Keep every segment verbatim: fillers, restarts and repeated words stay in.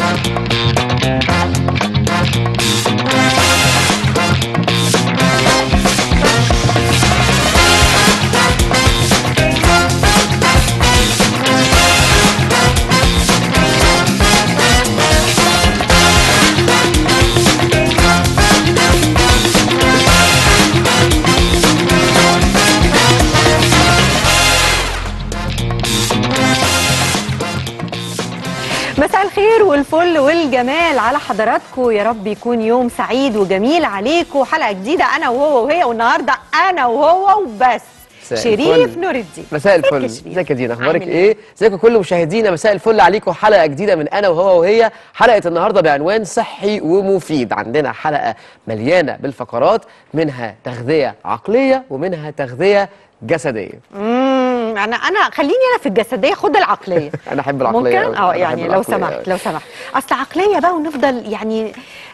مساء الخير والفل والجمال على حضراتكم، يا رب يكون يوم سعيد وجميل عليكم. حلقه جديده انا وهو وهي، والنهارده انا وهو وبس. شريف نور الدين. مساء الفل، ازيك يا دينا؟ اخبارك ايه؟ ازيكم كل مشاهدينا؟ مساء الفل عليكم. حلقه جديده من انا وهو وهي. حلقه النهارده بعنوان صحي ومفيد. عندنا حلقه مليانه بالفقرات، منها تغذيه عقليه ومنها تغذيه جسديه. امم انا انا خليني انا في الجسديه، خد العقليه. انا احب العقليه ممكن اه يعني لو سمحت لو سمحت اصل عقليه بقى ونفضل يعني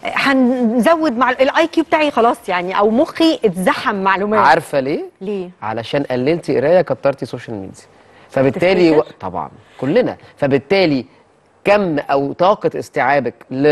هنزود مع الاي كيو بتاعي خلاص يعني، او مخي اتزحم معلومات. عارفه ليه؟ ليه؟ علشان قللتي قرايه كترتي سوشيال ميديا، فبالتالي و... طبعا كلنا، فبالتالي كم او طاقه استيعابك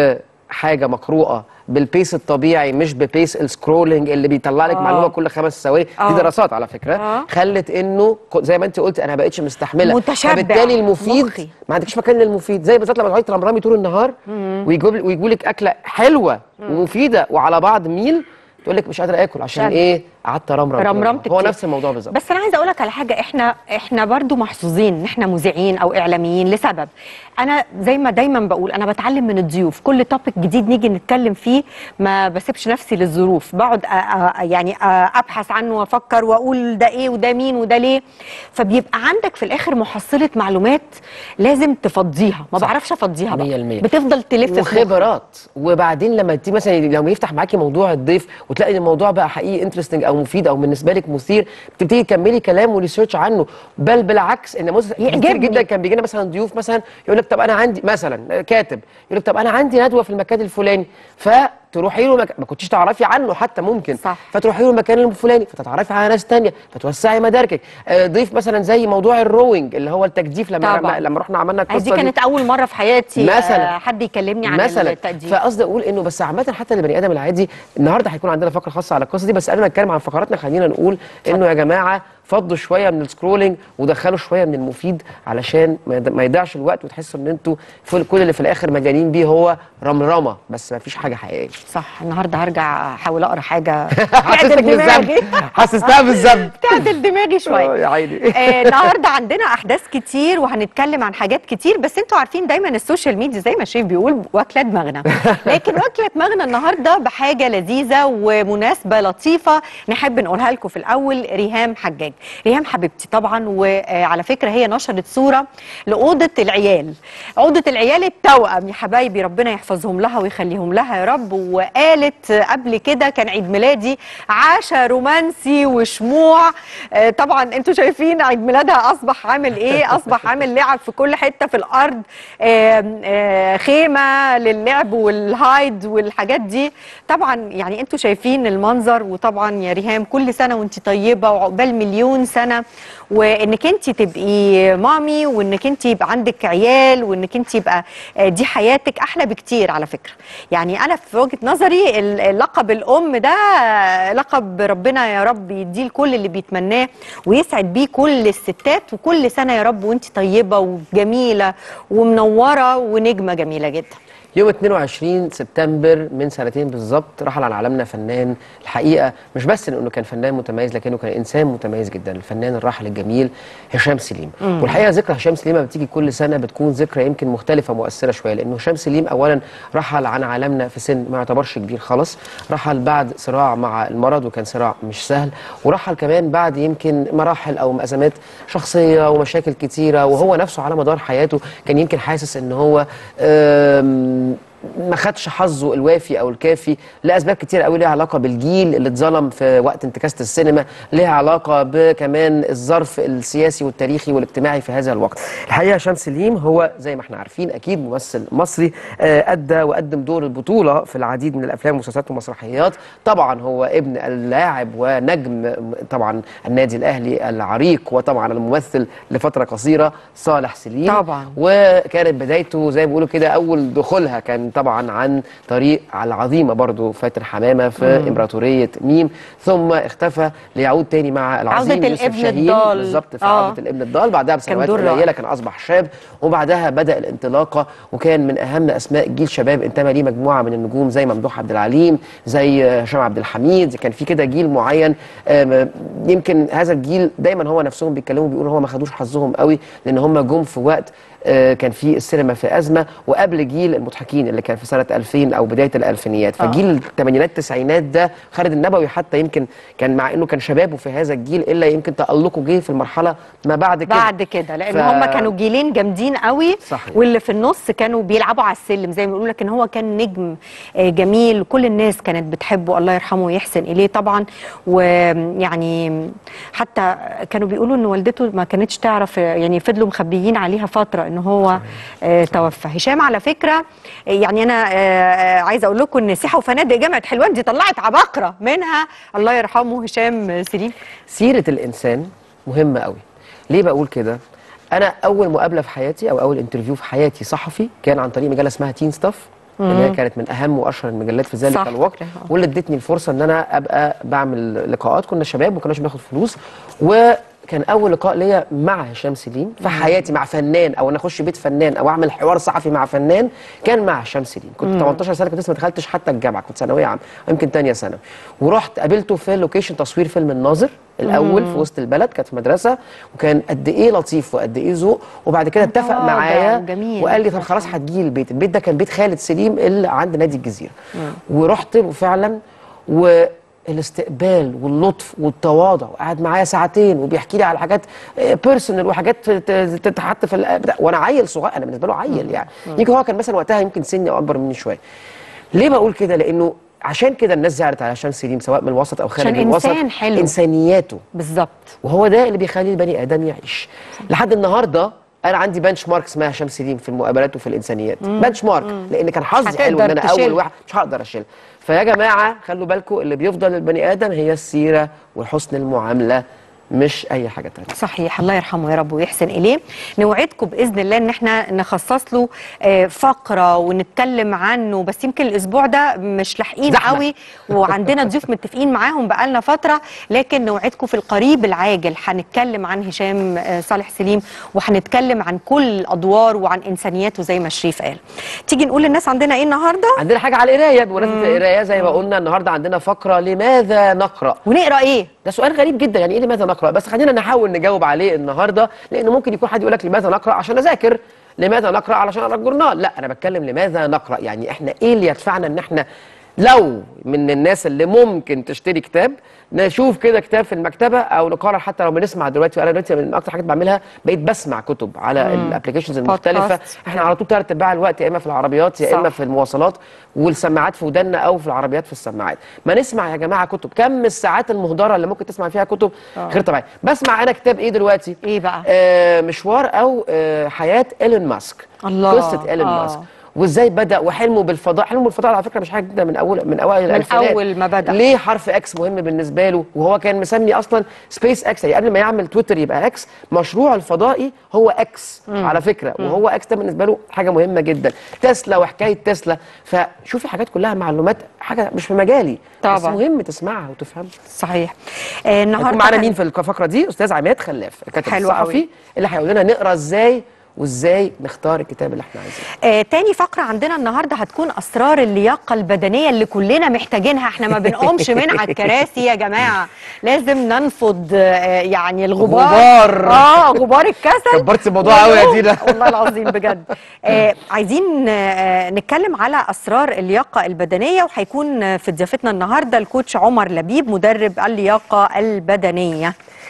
لحاجه مقروءه بالبيس الطبيعي مش ببيس السكرولينج اللي بيطلع لك معلومه كل خمس ثواني. دي دراسات على فكره أوه. خلت انه زي ما انت قلت انا ما بقتش مستحمله، متشبع. فبالتالي المفيد مخي. ما عندكش مكان للمفيد، زي بالظبط لما تقعدي ترمرمي طول النهار ويجيبوا لك اكله حلوه مم. ومفيده وعلى بعض ميل تقول لك مش قادره اكل عشان شد. ايه؟ قعدت رمرم رمرمت هو نفس الموضوع بالظبط. بس انا عايزه اقول لك على حاجه، احنا احنا برضو محظوظين ان احنا مذيعين او اعلاميين لسبب. انا زي ما دايما بقول انا بتعلم من الضيوف، كل توبيك جديد نيجي نتكلم فيه ما بسيبش نفسي للظروف، بقعد يعني ابحث عنه وافكر واقول ده ايه وده مين وده ليه، فبيبقى عندك في الاخر محصله معلومات لازم تفضيها. ما بعرفش افضيها بقى، بتفضل تلف وخبرات. وبعدين لما تيجي مثلا لما يفتح معاكي موضوع الضيف وتلاقي ان الموضوع بقى حقيقي انترستنج او مفيد او بالنسبه لك مثير، بتبتدي تكملي كلام وريسيرش عنه. بل بالعكس، ان كتير جدا كان بيجي لنا مثلا ضيوف مثلا يقول لك طب انا عندي مثلا كاتب يقول لك طب انا عندي ندوه في المكان الفلاني، فتروحي له مك... ما كنتيش تعرفي عنه حتى ممكن صح. فتروحي له المكان الفلاني فتتعرفي على ناس ثانيه فتوسعي مداركك. آه ضيف مثلا زي موضوع الروينج اللي هو التجديف، لما طبعا. لما رحنا عملنا القصه دي كانت اول مره في حياتي مثلا آه حد يكلمني عن مثلا التجديف. فقصدي اقول انه بس عامه حتى البني ادم العادي، النهارده هيكون عندنا فقره خاصه على القصه دي، بس قبل ما نتكلم عن فقراتنا خلينا نقول انه يا جماعه فضوا شويه من السكرولينج ودخلوا شويه من المفيد علشان ما يضيعش الوقت وتحسوا ان انتوا كل اللي في الاخر مجانين بيه هو رمرمه بس ما فيش حاجه حقيقيه. صح. النهارده هرجع احاول اقرا حاجه حسستك بالذنب، حسستها بالذنب، تعدل دماغي شويه. يا عيني. النهارده عندنا احداث كتير وهنتكلم عن حاجات كتير، بس انتوا عارفين دايما السوشيال ميديا زي ما شريف بيقول واكله دماغنا، لكن واكله دماغنا النهارده بحاجه لذيذه ومناسبه لطيفه نحب نقولها لكم في الاول. ريهام حجاج، ريهام حبيبتي طبعا، وعلى فكره هي نشرت صوره لاوضه العيال، اوضه العيال التوأم يا حبايبي، ربنا يحفظهم لها ويخليهم لها يا رب. وقالت قبل كده كان عيد ميلادي عشاء رومانسي وشموع. طبعا انتوا شايفين عيد ميلادها اصبح عامل ايه، اصبح عامل لعب في كل حته في الارض، خيمه للعب والهايد والحاجات دي. طبعا يعني انتوا شايفين المنظر. وطبعا يا ريهام كل سنه وانت طيبه وعقبال مليون سنه، وانك انت تبقي مامي وانك انت يبقى عندك عيال وانك انت يبقى دي حياتك احلى بكتير على فكره. يعني انا في وجهه نظري لقب الام ده لقب ربنا يا رب يديه لكل اللي بيتمناه ويسعد بيه كل الستات، وكل سنه يا رب وانت طيبه وجميله ومنوره ونجمه جميله جدا. يوم اتنين وعشرين سبتمبر من سنتين بالظبط رحل عن عالمنا فنان، الحقيقه مش بس انه كان فنان متميز لكنه كان انسان متميز جدا، الفنان الراحل الجميل هشام سليم. مم. والحقيقه ذكرى هشام سليم لما بتيجي كل سنه بتكون ذكرى يمكن مختلفه مؤثره شويه، لانه هشام سليم اولا رحل عن عالمنا في سن ما يعتبرش كبير خالص، رحل بعد صراع مع المرض وكان صراع مش سهل، ورحل كمان بعد يمكن مراحل او ازمات شخصيه ومشاكل كتيره، وهو نفسه على مدار حياته كان يمكن حاسس ان هو ما خدش حظه الوافي او الكافي لاسباب كتير قوي ليها علاقه بالجيل اللي اتظلم في وقت انتكاسه السينما، ليها علاقه بكمان الظرف السياسي والتاريخي والاجتماعي في هذا الوقت. الحقيقه هشام سليم هو زي ما احنا عارفين اكيد ممثل مصري ادى وقدم دور البطوله في العديد من الافلام والمسلسلات والمسرحيات. طبعا هو ابن اللاعب ونجم طبعا النادي الاهلي العريق، وطبعا الممثل لفتره قصيره صالح سليم طبعا. وكانت بدايته زي ما بيقولوا كده اول دخولها كان طبعا عن طريق العظيمه برضو فاتن حمامه في مم. امبراطوريه ميم، ثم اختفى ليعود تاني مع العظيم يوسف شاهين بالظبط في عودة الابن الضال. بعدها بسنوات قليله كان اصبح شاب، وبعدها بدا الانطلاقه وكان من اهم اسماء جيل شباب انتمى ليه مجموعه من النجوم زي ممدوح عبد العليم، زي هشام عبد الحميد. كان في كده جيل معين يمكن هذا الجيل دايما هو نفسهم بيتكلموا بيقولوا هو ما خدوش حظهم قوي لان هم جم في وقت كان في السينما في ازمه، وقبل جيل المضحكين اللي كان في سنه ألفين او بدايه الالفينيات. فجيل الثمانينات التسعينات ده خالد النبوي حتى يمكن كان مع انه كان شبابه في هذا الجيل الا يمكن تالقه جه في المرحله ما بعد كده بعد كده لان ف... هم كانوا جيلين جامدين قوي. صحيح. واللي في النص كانوا بيلعبوا على السلم زي ما بيقولوا، لكن هو كان نجم جميل وكل الناس كانت بتحبه الله يرحمه ويحسن اليه طبعا. ويعني حتى كانوا بيقولوا ان والدته ما كانتش تعرف، يعني فضلوا مخبيين عليها فتره ان هو آه توفى. هشام على فكره يعني انا آه عايزه اقول لكم ان سياحه وفنادق جامعه حلوان دي طلعت عباقره منها الله يرحمه هشام سليم. سيره الانسان مهمه قوي. ليه بقول كده؟ انا اول مقابله في حياتي او اول انترفيو في حياتي صحفي كان عن طريق مجله اسمها تين ستاف، اللي هي كانت من اهم واشهر المجلات في ذلك الوقت، واللي ادتني الفرصه ان انا ابقى بعمل لقاءات. كنا شباب وما كناش بناخد فلوس، و كان اول لقاء ليا مع هشام سليم في حياتي مع فنان، او انا اخش بيت فنان او اعمل حوار صحفي مع فنان، كان مع هشام سليم. كنت تمنتاشر سنه، كنت لسه ما دخلتش حتى الجامعه، كنت ثانويه عامه يمكن ثانيه سنه، ورحت قابلته في لوكيشن تصوير فيلم الناظر الاول مم. في وسط البلد، كانت في مدرسه، وكان قد ايه لطيف وقد ايه ذوق. وبعد كده اتفق معايا وقال لي طب خلاص هتجي البيت. البيت ده كان بيت خالد سليم اللي عند نادي الجزيره. مم. ورحت وفعلا و الاستقبال واللطف والتواضع، وقعد معايا ساعتين وبيحكي لي على حاجات بيرسونال وحاجات تتحط في البتاع، وانا عيل صغير، انا بالنسبه له عيل يعني. يمكن هو كان مثلا وقتها يمكن سني او اكبر مني شويه. ليه بقول كده؟ لانه عشان كده الناس زعلت على هشام سليم سواء من الوسط او خارج الوسط، إنسان حلو. انسانياته بالظبط، وهو ده اللي بيخلي البني ادم يعيش. لحد النهارده انا عندي بنش مارك اسمها هشام سليم في المقابلات وفي الانسانيات. بنش مارك لان كان حظي حلو ان انا اول واحد، مش هقدر اشيل. فيا جماعه خلوا بالكم، اللي بيفضل للبني ادم هي السيره وحسن المعامله، مش اي حاجه تانية. صحيح، الله يرحمه يا رب ويحسن اليه. نوعدكم باذن الله ان احنا نخصص له فقره ونتكلم عنه، بس يمكن الاسبوع ده مش لاحقين قوي وعندنا ضيوف متفقين معاهم بقالنا فتره، لكن نوعدكم في القريب العاجل هنتكلم عن هشام صالح سليم، وهنتكلم عن كل الادوار وعن انسانياته زي ما شريف قال. تيجي نقول للناس عندنا ايه النهارده؟ عندنا حاجه على القرايه، بمناسبه القرايه زي ما قلنا النهارده عندنا فقره لماذا نقرا. ونقرا ايه؟ ده سؤال غريب جدا، يعني ايه لماذا نقرا؟ بس خلينا نحاول نجاوب عليه النهارده، لان ممكن يكون حد يقول لك لماذا نقرا عشان اذاكر، لماذا نقرا علشان اقرا الجورنال. لا، انا بتكلم لماذا نقرا، يعني احنا ايه اللي يدفعنا ان احنا لو من الناس اللي ممكن تشتري كتاب نشوف كده كتاب في المكتبه، او نقرر حتى لو بنسمع دلوقتي. انا دلوقتي من اكتر حاجات بعملها بقيت بسمع كتب على الابلكيشنز المختلفه. احنا على طول ثلاث ارباع الوقت يا اما في العربيات يا اما في المواصلات، والسماعات في ودنا او في العربيات في السماعات. ما نسمع يا جماعه كتب. كم الساعات المهدره اللي ممكن تسمع فيها كتب أوه. غير طبيعي. بسمع انا كتاب ايه دلوقتي؟ ايه بقى؟ آه مشوار او آه حياه ايلون ماسك. الله. قصه ايلون آه. ماسك وازاي بدا وحلمه بالفضاء. حلمه بالفضاء على فكره مش حاجه جديده، من اول من اوائل الالفينات، من اول ما بدا. ليه حرف اكس مهم بالنسبه له؟ وهو كان مسمي اصلا سبيس اكس، يعني قبل ما يعمل تويتر يبقى اكس، مشروع الفضائي هو اكس مم. على فكره. مم. وهو اكس ده بالنسبه له حاجه مهمه جدا. تسلا وحكايه تسلا، فشوفي حاجات كلها معلومات، حاجه مش في مجالي طبعا، بس مهم تسمعها وتفهمها. صحيح. آه النهارده معانا مين في الفقره دي؟ استاذ عماد خلاف، الكاتب الصحفي اللي هيقول لنا نقرا ازاي وازاي نختار الكتاب اللي احنا عايزينه. آه، تاني فقره عندنا النهارده هتكون اسرار اللياقه البدنيه اللي كلنا محتاجينها. احنا ما بنقومش من على الكراسي يا جماعه، لازم ننفض آه يعني الغبار. غبار اه غبار الكسل. كبرت الموضوع قوي يا دينا والله العظيم بجد. آه عايزين آه نتكلم على اسرار اللياقه البدنيه، وهيكون في ضيافتنا النهارده الكوتش عمر لبيب مدرب اللياقه البدنيه.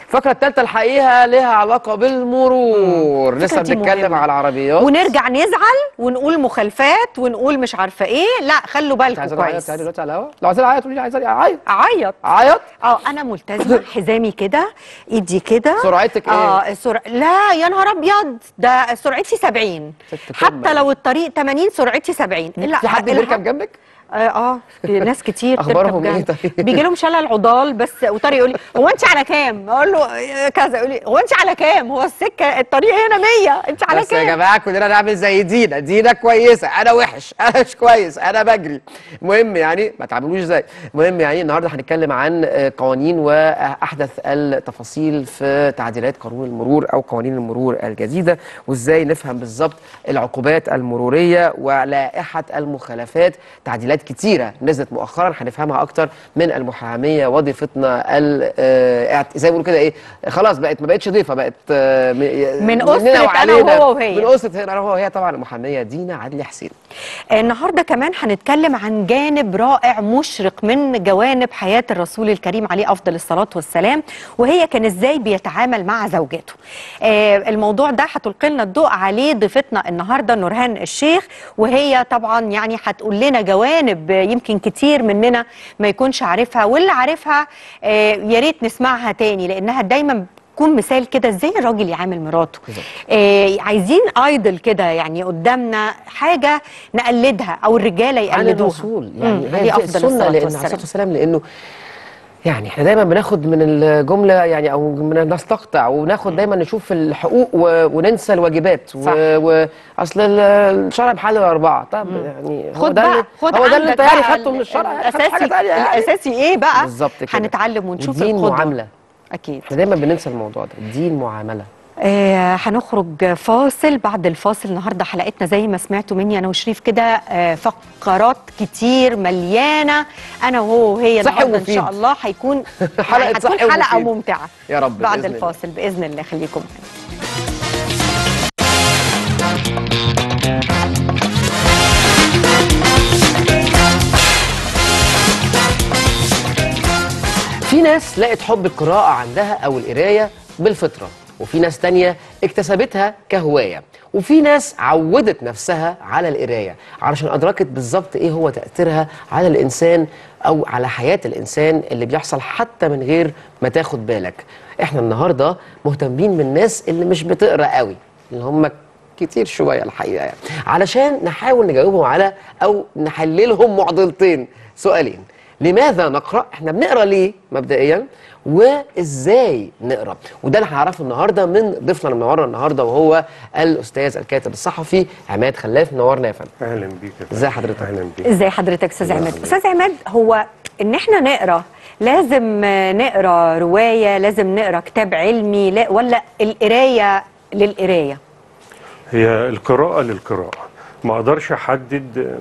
الفقرة الثالثة الحقيقة لها علاقة بالمرور. لسه بنتكلم على العربيات ونرجع نزعل ونقول مخالفات ونقول مش عارفة ايه. لا خلوا بالكم عايزة كويس. تعيط دلوقتي على الهوا؟ لو عايزة اعيط قولي لي عايزة اعيط. اعيط اعيط؟ اه انا ملتزمة، حزامي كده، ايدي كده. سرعتك ايه؟ اه السرعة لا يا نهار ابيض، ده سرعتي سبعين، حتى لو الطريق ثمانين سرعتي سبعين. لا في حد بيركب جنبك؟ اه اه ناس كتير اخبارهم ايه طيب؟ بيجي لهم شلل عضال بس، وطارق يقول لي هو انت على كام؟ اقول له كذا، يقول لي هو انت على كام؟ هو السكه الطريق هنا مية، انت على بس كام؟ يا جماعه كلنا نعمل زي دينا، دينا كويسه، انا وحش، انا مش كويس، انا بجري. المهم يعني ما تعملوش زي. المهم يعني النهارده هنتكلم عن قوانين واحدث التفاصيل في تعديلات قانون المرور او قوانين المرور الجديده، وازاي نفهم بالظبط العقوبات المروريه ولائحه المخالفات. تعديلات كتيره نزلت مؤخرا هنفهمها اكتر من المحاميه وضيفتنا زي ما بيقولوا كده ايه، خلاص بقت ما بقتش ضيفه، بقت من اسره انا وهو وهي، من اسره انا وهو وهي طبعا المحاميه دينا عدلي حسين. النهارده كمان هنتكلم عن جانب رائع مشرق من جوانب حياه الرسول الكريم عليه افضل الصلاه والسلام، وهي كان ازاي بيتعامل مع زوجاته. الموضوع ده هتلقي لنا الضوء عليه ضيفتنا النهارده نورهان الشيخ، وهي طبعا يعني هتقول لنا جوانب يمكن كتير مننا ما يكونش عارفها، واللي عارفها يا ريت نسمعها تاني، لانها دايما تكون مثال كده ازاي الراجل يعامل مراته. آه عايزين ايدل كده يعني قدامنا حاجه نقلدها او الرجاله يقلدوها عن الرسول، يعني هي افضل الصلاه والسلام. والسلام. لانه يعني احنا دايما بناخد من الجمله يعني او من نستقطع وناخد دايما نشوف الحقوق وننسى الواجبات. واصل الشرع بحل الاربعه. طب يعني هو ده اللي خد هو ده اللي انت يعني خدته من الشرع. الاساسي يعني. الاساسي ايه بقى؟ بالظبط كده هنتعلم ونشوف الدين القدوه. معامله. اكيد احنا دايما بننسى الموضوع ده، الدين معامله. آه هنخرج فاصل، بعد الفاصل النهارده حلقتنا زي ما سمعتوا مني انا وشريف كده آه فقرات كتير مليانه انا وهو وهي النهارده ان شاء الله هيكون حلقه يعني هتكون حلقه ممتعه يا رب بعد بإذن الفاصل الله. باذن الله. خليكم في ناس لقت حب القراءة عندها أو القراية بالفطرة، وفي ناس تانية اكتسبتها كهواية، وفي ناس عودت نفسها على القراية علشان أدركت بالظبط إيه هو تأثيرها على الإنسان أو على حياة الإنسان اللي بيحصل حتى من غير ما تاخد بالك. إحنا النهاردة مهتمين بالناس اللي مش بتقرأ قوي، اللي هم كتير شوية الحقيقة يعني، علشان نحاول نجاوبهم على أو نحللهم معضلتين، سؤالين: لماذا نقرأ؟ احنا بنقرأ ليه مبدئيا؟ وازاي نقرأ؟ وده اللي هنعرفه النهارده من ضيفنا اللي منورنا النهارده، وهو الاستاذ الكاتب الصحفي عماد خلاف. منورنا يا فندم. اهلا بيك. ازي حضرتك؟ اهلا بيك. ازي حضرتك استاذ عماد؟ استاذ عماد، هو ان احنا نقرا لازم نقرا روايه، لازم نقرا كتاب علمي، لا ولا القرايه للقرايه؟ هي القراءه للقراءه، ما اقدرش احدد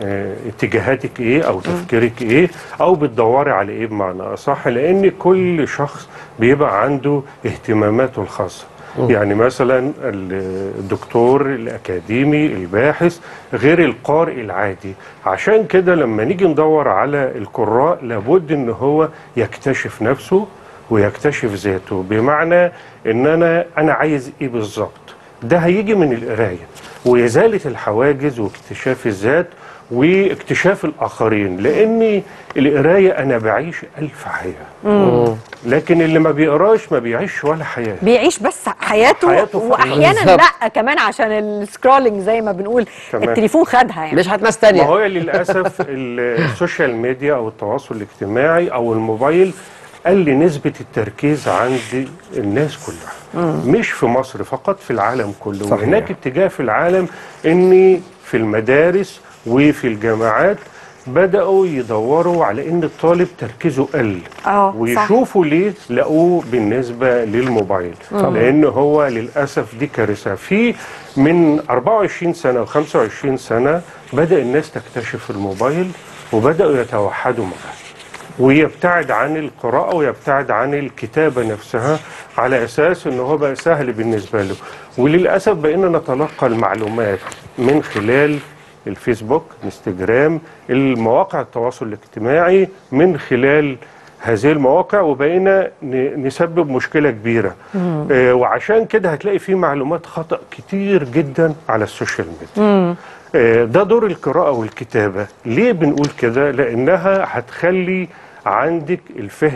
اتجاهاتك ايه او تفكيرك ايه او بتدوري على ايه بمعنى اصح، لان كل شخص بيبقى عنده اهتماماته الخاصه. يعني مثلا الدكتور الاكاديمي الباحث غير القارئ العادي، عشان كده لما نيجي ندور على القراء لابد ان هو يكتشف نفسه ويكتشف ذاته، بمعنى ان انا انا عايز ايه بالظبط. ده هيجي من القرايه وإزالة الحواجز واكتشاف الذات واكتشاف الآخرين، لأن القراية أنا بعيش ألف حياة، لكن اللي ما بيقراش ما بيعيش ولا حياة، بيعيش بس حياته, حياته وأحيانا لا كمان عشان السكرولينج زي ما بنقول كمان. التليفون خدها يعني مش هات ناس تانية. ما هو للأسف السوشيال ميديا أو التواصل الاجتماعي أو الموبايل قال لي نسبة التركيز عند الناس كلها، مم. مش في مصر فقط، في العالم كله. صحيح. وهناك اتجاه في العالم ان في المدارس وفي الجامعات بدأوا يدوروا على ان الطالب تركيزه قل، ويشوفوا ليه لقوه بالنسبة للموبايل. مم. لان هو للأسف دي كارثة. في من أربعة وعشرين سنة وخمسة وعشرين سنة بدأ الناس تكتشف الموبايل وبدأوا يتوحدوا معه، ويبتعد عن القراءة ويبتعد عن الكتابة نفسها، على أساس أنه هو بقى سهل بالنسبة له. وللأسف بقينا نتلقى المعلومات من خلال الفيسبوك، انستجرام، المواقع التواصل الاجتماعي، من خلال هذه المواقع وبقينا ن- نسبب مشكله كبيره. آه وعشان كده هتلاقي في معلومات خطأ كتير جدا على السوشيال ميديا. آه ده دور القراءه والكتابه. ليه بنقول كده؟ لانها هتخلي عندك الفهم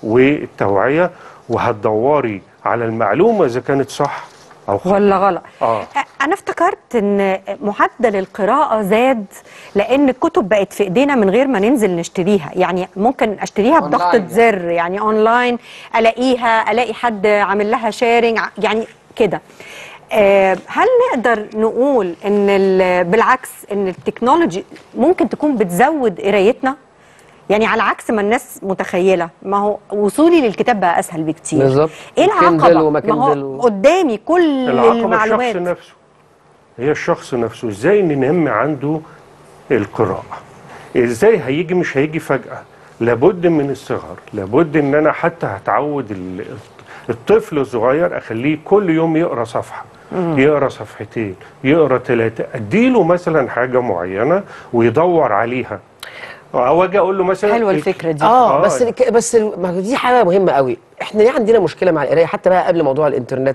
والتوعيه، وهتدوري على المعلومه اذا كانت صح او خطأ. ولا غلط. آه. انا افتكرت ان معدل القراءه زاد لان الكتب بقت في ايدينا من غير ما ننزل نشتريها، يعني ممكن اشتريها بضغطه أونلاين يعني. زر، يعني اونلاين الاقيها، الاقي حد عامل لها شيرنج، يعني كده. آه، هل نقدر نقول ان ال- بالعكس ان التكنولوجي ممكن تكون بتزود قرايتنا؟ يعني على عكس ما الناس متخيله، ما هو وصولي للكتاب بقى اسهل بكتير. بالظبط. ايه وكندل العقبه؟ وما ما هو كندل و- قدامي كل العقبة المعلومات. الشخص نفسه. هي الشخص نفسه ازاي ننمي عنده القراءة. ازاي هيجي؟ مش هيجي فجأة، لابد من الصغر، لابد ان انا حتى هتعود ال- الطفل الصغير اخليه كل يوم يقرا صفحة، يقرا صفحتين، يقرا ثلاثة، اديله مثلا حاجة معينة ويدور عليها، او اجي اقول له مثلا حلوه الفكره دي. اه آه. بس الك- بس ال- ما دي حاجه مهمه قوي. احنا ليه عندنا مشكله مع القرايه حتى بقى قبل موضوع الانترنت؟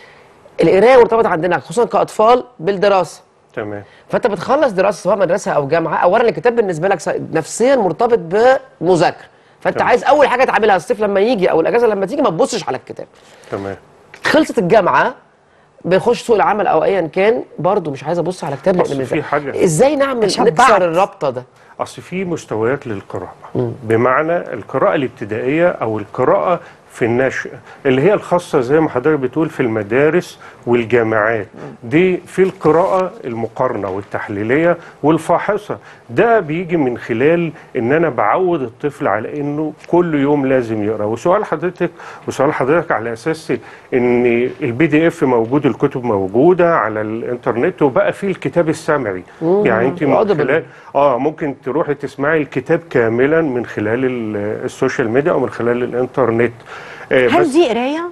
القرايه مرتبطه عندنا خصوصا كاطفال بالدراسه. تمام. فانت بتخلص دراسه سواء مدرسه او جامعه، اولا الكتاب بالنسبه لك س- نفسيا مرتبط بمذاكره، فانت تمام. عايز اول حاجه تعملها الصيف لما يجي او الاجازه لما تيجي ما تبصش على الكتاب. تمام. خلصت الجامعه بنخش سوق العمل او ايا كان، برضه مش عايز ابص على كتاب. أصل لان في إزاي- حاجة- ازاي نعمل تشبعت. نكسر الرابطه ده؟ أصل في مستويات للقراءة. بمعنى القراءة الابتدائية أو القراءة في النشء اللي هي الخاصة زي ما حضرتك بتقول في المدارس والجامعات، دي في القراءة المقارنة والتحليلية والفاحصة. ده بيجي من خلال إن أنا بعود الطفل على إنه كل يوم لازم يقرأ. وسؤال حضرتك وسؤال حضرتك على أساس إن البي دي إف موجود، الكتب موجودة على الإنترنت، وبقى في الكتاب السمعي. يعني أنت من Audible. خلال اه ممكن تروحي تسمعي الكتاب كاملا من خلال ال- السوشيال ميديا او من خلال الانترنت. آه هل بس دي قرايه؟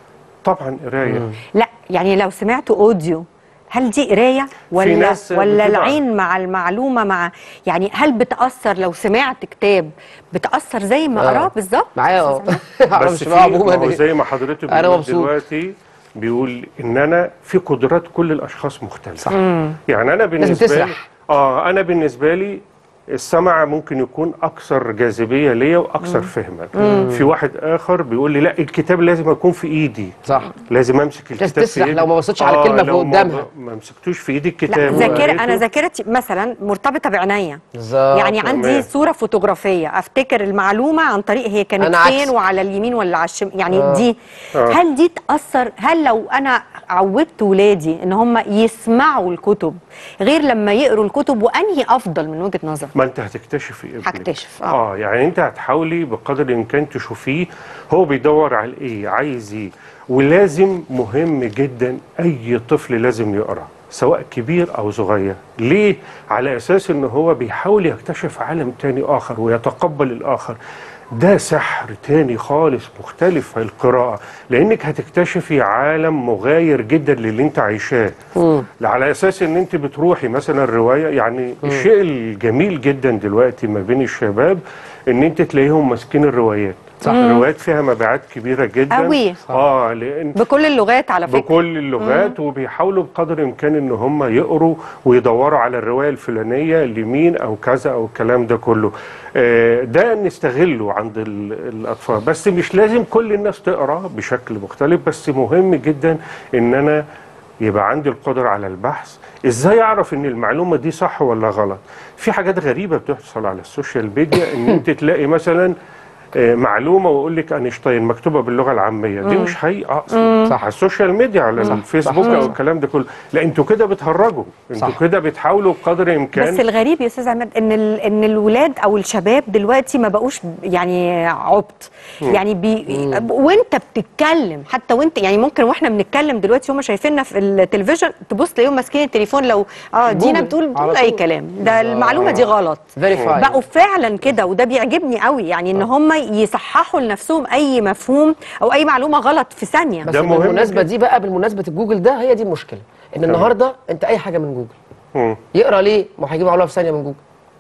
طبعا قرايه. لا يعني لو سمعت اوديو هل دي قرايه ولا ناس ولا بتبقى- العين مع المعلومه مع، يعني هل بتاثر لو سمعت كتاب بتاثر زي ما آه. قراه بالظبط؟ معايا اه بس معرفش في بقى عموما ما هو إيه. زي ما حضرتك أنا بتقول مبسوط. دلوقتي، بيقول ان انا في قدرات كل الاشخاص مختلفه. صح. يعني انا بالنسبه لي تسرح. اه انا بالنسبه لي السمع ممكن يكون اكثر جاذبيه ليا واكثر فهما. في واحد اخر بيقول لي لا، الكتاب لازم يكون في ايدي، صح. لازم امسك الكتاب في تسرح ايدي. لو ما بصيتش على كلمة لو ما- قدامها. ما مسكتوش في ايدي لا الكتاب ذاكره، انا وقريته. ذاكرتي مثلا مرتبطه بعينيا. بالظبط. يعني عندي تمام. صوره فوتوغرافيه افتكر المعلومه عن طريق هي كانت أنا فين عكسك. وعلى اليمين ولا على الشمال، يعني آه. دي آه. هل دي تاثر؟ هل لو انا عودت ولادي ان هم يسمعوا الكتب غير لما يقروا الكتب، وانهي افضل من وجهه نظر؟ ما انت هتكتشفي ابنك. هكتشف، آه. اه يعني انت هتحاولي بقدر الامكان تشوفيه هو بيدور على ايه، عايز ايه. ولازم مهم جدا اي طفل لازم يقرا سواء كبير او صغير. ليه؟ على اساس ان هو بيحاول يكتشف عالم تاني اخر ويتقبل الاخر. ده سحر تاني خالص مختلف في القراءة، لأنك هتكتشفي عالم مغاير جدا للي انت عايشاه. على أساس ان انت بتروحي مثلا الرواية، يعني مم. الشيء الجميل جدا دلوقتي ما بين الشباب ان انت تلاقيهم ماسكين الروايات. صح. الروايات فيها مبيعات كبيرة جدا أوي. اه لأن بكل اللغات على فكره. بكل اللغات. وبيحاولوا بقدر الامكان ان هم يقروا ويدوروا على الروايه الفلانيه لمين او كذا او الكلام ده كله. آه ده نستغله عند ال- الاطفال، بس مش لازم كل الناس تقرا بشكل مختلف. بس مهم جدا ان انا يبقى عندي القدره على البحث. ازاي اعرف ان المعلومه دي صح ولا غلط؟ في حاجات غريبه بتحصل على السوشيال ميديا، ان انت تلاقي مثلا آه، معلومه ويقول لك اينشتاين مكتوبه باللغه العاميه، دي مش حقيقه اصلا. صح. على السوشيال ميديا على صح. الفيسبوك صح. او الكلام ده كله. لا انتوا كده بتهرجوا، انتوا صح. كده بتحاولوا بقدر الامكان. بس الغريب يا استاذ عماد ان ال- ان الولاد او الشباب دلوقتي ما بقوش يعني عبط، يعني بي وانت بتتكلم حتى وانت يعني ممكن واحنا بنتكلم دلوقتي هم شايفيننا في التلفزيون تبص تلاقيهم ماسكين التليفون. لو اه دينا جوجل بتقول على بتقول اي طول. كلام، ده المعلومه دي غلط. Verify. بقوا فعلا كده، وده بيعجبني قوي، يعني ان هم يصححوا لنفسهم اي مفهوم او اي معلومه غلط في ثانيه. بس ده مهم بالمناسبه جدا. دي بقى، بالمناسبه الجوجل ده، هي دي المشكله، ان النهارده انت اي حاجه من جوجل مم. يقرا ليه؟ ما هو هيجيب معلومه في ثانيه من جوجل.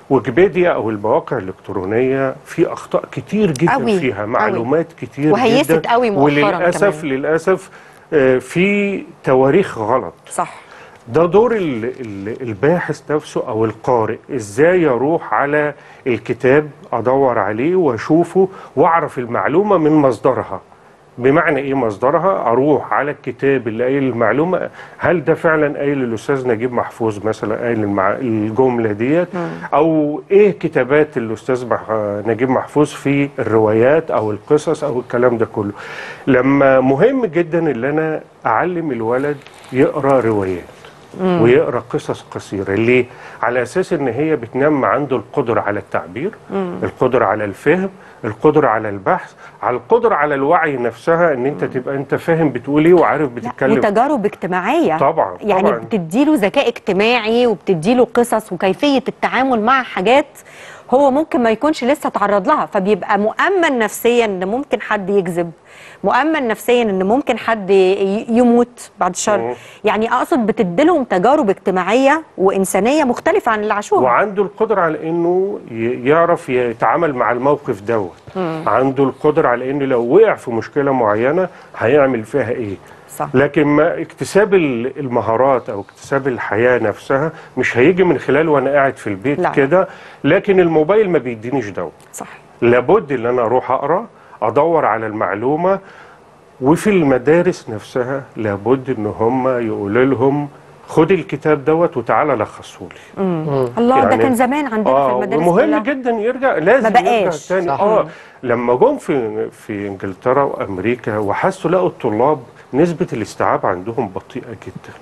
ويكيبيديا او المواقع الالكترونيه في اخطاء كتير جدا أوي. فيها معلومات أوي. كتير وهيست جدا قوي مؤخرا وللاسف كمان. للاسف آه، في تواريخ غلط. صح. ده دور ال- ال- الباحث نفسه او القارئ، ازاي اروح على الكتاب ادور عليه واشوفه واعرف المعلومه من مصدرها. بمعنى ايه مصدرها؟ اروح على الكتاب اللي قايل المعلومه، هل ده فعلا قايل الاستاذ نجيب محفوظ مثلا قايل المع... الجمله ديت، او ايه كتابات الاستاذ مح... نجيب محفوظ في الروايات او القصص او الكلام ده كله. لما مهم جدا ان انا اعلم الولد يقرا روايات ويقرا قصص قصيره. ليه؟ على اساس ان هي بتنمي عنده القدره على التعبير، القدره على الفهم، القدره على البحث، على القدره على الوعي نفسها، ان انت تبقى انت فاهم بتقول ايه وعارف بتتكلم. وتجارب اجتماعيه طبعا يعني طبعا. بتديله ذكاء اجتماعي وبتديله قصص وكيفيه التعامل مع حاجات هو ممكن ما يكونش لسه تعرض لها، فبيبقى مؤمن نفسيا ان ممكن حد يكذب، مؤمن نفسيا ان ممكن حد ي- يموت بعد الشر. مم. يعني اقصد بتديلهم تجارب اجتماعيه وانسانيه مختلفه عن اللي عاشوها. وعنده القدره على انه ي- يعرف يتعامل مع الموقف دوت. عنده القدره على انه لو وقع في مشكله معينه هيعمل فيها ايه. صح. لكن ما اكتساب ال- المهارات او اكتساب الحياه نفسها مش هيجي من خلال وانا قاعد في البيت لا. كده. لكن الموبايل ما بيدينيش دوت. صح. لابد ان انا اروح اقرا ادور على المعلومه. وفي المدارس نفسها لابد ان هم يقولوا لهم خد الكتاب دوت وتعالى لخصه لي. الله ده يعني- كان زمان عندنا اه في المدارس ومهم كلها. جدا يرجع، لازم ما يرجع بقاش. تاني. صح. اه لما جم في في انجلترا وامريكا وحسوا لقوا الطلاب نسبه الاستيعاب عندهم بطيئه جدا،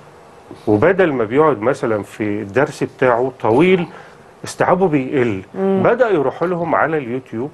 وبدل ما بيقعد مثلا في الدرس بتاعه طويل استيعابه بيقل. بدأ يروحوا لهم على اليوتيوب،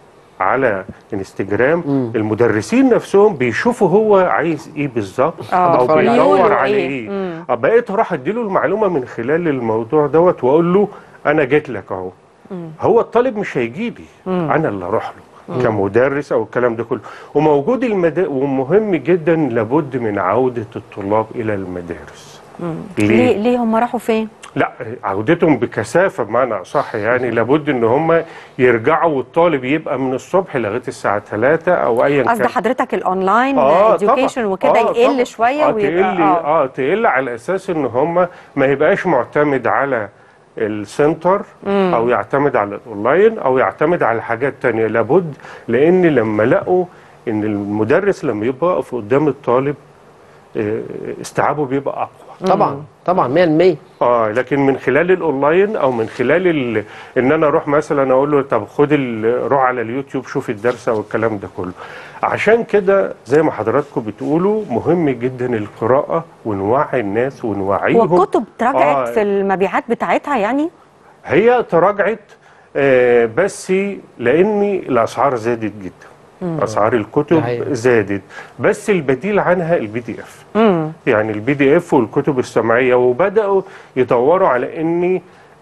على انستجرام. مم. المدرسين نفسهم بيشوفوا هو عايز ايه بالظبط آه. او بيتفرج عليه. بيدور بيقولوا على إيه. ايه. مم. آه، بقيت اروح اديله المعلومه من خلال الموضوع دوت واقول له انا جيت لك اهو. هو الطالب مش هيجي لي، انا اللي اروح له كمدرس او الكلام ده كله. وموجود المدا... ومهم جدا لابد من عوده الطلاب الى المدارس. ليه ليه هم راحوا فين؟ لا عودتهم بكثافه بمعنى اصح، يعني لابد ان هم يرجعوا والطالب يبقى من الصبح لغايه الساعه ثلاثة او ايا كان. قصد حضرتك الاونلاين آه education طبعا. وكده آه يقل طبعا. شويه آه ويبقى تقل اه, آه تقل على اساس ان هم ما يبقاش معتمد على السنتر او يعتمد على الاونلاين او يعتمد على حاجات تانية. لابد، لان لما لقوا ان المدرس لما يبقى واقف قدام الطالب آه، استيعابه بيبقى اقوى. طبعا طبعا مية بالمية. اه لكن من خلال الاونلاين او من خلال ال... ان انا اروح مثلا اقول له طب خد ال... روح على اليوتيوب شوف الدرس او الكلام ده كله. عشان كده زي ما حضراتكم بتقولوا مهم جدا القراءه ونوعي الناس ونوعيهم. والكتب تراجعت آه في المبيعات بتاعتها يعني؟ هي تراجعت آه بس لان الاسعار زادت جدا. اسعار الكتب أيوة. زادت، بس البديل عنها البي دي اف. يعني البي دي اف والكتب السمعيه، وبداوا يدوروا على ان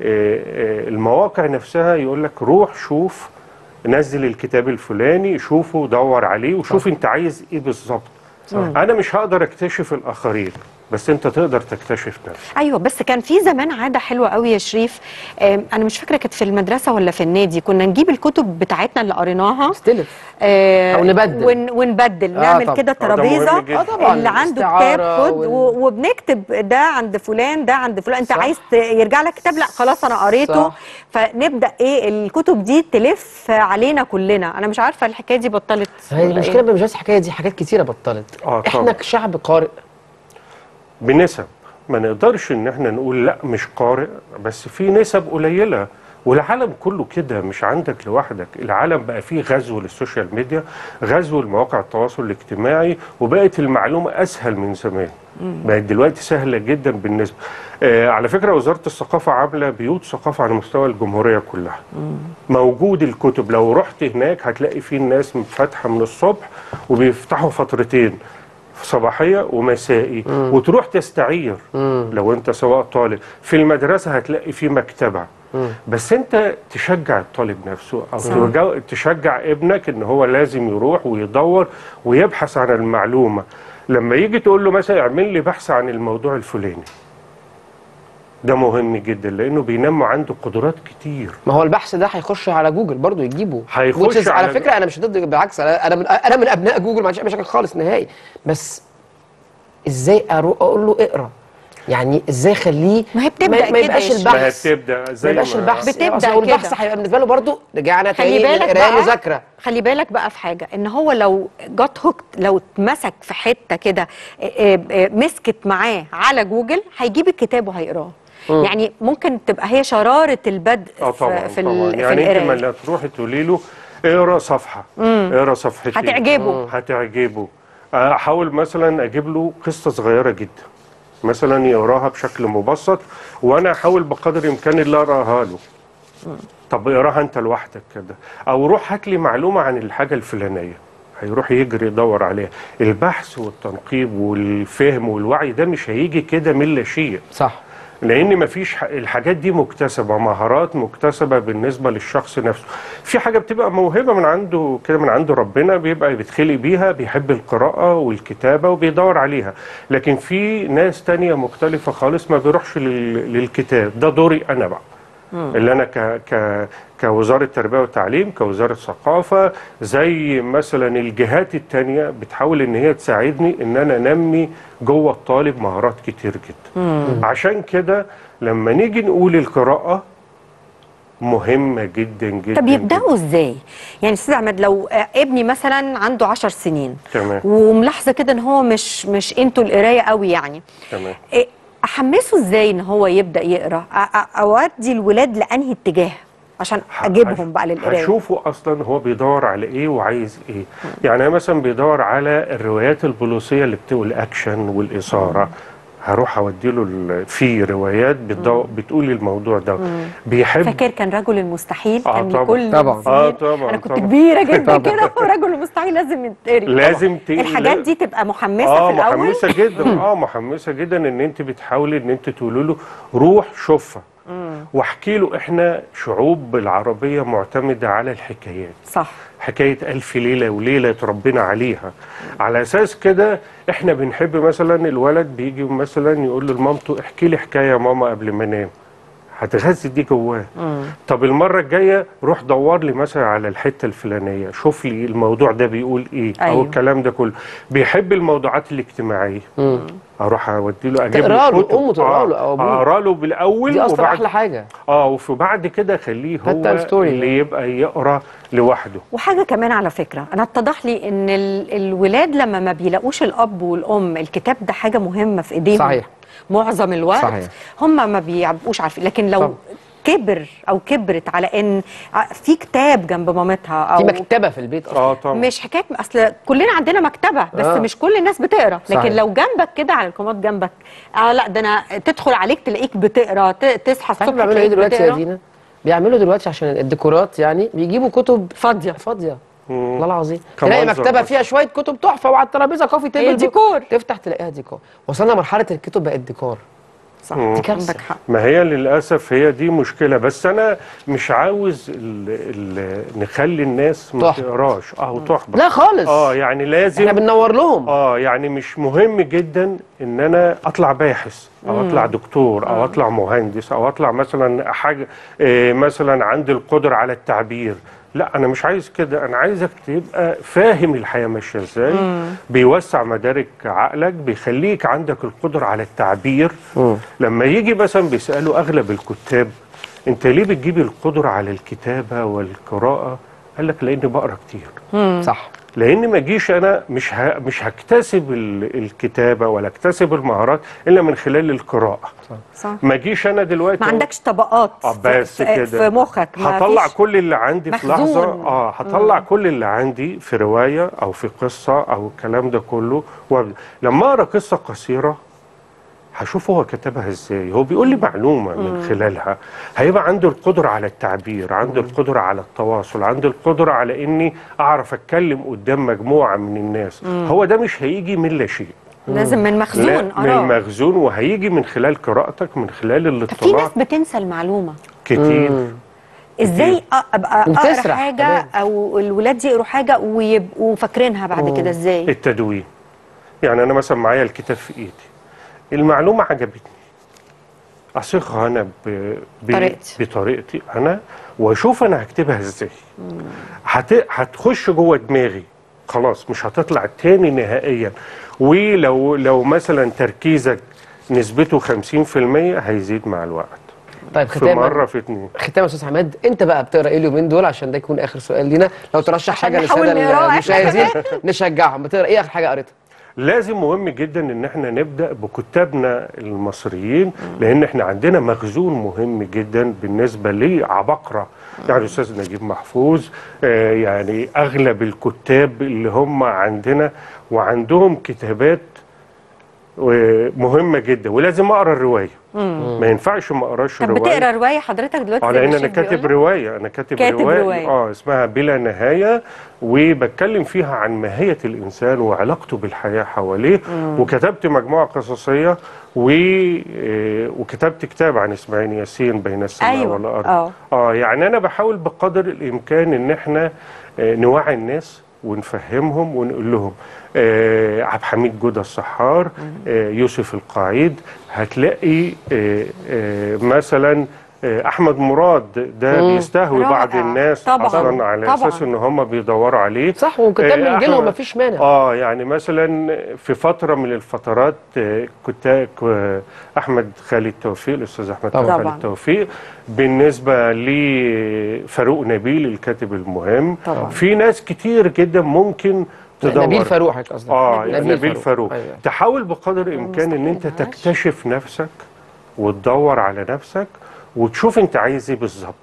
المواقع نفسها يقول لك روح شوف نزل الكتاب الفلاني شوفه دور عليه وشوف انت عايز ايه بالظبط. انا مش هقدر اكتشف الاخرين بس انت تقدر تكتشف نفسك. ايوه بس كان في زمان عاده حلوه قوي يا شريف. آم، انا مش فاكره كانت في المدرسه ولا في النادي، كنا نجيب الكتب بتاعتنا اللي قريناها استلف آه، أو نبدل. ون ونبدل آه نعمل طبعا. كده آه، ده مهم ترابيزه جدا. آه طبعا. اللي عنده استعارة كتاب خد وال- و- وبنكتب ده عند فلان ده عند فلان. انت صح. عايز ت- يرجع لك كتاب، لا خلاص انا قريته. صح. فنبدا ايه الكتب دي تلف علينا كلنا. انا مش عارفه الحكايه دي بطلت هي ولا المشكله إيه؟ مش بس الحكايه دي، حاجات كتيره بطلت. آه احنا طبعا. كشعب قارئ بنسب ما نقدرش ان احنا نقول لا مش قارئ، بس في نسب قليله. والعالم كله كده مش عندك لوحدك. العالم بقى فيه غزو للسوشيال ميديا، غزو لمواقع التواصل الاجتماعي، وبقت المعلومه اسهل من زمان. بقت دلوقتي سهله جدا بالنسبه. آه على فكره وزاره الثقافه عامله بيوت ثقافه على مستوى الجمهوريه كلها. موجود الكتب، لو رحت هناك هتلاقي فيه الناس فاتحه من الصبح وبيفتحوا فترتين صباحيه ومسائي. مم. وتروح تستعير. مم. لو انت سواء طالب في المدرسه هتلاقي في مكتبه. مم. بس انت تشجع الطالب نفسه او ترجع تشجع ابنك ان هو لازم يروح ويدور ويبحث عن المعلومه. لما يجي تقول له مثلا اعمل لي بحث عن الموضوع الفلاني ده مهم جدا لانه بينمو عنده قدرات كتير. ما هو البحث ده هيخش على جوجل برضه يجيبه. هيخش على على فكره انا مش ضد، بالعكس انا انا من انا من ابناء جوجل، ما عنديش اي مشاكل خالص نهائي. بس ازاي اروح اقول له اقرا؟ يعني ازاي اخليه ما هي بتبدا ما, ما يبقاش كده البحث، ما هي بتبدا زي ما يبقاش البحث بتبدأ أصل هو كده. البحث هيبقى بالنسبه له برضه رجعنا خلي تاني بالك للقرايه بقى، مذاكره. خلي بالك بقى في حاجه، ان هو لو جت هوكت، لو اتمسك في حته كده آه، آه، مسكت معاه على جوجل، هيجيب الكتاب وهيقراه. يعني ممكن تبقى هي شراره البدء اه طبعا في, في, طبعا. ال- في يعني انت القرايه. ما تروحي تقولي له اقرا صفحه، اقرا صفحتين، هتعجبه. هتعجبه. احاول مثلا اجيب له قصه صغيره جدا مثلا يقراها بشكل مبسط، وانا احاول بقدر الامكان اللي اقراها له. طب اقراها انت لوحدك كده، او روح هات لي معلومه عن الحاجه الفلانيه، هيروح يجري يدور عليها. البحث والتنقيب والفهم والوعي ده مش هيجي كده من لا شيء. صح. لان مفيش ح... الحاجات دي مكتسبه، مهارات مكتسبه بالنسبه للشخص نفسه. في حاجه بتبقى موهبه من عنده كده، من عند ربنا، بيبقى بيتخلق بيها، بيحب القراءه والكتابه وبيدور عليها. لكن في ناس تانية مختلفه خالص ما بيروحش لل... للكتاب. ده دوري انا بقى، اللي انا ك... ك... كوزاره التربيه والتعليم، كوزاره ثقافه، زي مثلا الجهات التانية بتحاول ان هي تساعدني ان انا انمي جوه الطالب مهارات كتير جدا. مم. عشان كده لما نيجي نقول القراءه مهمه جدا جدا. طب يبداوا ازاي؟ يعني استاذ احمد، لو آه، ابني مثلا عنده عشر سنين تمام، وملاحظه كده ان هو مش مش انتو القرايه قوي يعني، تمام، إيه، احمسه ازاي ان هو يبدا يقرا؟ أ- أ- اودي الولاد لانهي اتجاه عشان اجيبهم بقى للقرايه؟ هشوفه اصلا هو بيدور على ايه وعايز ايه. يعني مثلا بيدور على الروايات البوليسيه اللي بتقول الاكشن والاثاره، هروح اوديله ال- في روايات بتدو... بتقول الموضوع ده. بيحب. فاكر كان رجل المستحيل؟ آه كان طبعا. لكل طبعا. سنين. آه طبعا انا كنت طبعا. كبيره جدا كده، ورجل المستحيل لازم يتقري. لازم ت... الحاجات دي تبقى محمسه اه في الاول. محمسه جدا. اه محمسه جدا ان انت بتحاولي ان انت تقولي له روح شوفها. واحكي له احنا شعوب العربيه معتمده على الحكايات. صح. حكايه الف ليله وليله اتربينا عليها. على اساس كده احنا بنحب مثلا الولد بيجي مثلا يقول لمامته احكي لي حكايه يا ماما قبل ما انام، هتغذي دي جواه. طب المره الجايه روح دور لي مثلا على الحته الفلانيه، شوف لي الموضوع ده بيقول ايه. أيوه. او الكلام ده كله. بيحب الموضوعات الاجتماعيه. مم. اروح اودي له اجيب تقرا له، كتب. امه تقرا له او ابوه. اقرا له بالاول، دي اصلا وبعد احلى حاجه. اه وفي بعد كده خليه هو story. اللي يبقى يقرا لوحده. وحاجه كمان على فكره، انا اتضح لي ان ال- الولاد لما ما بيلاقوش الاب والام الكتاب ده حاجه مهمه في ايديهم. صحيح. معظم الوقت صحيح. هم ما بيبقوش عارفين. لكن لو طبعا. كبر او كبرت على ان في كتاب جنب مامتها او في مكتبه في البيت اصلا. اه طبعا. مش حكايه، اصل كلنا عندنا مكتبه بس آه. مش كل الناس بتقرا. لكن صحيح. لو جنبك كده على الكومود جنبك، اه لا ده انا تدخل عليك تلاقيك بتقرا، ت- تصحى عارف الصبح بيعملوا ايه تلاقيك دلوقتي يا بتقرا. دينا؟ بيعملوا دلوقتي عشان الديكورات، يعني بيجيبوا كتب فاضيه. فاضيه. مم. والله العظيم كمنظر تلاقي مكتبه بس. فيها شويه كتب تحفه، وعلى الترابيزه كوفي تيبل هي ديكور. تفتح تلاقيها ديكور. وصلنا مرحله الكتب بقت ديكور. صح، مم. دي كارثه. عندك حق. ما هي للاسف هي دي مشكله. بس انا مش عاوز ال ال نخلي الناس ما تحبط. تقراش اه وتحبط. لا خالص. اه يعني لازم احنا بننور لهم. اه يعني مش مهم جدا ان انا اطلع باحث او اطلع دكتور او اطلع مهندس او اطلع مثلا حاجه آه مثلا عندي القدره على التعبير. لا انا مش عايز كده. انا عايزك تبقى فاهم الحياه ماشيه ازاي. بيوسع مدارك عقلك، بيخليك عندك القدره على التعبير. مم. لما يجي مثلا بيسالوا اغلب الكتاب انت ليه بتجيب القدره على الكتابه والقراءه؟ قال لك لاني بقرا كتير. صح. لان ما جيش انا مش ه... مش هكتسب ال... الكتابه ولا اكتسب المهارات الا من خلال القراءه. صح. ما جيش انا دلوقتي ما عندكش طبقات اه بس في, كده في مخك. ما هطلع فيش كل اللي عندي في مخزون. لحظه. اه هطلع مم. كل اللي عندي في روايه او في قصه او الكلام ده كله. وابدا لما اقرا قصه قصيره هشوف هو كتبها ازاي. هو بيقول لي معلومه من مم. خلالها. هيبقى عنده القدره على التعبير، عنده مم. القدره على التواصل، عنده القدره على اني اعرف اتكلم قدام مجموعه من الناس. مم. هو ده مش هيجي من لا شيء. لازم من مخزون. لا من أراه. المخزون، وهيجي من خلال قراءتك، من خلال في الاطلاع. ناس بتنسى المعلومه كتير. مم. ازاي أ- ابقى اقرا بتسرح حاجه كمان. او الولاد يقروا حاجه ويبقوا فاكرينها بعد مم. كده ازاي؟ التدوين. يعني انا مثلا معايا الكتاب في ايدي، المعلومه عجبتني، اصيغها انا ب... ب... طريقتي. بطريقتي انا، واشوف انا هكتبها ازاي. هت... هتخش جوه دماغي خلاص، مش هتطلع تاني نهائيا. ولو لو مثلا تركيزك نسبته خمسين في المية هيزيد مع الوقت. طيب في ختاما مره في اتنين. ختاما يا استاذ حماد، انت بقى بتقرا ايه اليومين دول؟ عشان ده يكون اخر سؤال لينا، لو ترشح حاجه نحاول للساده نقراها إحنا المشاهدين كمان. نشجعهم. بتقرا ايه اخر حاجه قريتها؟ لازم مهم جدا ان احنا نبدا بكتابنا المصريين، لان احنا عندنا مخزون مهم جدا بالنسبه لعباقره، يعني الاستاذ نجيب محفوظ، آه يعني اغلب الكتاب اللي هم عندنا وعندهم كتابات مهمه جدا، ولازم اقرا الروايه. ما ينفعش ما اقراش طب روايه. بتقرا روايه حضرتك دلوقتي؟ اه زي ما لان انا الشيخ كاتب بيقول لك؟ روايه، انا كاتب, كاتب روايه, رواية. اه اسمها بلا نهايه، وبتكلم فيها عن ماهيه الانسان وعلاقته بالحياه حواليه. وكتبت مجموعه قصصيه و... آه، وكتبت كتاب عن اسماعيل ياسين بين السماء أيوة. والارض. اه اه يعني انا بحاول بقدر الامكان ان احنا آه، نوعي الناس ونفهمهم ونقول لهم. آه عبد الحميد جودة الصحار، آه يوسف القعيد، هتلاقي آه آه مثلا آه احمد مراد ده مم. بيستهوي رائع. بعض الناس طبعاً. اصلا على طبعاً. اساس ان هم بيدوروا عليه. صح، وكتاب من جيلهم مفيش مانع. اه يعني مثلا في فتره من الفترات آه كنت آه احمد خالد توفيق، الاستاذ احمد طبعاً. خالد توفيق، بالنسبه لفاروق نبيل الكاتب المهم. طبعاً. في ناس كتير جدا ممكن تدور. نبيل فاروق حضرتك قصدك؟ اه نبيل, نبيل, نبيل فاروق, فاروق. أيوة. تحاول بقدر الامكان ان انت مستحيل، تكتشف نفسك وتدور على نفسك وتشوف انت عايز ايه بالظبط.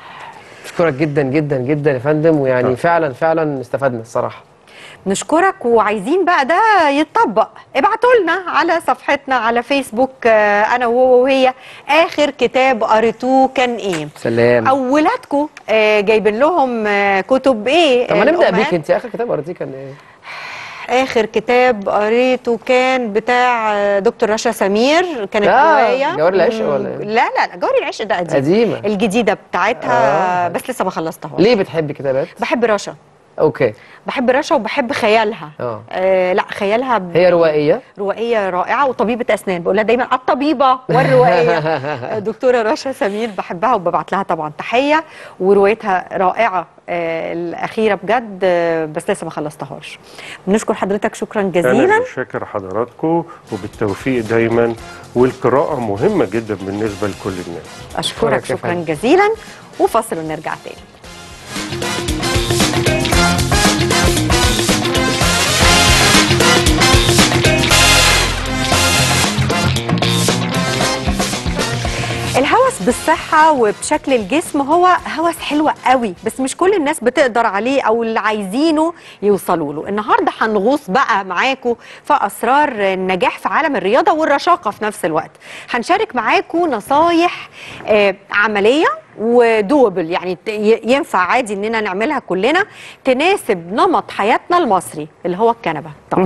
اشكرك جدا جدا جدا يا فندم، ويعني آه. فعلا فعلا استفدنا الصراحه. نشكرك، وعايزين بقى ده يتطبق. ابعتوا لنا على صفحتنا على فيسبوك، آه، انا وهو وهي، اخر كتاب قريتوه كان ايه؟ سلام. او ولادكم آه، جايبين لهم آه، كتب ايه؟ طب ما نبدا الأمهات. بيك انت، اخر كتاب قريتيه كان ايه؟ اخر كتاب قريته كان بتاع آه، دكتور رشا سمير، كانت آه، روايه. جوار العشق ولا مم، إيه؟ لا لا لا، جوار العشق ده قديم. قديمة. الجديده بتاعتها آه. بس لسه ما خلصتهاش. ليه بتحبي كتابات؟ بحب رشا. اوكي. بحب رشا وبحب خيالها. آه. آه لا خيالها ب... هي روائيه؟ روائيه رائعه، وطبيبه اسنان، بقول لها دايما الطبيبه والروائيه. دكتوره رشا سمير بحبها وببعت لها طبعا تحيه، وروايتها رائعه آه الاخيره بجد، آه بس لسه ما خلصتهاش. بنشكر حضرتك شكرا جزيلا. انا شاكر حضراتكم وبالتوفيق دايما، والقراءه مهمه جدا بالنسبه لكل الناس. اشكرك أشكرك يا شكرا فندم. جزيلا، وفاصل ونرجع تاني. الهوس بالصحة وبشكل الجسم هو هوس حلو قوي، بس مش كل الناس بتقدر عليه أو اللي عايزينه يوصلوا له. النهاردة هنغوص بقى معاكم في أسرار النجاح في عالم الرياضة والرشاقة في نفس الوقت. هنشارك معاكم نصايح آه عملية ودوبل، يعني ينفع عادي اننا نعملها كلنا، تناسب نمط حياتنا المصري اللي هو الكنبه طبعا.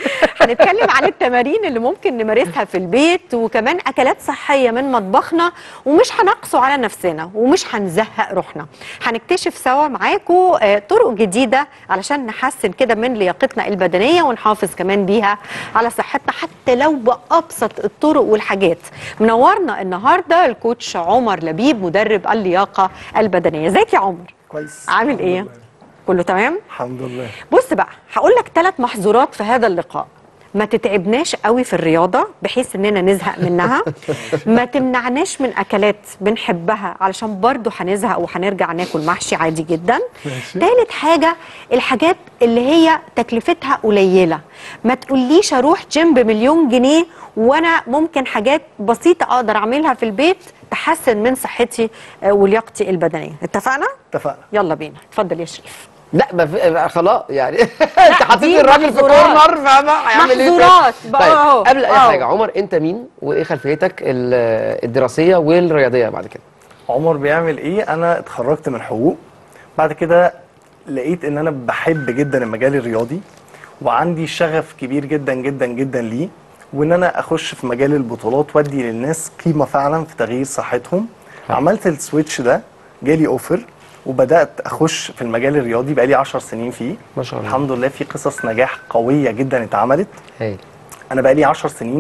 هنتكلم عن التمارين اللي ممكن نمارسها في البيت، وكمان اكلات صحيه من مطبخنا، ومش هنقسو على نفسنا ومش هنزهق روحنا. هنكتشف سوا معاكم طرق جديده علشان نحسن كده من لياقتنا البدنيه، ونحافظ كمان بيها على صحتنا حتى لو بابسط الطرق والحاجات. منورنا النهارده الكوتش عمر لبيب، مدرب اللياقه البدنيه. ازيك يا عمر؟ كويس. عامل ايه؟ لله. كله تمام؟ الحمد لله. بص بقى، هقول لك ثلاث محظورات في هذا اللقاء. ما تتعبناش قوي في الرياضه بحيث اننا نزهق منها، ما تمنعناش من اكلات بنحبها علشان برضو هنزهق وهنرجع ناكل محشي عادي جدا. ثالث حاجه، الحاجات اللي هي تكلفتها قليله. ما تقوليش اروح جيم بمليون جنيه وانا ممكن حاجات بسيطه اقدر اعملها في البيت تحسن من صحتي ولياقتي البدنيه. اتفقنا؟ اتفقنا. يلا بينا، اتفضل يا شريف. لا ما في خلاص يعني. انت حطيت الراجل في محظورات. كورنر، فاهمه هيعمل ايه؟ محظورات بقى طيب اهو. قبل اي أهو. حاجه، عمر انت مين وايه خلفيتك ال- الدراسيه والرياضيه بعد كده؟ عمر بيعمل ايه؟ انا اتخرجت من حقوق، بعد كده لقيت ان انا بحب جدا المجال الرياضي، وعندي شغف كبير جدا جدا جدا ليه، وان انا اخش في مجال البطولات وادي للناس قيمه فعلا في تغيير صحتهم. حلو. عملت السويتش ده، جالي اوفر وبدات اخش في المجال الرياضي، بقالي عشر سنين فيه ما شاء الله. الحمد لله. في قصص نجاح قويه جدا اتعملت. هاي. انا بقالي عشر سنين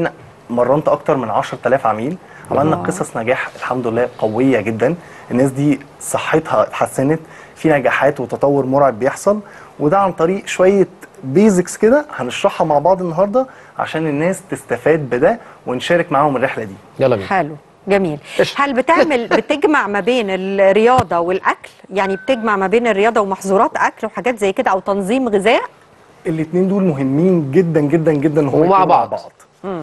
مرنت اكتر من عشرة آلاف عميل، عملنا واو. قصص نجاح الحمد لله قويه جدا. الناس دي صحتها اتحسنت، في نجاحات وتطور مرعب بيحصل، وده عن طريق شويه بيزكس كده هنشرحها مع بعض النهارده عشان الناس تستفاد بده ونشارك معاهم الرحله دي. يلا بينا. حلو جميل. قشطة. هل بتعمل بتجمع ما بين الرياضه والاكل؟ يعني بتجمع ما بين الرياضه ومحظورات اكل وحاجات زي كده، او تنظيم غذاء؟ الاثنين دول مهمين جدا جدا جدا، هم ومع يكونوا بعض. مع بعض.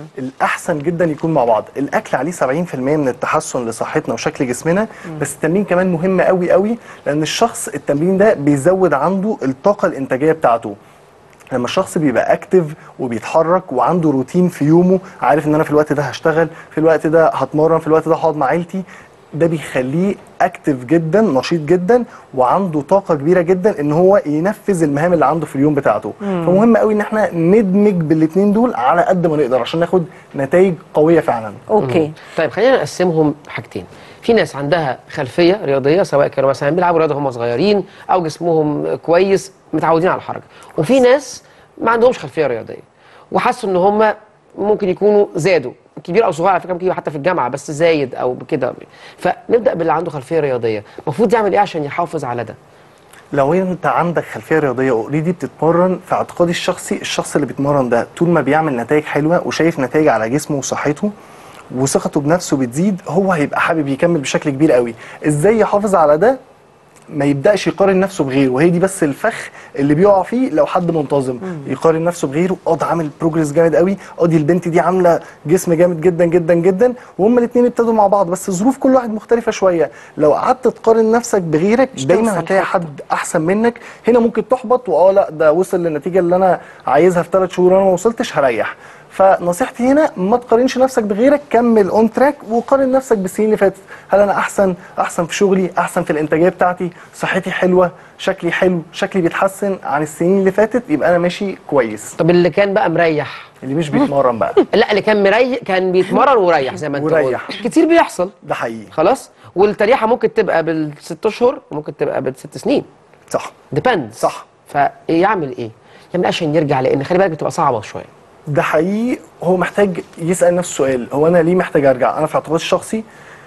الاحسن جدا يكون مع بعض. الاكل عليه سبعين في المية من التحسن لصحتنا وشكل جسمنا، بس التمرين كمان مهم قوي قوي، لان الشخص التمرين ده بيزود عنده الطاقه الانتاجيه بتاعته. لما الشخص بيبقى اكتف وبيتحرك وعنده روتين في يومه، عارف ان انا في الوقت ده هشتغل، في الوقت ده هتمرن، في الوقت ده هقعد مع عيلتي، ده بيخليه اكتف جدا، نشيط جدا، وعنده طاقه كبيره جدا ان هو ينفذ المهام اللي عنده في اليوم بتاعته. فمهم قوي ان احنا ندمج بالاثنين دول على قد ما نقدر عشان ناخد نتائج قويه فعلا. اوكي. طيب خلينا نقسمهم حاجتين. في ناس عندها خلفيه رياضيه، سواء كانوا مثلا بيلعبوا رياضه هم صغيرين او جسمهم كويس متعودين على الحركه، وفي ناس ما عندهمش خلفيه رياضيه وحسوا ان هم ممكن يكونوا زادوا، كبير او صغير على فكره، ممكن يبقى حتى في الجامعه بس زايد او كده. فنبدا باللي عنده خلفيه رياضيه، المفروض يعمل ايه عشان يحافظ على ده؟ لو انت عندك خلفيه رياضيه اوريدي بتتمرن، في اعتقادي الشخصي الشخص اللي بيتمرن ده طول ما بيعمل نتائج حلوه وشايف نتائج على جسمه وصحته وثقته بنفسه بتزيد، هو هيبقى حابب يكمل بشكل كبير قوي. ازاي يحافظ على ده؟ ما يبداش يقارن نفسه بغيره، وهي دي بس الفخ اللي بيقع فيه لو حد منتظم. مم. يقارن نفسه بغيره، اه ده عامل بروجرس جامد قوي، اه دي البنت دي عامله جسم جامد جدا جدا جدا، وهم الاثنين ابتدوا مع بعض بس ظروف كل واحد مختلفه شويه. لو قعدت تقارن نفسك بغيرك دايما هتلاقي حد احسن منك، هنا ممكن تحبط، واه لا ده وصل للنتيجه اللي انا عايزها في ثلاث شهور وانا ما وصلتش، هريح. فنصيحتي هنا ما تقارنش نفسك بغيرك، كمل اون تراك وقارن نفسك بالسنين اللي فاتت. هل انا احسن احسن في شغلي، احسن في الانتاجيه بتاعتي، صحتي حلوه، شكلي حلو، شكلي بيتحسن عن السنين اللي فاتت، يبقى انا ماشي كويس. طب اللي كان بقى مريح، اللي مش بيتمرن بقى لا اللي كان مريح كان بيتمرن وريح زي ما انت وريح. قلت، كتير بيحصل، ده حقيقي. خلاص. والتريحه ممكن تبقى بالست اشهر وممكن تبقى بالست سنين، صح ديبندز. صح. فيعمل ايه؟ يعمل ايه عشان يرجع؟ لان خلي بالك بتبقى صعبه شويه. ده حقيقي. هو محتاج يسأل نفسه سؤال، هو أنا ليه محتاج أرجع؟ أنا في اعتقادي الشخصي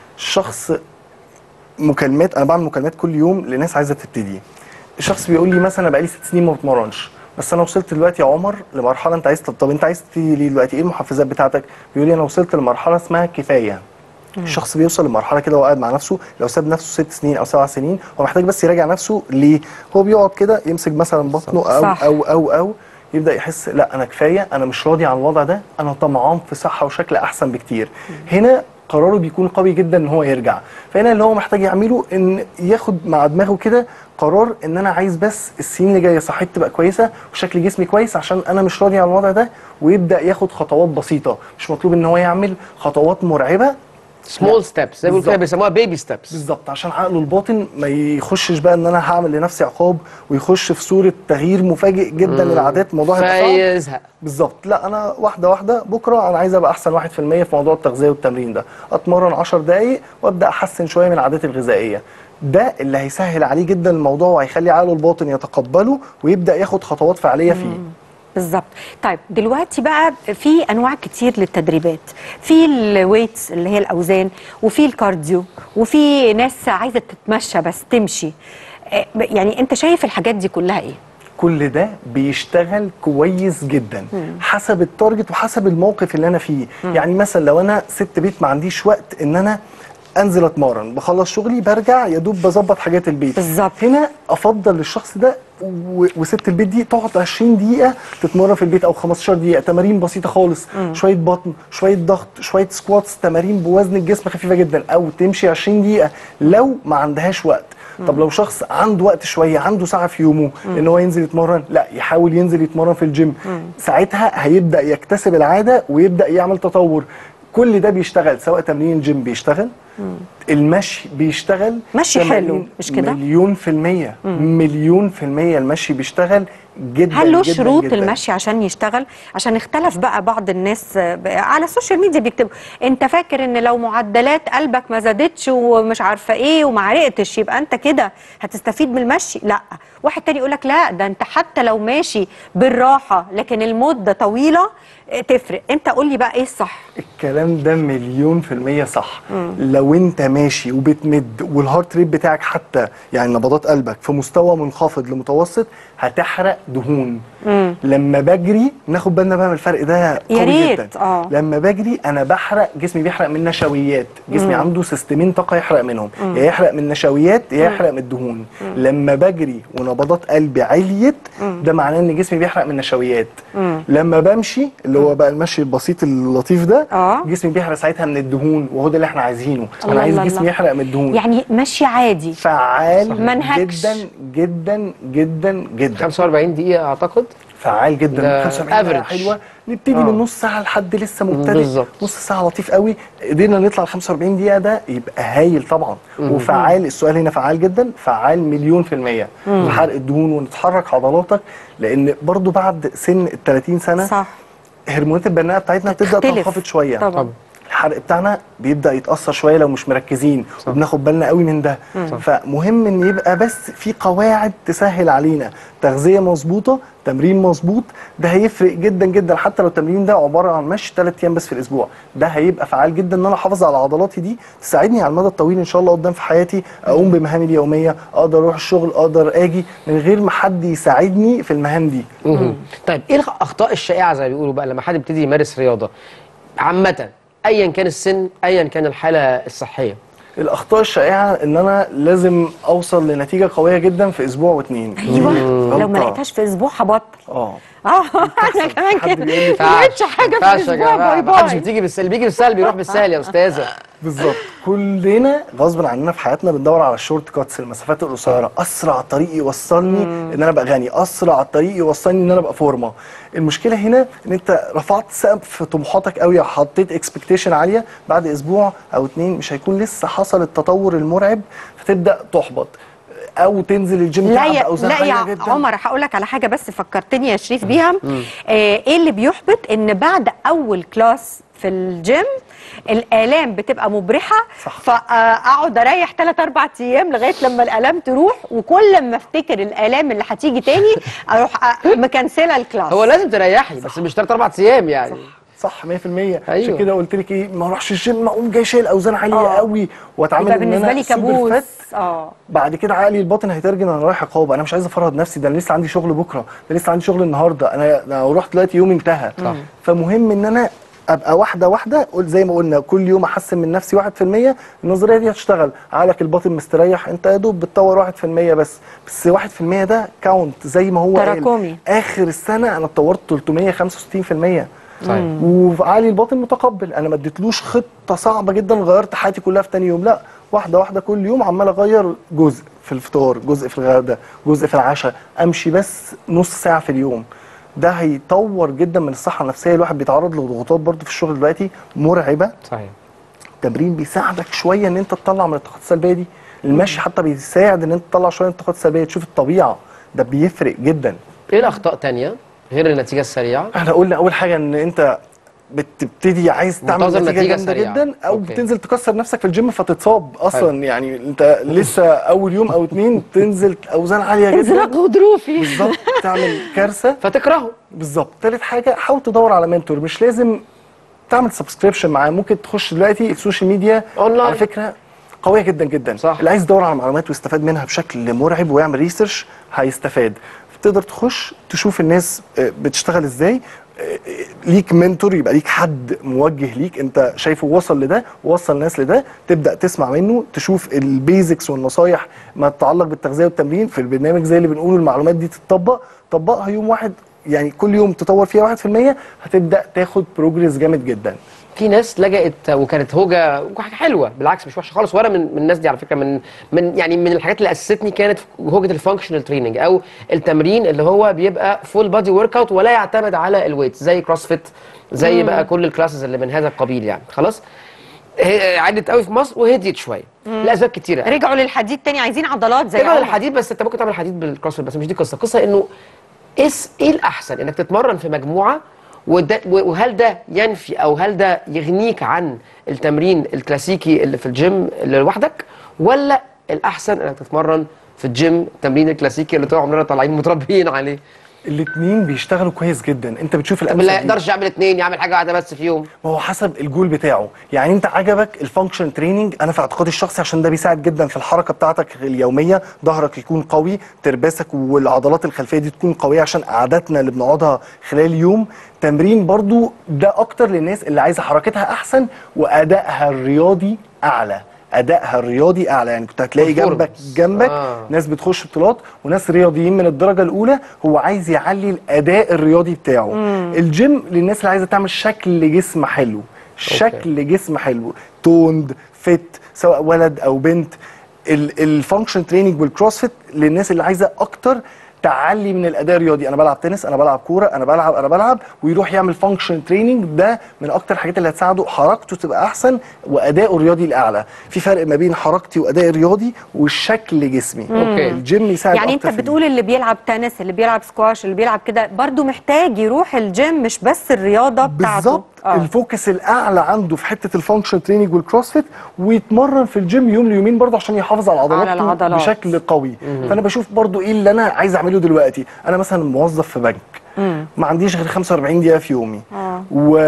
شخص مكالمات، أنا بعمل مكالمات كل يوم لناس عايزة تبتدي. الشخص بيقول لي مثلا أنا بقالي ست سنين ما بتمرنش، بس أنا وصلت دلوقتي يا عمر لمرحلة أنت عايز، طب أنت عايز تبتدي ليه دلوقتي؟ إيه المحفزات بتاعتك؟ بيقول لي أنا وصلت لمرحلة اسمها كفاية. الشخص بيوصل لمرحله كده وهو قاعد مع نفسه، لو ساب نفسه ست سنين او سبع سنين هو محتاج بس يراجع نفسه. ليه؟ هو بيقعد كده يمسك مثلا بطنه او صح. او او او يبدا يحس لا انا كفايه، انا مش راضي عن الوضع ده، انا طمعان في صحه وشكل احسن بكتير. هنا قراره بيكون قوي جدا ان هو يرجع. فهنا اللي هو محتاج يعمله ان ياخد مع دماغه كده قرار ان انا عايز بس السنين اللي جايه صحتي تبقى كويسه وشكل جسمي كويس عشان انا مش راضي عن الوضع ده، ويبدا ياخد خطوات بسيطه. مش مطلوب ان هو يعمل خطوات مرعبه، سمول ستيبس زي ما كده بيسموها بيبي ستيبس. بالظبط، عشان عقله الباطن ما يخشش بقى ان انا هعمل لنفسي عقاب ويخش في صوره تغيير مفاجئ جدا للعادات. الموضوع هيبقى صعب فيزهق. بالظبط. لا انا واحده واحده، بكره انا عايز ابقى احسن واحد في المية في موضوع التغذيه والتمرين ده، اتمرن عشر دقائق وابدا احسن شويه من العادات الغذائيه. ده اللي هيسهل عليه جدا الموضوع وهيخلي عقله الباطن يتقبله ويبدا ياخد خطوات فعاليه فيه. بالظبط. طيب دلوقتي بقى في انواع كتير للتدريبات، في الويتس اللي هي الاوزان، وفي الكارديو، وفي ناس عايزه تتمشى بس تمشي. يعني انت شايف الحاجات دي كلها ايه؟ كل ده بيشتغل كويس جدا مم. حسب التارجت وحسب الموقف اللي انا فيه. مم. يعني مثلا لو انا ست بيت ما عنديش وقت ان انا انزل اتمرن، بخلص شغلي برجع يا دوب بظبط حاجات البيت بالظبط، هنا افضل للشخص ده وست البيت دي تقعد عشرين دقيقه تتمرن في البيت او خمستاشر دقيقه، تمارين بسيطه خالص. مم. شويه بطن، شويه ضغط، شويه سكواتس، تمارين بوزن الجسم خفيفه جدا، او تمشي عشرين دقيقه لو ما عندهاش وقت. مم. طب لو شخص عنده وقت شويه، عنده ساعه في يومه مم. ان هو ينزل يتمرن، لا يحاول ينزل يتمرن في الجيم. مم. ساعتها هيبدا يكتسب العاده ويبدا يعمل تطور. كل ده بيشتغل، سواء تمرين الجيم بيشتغل، المشي بيشتغل مشي حلو، ثمانين مش كده؟ مليون في المية مليون في المية المشي بيشتغل جدا. هل له جدا شروط جدا. المشي عشان يشتغل؟ عشان اختلف بقى بعض الناس على السوشيال ميديا بيكتبوا انت فاكر ان لو معدلات قلبك ما زادتش ومش عارفه ايه وما عرقتش يبقى انت كده هتستفيد من المشي؟ لا. واحد تاني يقول لك لا، ده انت حتى لو ماشي بالراحه لكن المده طويله تفرق. انت قول لي بقى ايه الصح؟ الكلام ده مليون في المية صح. مم. لو انت ماشي وبتمد والهارت ريت بتاعك حتى يعني نبضات قلبك في مستوى منخفض لمتوسط هتحرق دهون. مم. لما بجري ناخد بالنا بقى من الفرق ده قوي جدا. آه. لما بجري انا بحرق، جسمي بيحرق من نشويات، جسمي مم. عنده سيستمين طاقه يحرق منهم، مم. يا يحرق من نشويات يا يحرق من الدهون. مم. لما بجري ونبضات قلبي عليت ده معناه ان جسمي بيحرق من نشويات. مم. لما بمشي اللي هو بقى المشي البسيط اللطيف ده آه. جسمي بيحرق ساعتها من الدهون، وهو ده اللي احنا عايزينه. انا عايز جسمي يحرق من الدهون. يعني مشي عادي فعال منهكش. جدا جدا جدا جدا. خمسة وأربعين دقيقة اعتقد فعال جدا. خمسة وأربعين دقيقة حلوه. نبتدي آه. من نص ساعه لحد لسه مبتدئ بالظبط. نص ساعه لطيف قوي. قدرنا نطلع ل خمسة وأربعين دقيقه ده يبقى هايل طبعا. مم. وفعال. السؤال هنا فعال جدا، فعال مليون في الميه في حرق الدهون ونتحرك عضلاتك، لان برضو بعد سن ال ثلاثين سنه صح هرمونات البناء بتاعتنا بتبدا تنخفض شويه طبعا. الحرق بتاعنا بيبدا يتاثر شويه لو مش مركزين صح. وبناخد بالنا قوي من ده. صح. فمهم ان يبقى بس في قواعد تسهل علينا، تغذيه مظبوطه، تمرين مظبوط، ده هيفرق جدا جدا. حتى لو التمرين ده عباره عن مشي ثلاث ايام بس في الاسبوع، ده هيبقى فعال جدا ان انا احافظ على عضلاتي دي، تساعدني على المدى الطويل ان شاء الله قدام في حياتي، اقوم بمهامي اليوميه، اقدر اروح الشغل، اقدر اجي من غير ما حد يساعدني في المهام دي. مم. طيب ايه الاخطاء الشائعه زي ما بيقولوا بقى لما حد يبتدي يمارس رياضه عامه، ايا كان السن، ايا كان الحاله الصحيه؟ الاخطاء الشائعه ان انا لازم اوصل لنتيجه قويه جدا في اسبوع واتنين. ايوه لو ما لقيتهاش في اسبوع هبطل. اه اه انا كمان كده ما لقيتش حاجه في اسبوع باي باي. محدش بتيجي بالسهل، بيجي بالسهل بيروح بالسهل يا استاذه. بالظبط. كلنا غصب عننا في حياتنا بندور على الشورت كاتس، المسافات القصيره، اسرع طريق يوصلني مم. ان انا ابقى غني، اسرع طريق يوصلني ان انا ابقى فورمه. المشكله هنا ان انت رفعت سقف طموحاتك قوي، حطيت اكسبكتيشن عاليه، بعد اسبوع او اتنين مش هيكون لسه حصل التطور المرعب، فتبدا تحبط او تنزل الجيم تعب اوزان عاليه جدا. لا يا عمر هقول لك على حاجه بس فكرتني يا شريف بيها. آه ايه اللي بيحبط؟ ان بعد اول كلاس في الجيم الالام بتبقى مبرحه، فاقعد اريح ثلاث اربع ايام لغايه لما الالام تروح، وكل ما افتكر الالام اللي هتيجي تاني اروح مكنسله الكلاس. هو لازم تريحي بس مش ثلاث اربع ايام يعني. صح. صح مية في المية. أيوة. عشان كده قلت لك ايه، ما اروحش الجيم اقوم جاي شايل اوزان عاليه أوه. قوي واتعامل ان انا سوبر فات. اه بعد كده عقلي الباطن هيترجم انا رايح عقاب، انا مش عايز افرهد نفسي، ده انا لسه عندي شغل بكره، ده لسه عندي شغل النهارده، انا لو رحت دلوقتي يوم انتهى. صح. فمهم ان انا ابقى واحده واحده، زي ما قلنا كل يوم احسن من نفسي واحد في المية. النظريه دي هتشتغل، عقلك الباطن مستريح، انت يا دوب بتطور واحد في المية بس، بس واحد في المية ده كاونت زي ما هو تراكمي. اخر السنه انا اتطورت ثلاثمية وخمسة وستين في المية. صحيح. وعقلي الباطن متقبل، انا ما اديتلوش خطه صعبه جدا غيرت حياتي كلها في تاني يوم، لا، واحده واحده كل يوم عمال اغير جزء في الفطار، جزء في الغداء، جزء في العشاء، امشي بس نص ساعه في اليوم. ده هيطور جدا من الصحه النفسيه. الواحد بيتعرض لضغوطات برضه في الشغل دلوقتي مرعبه. صحيح. التمرين بيساعدك شويه ان انت تطلع من الطاقات السلبيه دي، المشي حتى بيساعد ان انت تطلع شويه من الطاقات السلبيه، تشوف الطبيعه، ده بيفرق جدا. ايه الاخطاء تانية غير النتيجه السريعه؟ احنا قلنا اول حاجه ان انت بتبتدي عايز تعمل نتيجه, نتيجة جامده جدا، او أوكي. بتنزل تكسر نفسك في الجيم فتتصاب اصلا. حي. يعني انت لسه اول يوم او اتنين تنزل اوزان عاليه جدا، ازرق غضروفي بالظبط، تعمل كارثه فتكرهه. بالظبط. ثالث حاجه حاول تدور على منتور، مش لازم تعمل سبسكريبشن معاه، ممكن تخش دلوقتي السوشيال ميديا أونلاين. على فكره قويه جدا جدا. صح. اللي عايز يدور على معلومات ويستفاد منها بشكل مرعب ويعمل ريسيرش هيستفاد. تقدر تخش تشوف الناس بتشتغل ازاي، ليك منتور، يبقى ليك حد موجه ليك انت شايفه وصل لده ووصل الناس لده، تبدا تسمع منه، تشوف البيزكس والنصايح ما تتعلق بالتغذيه والتمرين في البرنامج زي اللي بنقوله، المعلومات دي تتطبق، طبقها يوم واحد، يعني كل يوم تطور فيها واحد في المية، هتبدا تاخد بروجريس جامد جدا. في ناس لجأت وكانت هوجه وحاجه حلوه بالعكس مش وحشه خالص، وانا من, من الناس دي على فكره، من من يعني من الحاجات اللي اسستني كانت هوجه الفانكشنال تريننج، او التمرين اللي هو بيبقى فول بادي ورك اوت ولا يعتمد على الويت، زي كروس فيت، زي مم. بقى كل الكلاسز اللي من هذا القبيل يعني. خلاص عدت قوي في مصر وهديت شويه لاسباب كتيره. رجعوا للحديد تاني، عايزين عضلات زي رجعوا عمر. للحديد، بس انت ممكن تعمل حديد بالكروسفيت، بس مش دي قصه. قصه انه اس ايه الاحسن، انك تتمرن في مجموعه وده وهل ده ينفي او هل ده يغنيك عن التمرين الكلاسيكي اللي في الجيم اللي لوحدك، ولا الاحسن انك تتمرن في الجيم التمرين الكلاسيكي اللي طول عمرنا طالعين متربيين عليه؟ الاثنين بيشتغلوا كويس جدا. انت بتشوف طب الانسب اللي ليه. يقدرش يعمل اثنين يعمل حاجه واحده بس فيهم. ما هو حسب الجول بتاعه. يعني انت عجبك الفانكشن تريننج، انا في اعتقادي الشخصي عشان ده بيساعد جدا في الحركه بتاعتك اليوميه، ظهرك يكون قوي، ترباسك والعضلات الخلفيه دي تكون قويه عشان قعداتنا اللي بنقعدها خلال اليوم. تمرين برضو ده اكتر للناس اللي عايزه حركتها احسن وادائها الرياضي اعلى. ادائها الرياضي اعلى، يعني كنت هتلاقي جنبك جنبك آه. ناس بتخش بطولات وناس رياضيين من الدرجه الاولى، هو عايز يعلي الاداء الرياضي بتاعه. مم. الجيم للناس اللي عايزه تعمل شكل جسم حلو، شكل أوكي. جسم حلو توند فيت سواء ولد او بنت. الفانكشن تريننج والكروسفيت للناس اللي عايزه اكتر تعلي من الاداء الرياضي. انا بلعب تنس، انا بلعب كوره، انا بلعب انا بلعب ويروح يعمل فانكشن تريننج، ده من اكتر الحاجات اللي هتساعده حركته تبقى احسن واداؤه الرياضي الاعلى. في فرق ما بين حركتي وادائي الرياضي والشكل جسمي. اوكي الجيم يساعد يعني انت بتقول اللي بيلعب تنس، اللي بيلعب سكواش، اللي بيلعب كده برضو محتاج يروح الجيم، مش بس الرياضه بتاعته. بالظبط. آه. الفوكس الاعلى عنده في حته الفانكشن تريننج والكروسفيت، ويتمرن في الجيم يوم ليومين برضه عشان يحافظ على عضلاته العضلات بشكل قوي. مم. فانا بشوف برضه ايه اللي انا عايز اعمله دلوقتي. انا مثلا موظف في بنك، مم. ما عنديش غير خمسة وأربعين دقيقه في يومي، آه.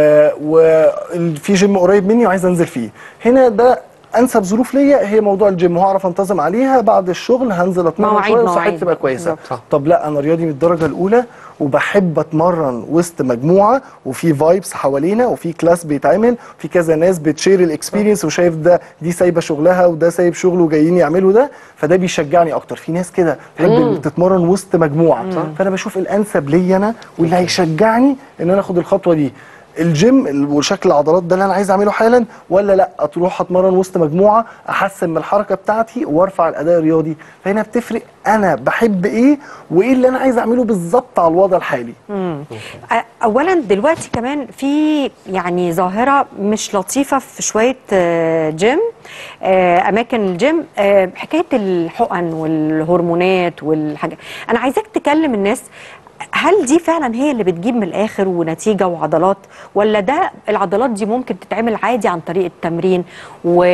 وفي جيم قريب مني وعايز انزل فيه. هنا ده انسب ظروف ليا هي موضوع الجيم، وهعرف انتظم عليها. بعد الشغل هنزل اتمرن شويه وصحتي تبقى كويسه. طب لا، انا رياضي من الدرجه الاولى وبحب اتمرن وسط مجموعه وفي فايبس حوالينا وفي كلاس بيتعمل، في كذا ناس بتشير الاكسبيرينس وشايف ده دي سايبه شغلها وده سايب شغله وجايين يعملوا ده، فده بيشجعني اكتر. في ناس كده بتحب تتمرن وسط مجموعه. مم. فانا بشوف الانسب ليا انا واللي هيشجعني ان انا اخد الخطوه دي. الجيم وشكل العضلات ده اللي انا عايز اعمله حالا، ولا لا اروح اتمرن وسط مجموعه احسن من الحركه بتاعتي وارفع الاداء الرياضي. فهنا بتفرق انا بحب ايه وايه اللي انا عايز اعمله بالظبط على الوضع الحالي. مم. اولا دلوقتي كمان في يعني ظاهره مش لطيفه في شويه جيم، اماكن الجيم، حكايه الحقن والهرمونات والحاجات. انا عايزاك تكلم الناس، هل دي فعلا هي اللي بتجيب من الاخر ونتيجه وعضلات، ولا ده العضلات دي ممكن تتعمل عادي عن طريق التمرين و...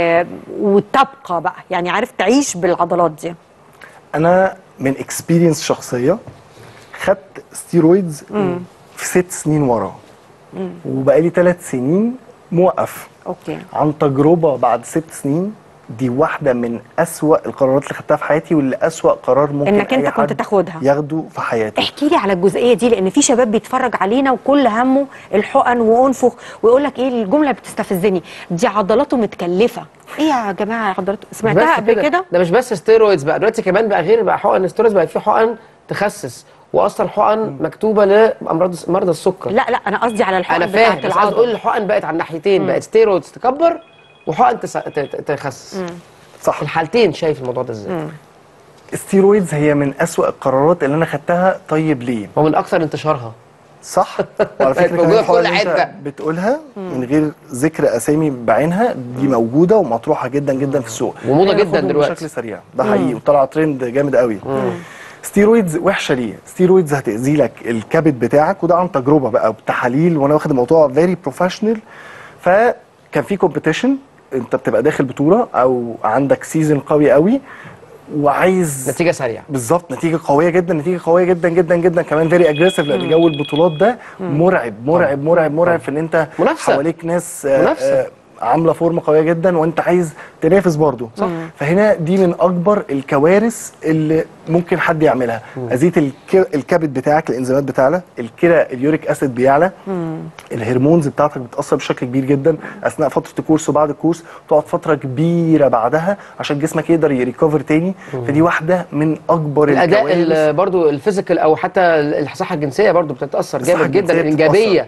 وتبقى بقى يعني عارف تعيش بالعضلات دي؟ انا من اكسبيرينس شخصيه خدت ستيرويدز في ست سنين ورا، وبقالي ثلاث سنين موقف. اوكي. عن تجربه بعد ست سنين، دي واحدة من أسوأ القرارات اللي خدتها في حياتي، واللي أسوأ قرار ممكن انك انت كنت تاخدها ياخده في حياتي. احكي لي على الجزئية دي، لأن في شباب بيتفرج علينا وكل همه الحقن وانفخ ويقول لك ايه الجملة بتستفزني، دي عضلاته متكلفة. ايه يا جماعة عضلاته؟ سمعتها قبل كده؟ ده مش بس ستيرويدز بقى، دلوقتي كمان بقى غير بقى حقن ستيرويدز، بقى في حقن تخسس، واصلا حقن مكتوبه لامراض مرضى السكر. لا لا انا قصدي على الحقن بتاعت العضله. انا فاهم، بس اقول الحقن بقت على الناحيتين، بقت ستيرويدز تكبر وحقن تس... تخسس. مم. صح. الحالتين شايف الموضوع ده ازاي؟ الستيرويدز هي من أسوأ القرارات اللي انا خدتها. طيب ليه؟ ومن اكثر انتشارها. صح. وعلى فكره موجوده في كل حته بتقولها من غير ذكر اسامي بعينها، دي موجوده ومطروحه جدا جدا في السوق، وموضه جدا دلوقتي بشكل سريع. ده حقيقي وطلع ترند جامد قوي. مم. ستيرويدز وحشه ليه؟ ستيرويدز هتأذي لك الكبد بتاعك، وده عن تجربه بقى بتحاليل، وانا واخد الموضوع فيري بروفيشنال. فكان في كومبيتيشن، انت بتبقى داخل بطوله او عندك سيزون قوي قوي وعايز نتيجه سريعه. بالظبط، نتيجه قويه جدا، نتيجه قويه جدا جدا جدا، كمان فيري اجريسيف، لان جو البطولات ده مرعب مرعب مرعب مرعب في ان انت منافسة. حواليك ناس منافسة. عامله فورمه قويه جدا وانت عايز تنافس برضه. صح. فهنا دي من اكبر الكوارث اللي ممكن حد يعملها. اذيه الكبد بتاعك، الانزيمات بتاعلى، الكلى اليوريك اسيد بيعلى، الهرمونز بتاعتك بتاثر بشكل كبير جدا اثناء فتره الكورس وبعد الكورس، تقعد فتره كبيره بعدها عشان جسمك يقدر يريكفر تاني. فدي واحده من اكبر الاداء الكوارث. برضه الفيزيكال او حتى الصحه الجنسيه برضه بتتاثر جامد جدا، الانجابيه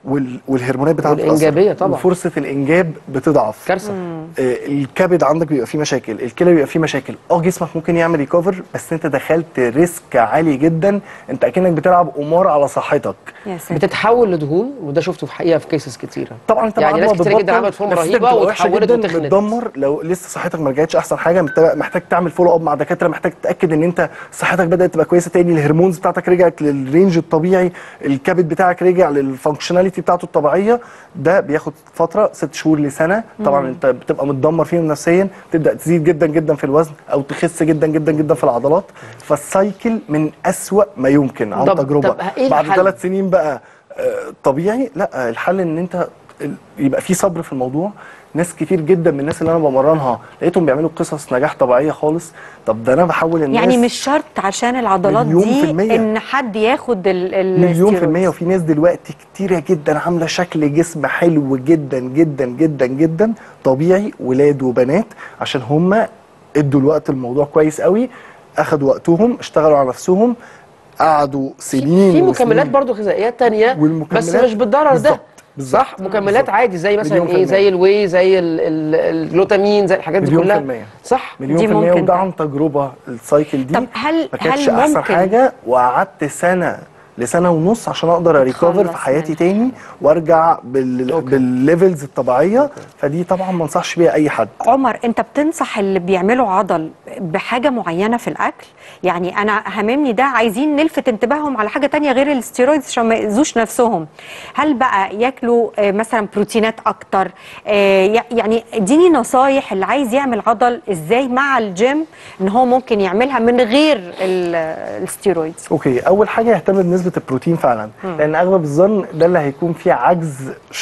وال... والهرمونات بتاعتك والإنجابية طبعا. وفرصه الانجاب بتضعف. كارثه. آه الكبد عندك بيبقى فيه مشاكل، الكلى بيبقى فيه مشاكل. اه جسمك ممكن يعمل ريكفر، بس انت دخلت ريسك عالي جدا، انت اكنك بتلعب قمار على صحتك. يا ساتر. بتتحول لدهون، وده شفته في حقيقه في كيسز كتيره. طبعا انت يعني بعد ناس ما كتير جدا بتبطل عملت فورمه نفسيتك رهيبه بتبقى وحشة واتحولت جدا، وتخنت. متدمر. لو لسه صحتك ما رجعتش احسن حاجه، محتاج محتاج تعمل فولو اب مع دكاتره، محتاج تتاكد ان انت صحتك بدات تبقى كويسه تاني، الهرمونز بتاعتك رجعت للرينج الطبيعي، الكبد بتاعك رجع للفانكشناليتي بتاعته الطبيعيه. ده بياخد فتره ست شهور لسنه. طبعا انت بتبقى متدمر فيهم نفسيا، تبدا تزيد جدا جدا في الوزن او تخس جدا جدا جدا في العضلات. فالسايكل من اسوأ ما يمكن عن طب- تجربه. طب إيه بعد الحل؟ ثلاث سنين بقى آه، طبيعي. لا، الحل ان انت ال- يبقى في صبر في الموضوع. ناس كتير جدا من الناس اللي انا بمرنها لقيتهم بيعملوا قصص نجاح طبيعيه خالص. طب ده انا بحول الناس يعني مش شرط عشان العضلات مليون في دي المية. ان حد ياخد ال ال مليون في المية. steroids. وفي ناس دلوقتي كتيرة جدا عاملة شكل جسم حلو جدا جدا جدا جدا طبيعي، ولاد وبنات، عشان هم ادوا الوقت الموضوع كويس قوي، اخدوا وقتهم، اشتغلوا على نفسهم، قعدوا سنين في وسنين. مكملات برضو غذائيات تانية والمكملات بس مش بالضرر ده. بالظبط. بالظبط. صح، مكملات عادي زي مثلا مليون في ايه، المية. زي الواي، زي ال- ال- الجلوتامين، زي الحاجات دي مليون كلها. في المية. صح. مليون دي في المية. ممكن وده ده. عن تجربة السايكل دي. طب هل- ما كانتش هل احسن ممكن- حاجة، وقعدت سنة لسنة ونص عشان اقدر اريكفر تتخلص في حياتي منها. تاني وارجع بال... أوكي. بالليفلز الطبيعية. فدي طبعا ما انصحش بيها اي حد. عمر، انت بتنصح اللي بيعملوا عضل بحاجه معينه في الاكل؟ يعني انا هممني ده، عايزين نلفت انتباههم على حاجه تانية غير الستيرويدز عشان ما يأذوش نفسهم. هل بقى ياكلوا آه، مثلا بروتينات اكتر؟ آه، ي- يعني اديني نصايح اللي عايز يعمل عضل ازاي مع الجيم ان هو ممكن يعملها من غير ال- الستيرويدز. اوكي، اول حاجه يهتم بنسبه البروتين فعلا، لان اغلب الظن ده اللي هيكون فيه عجز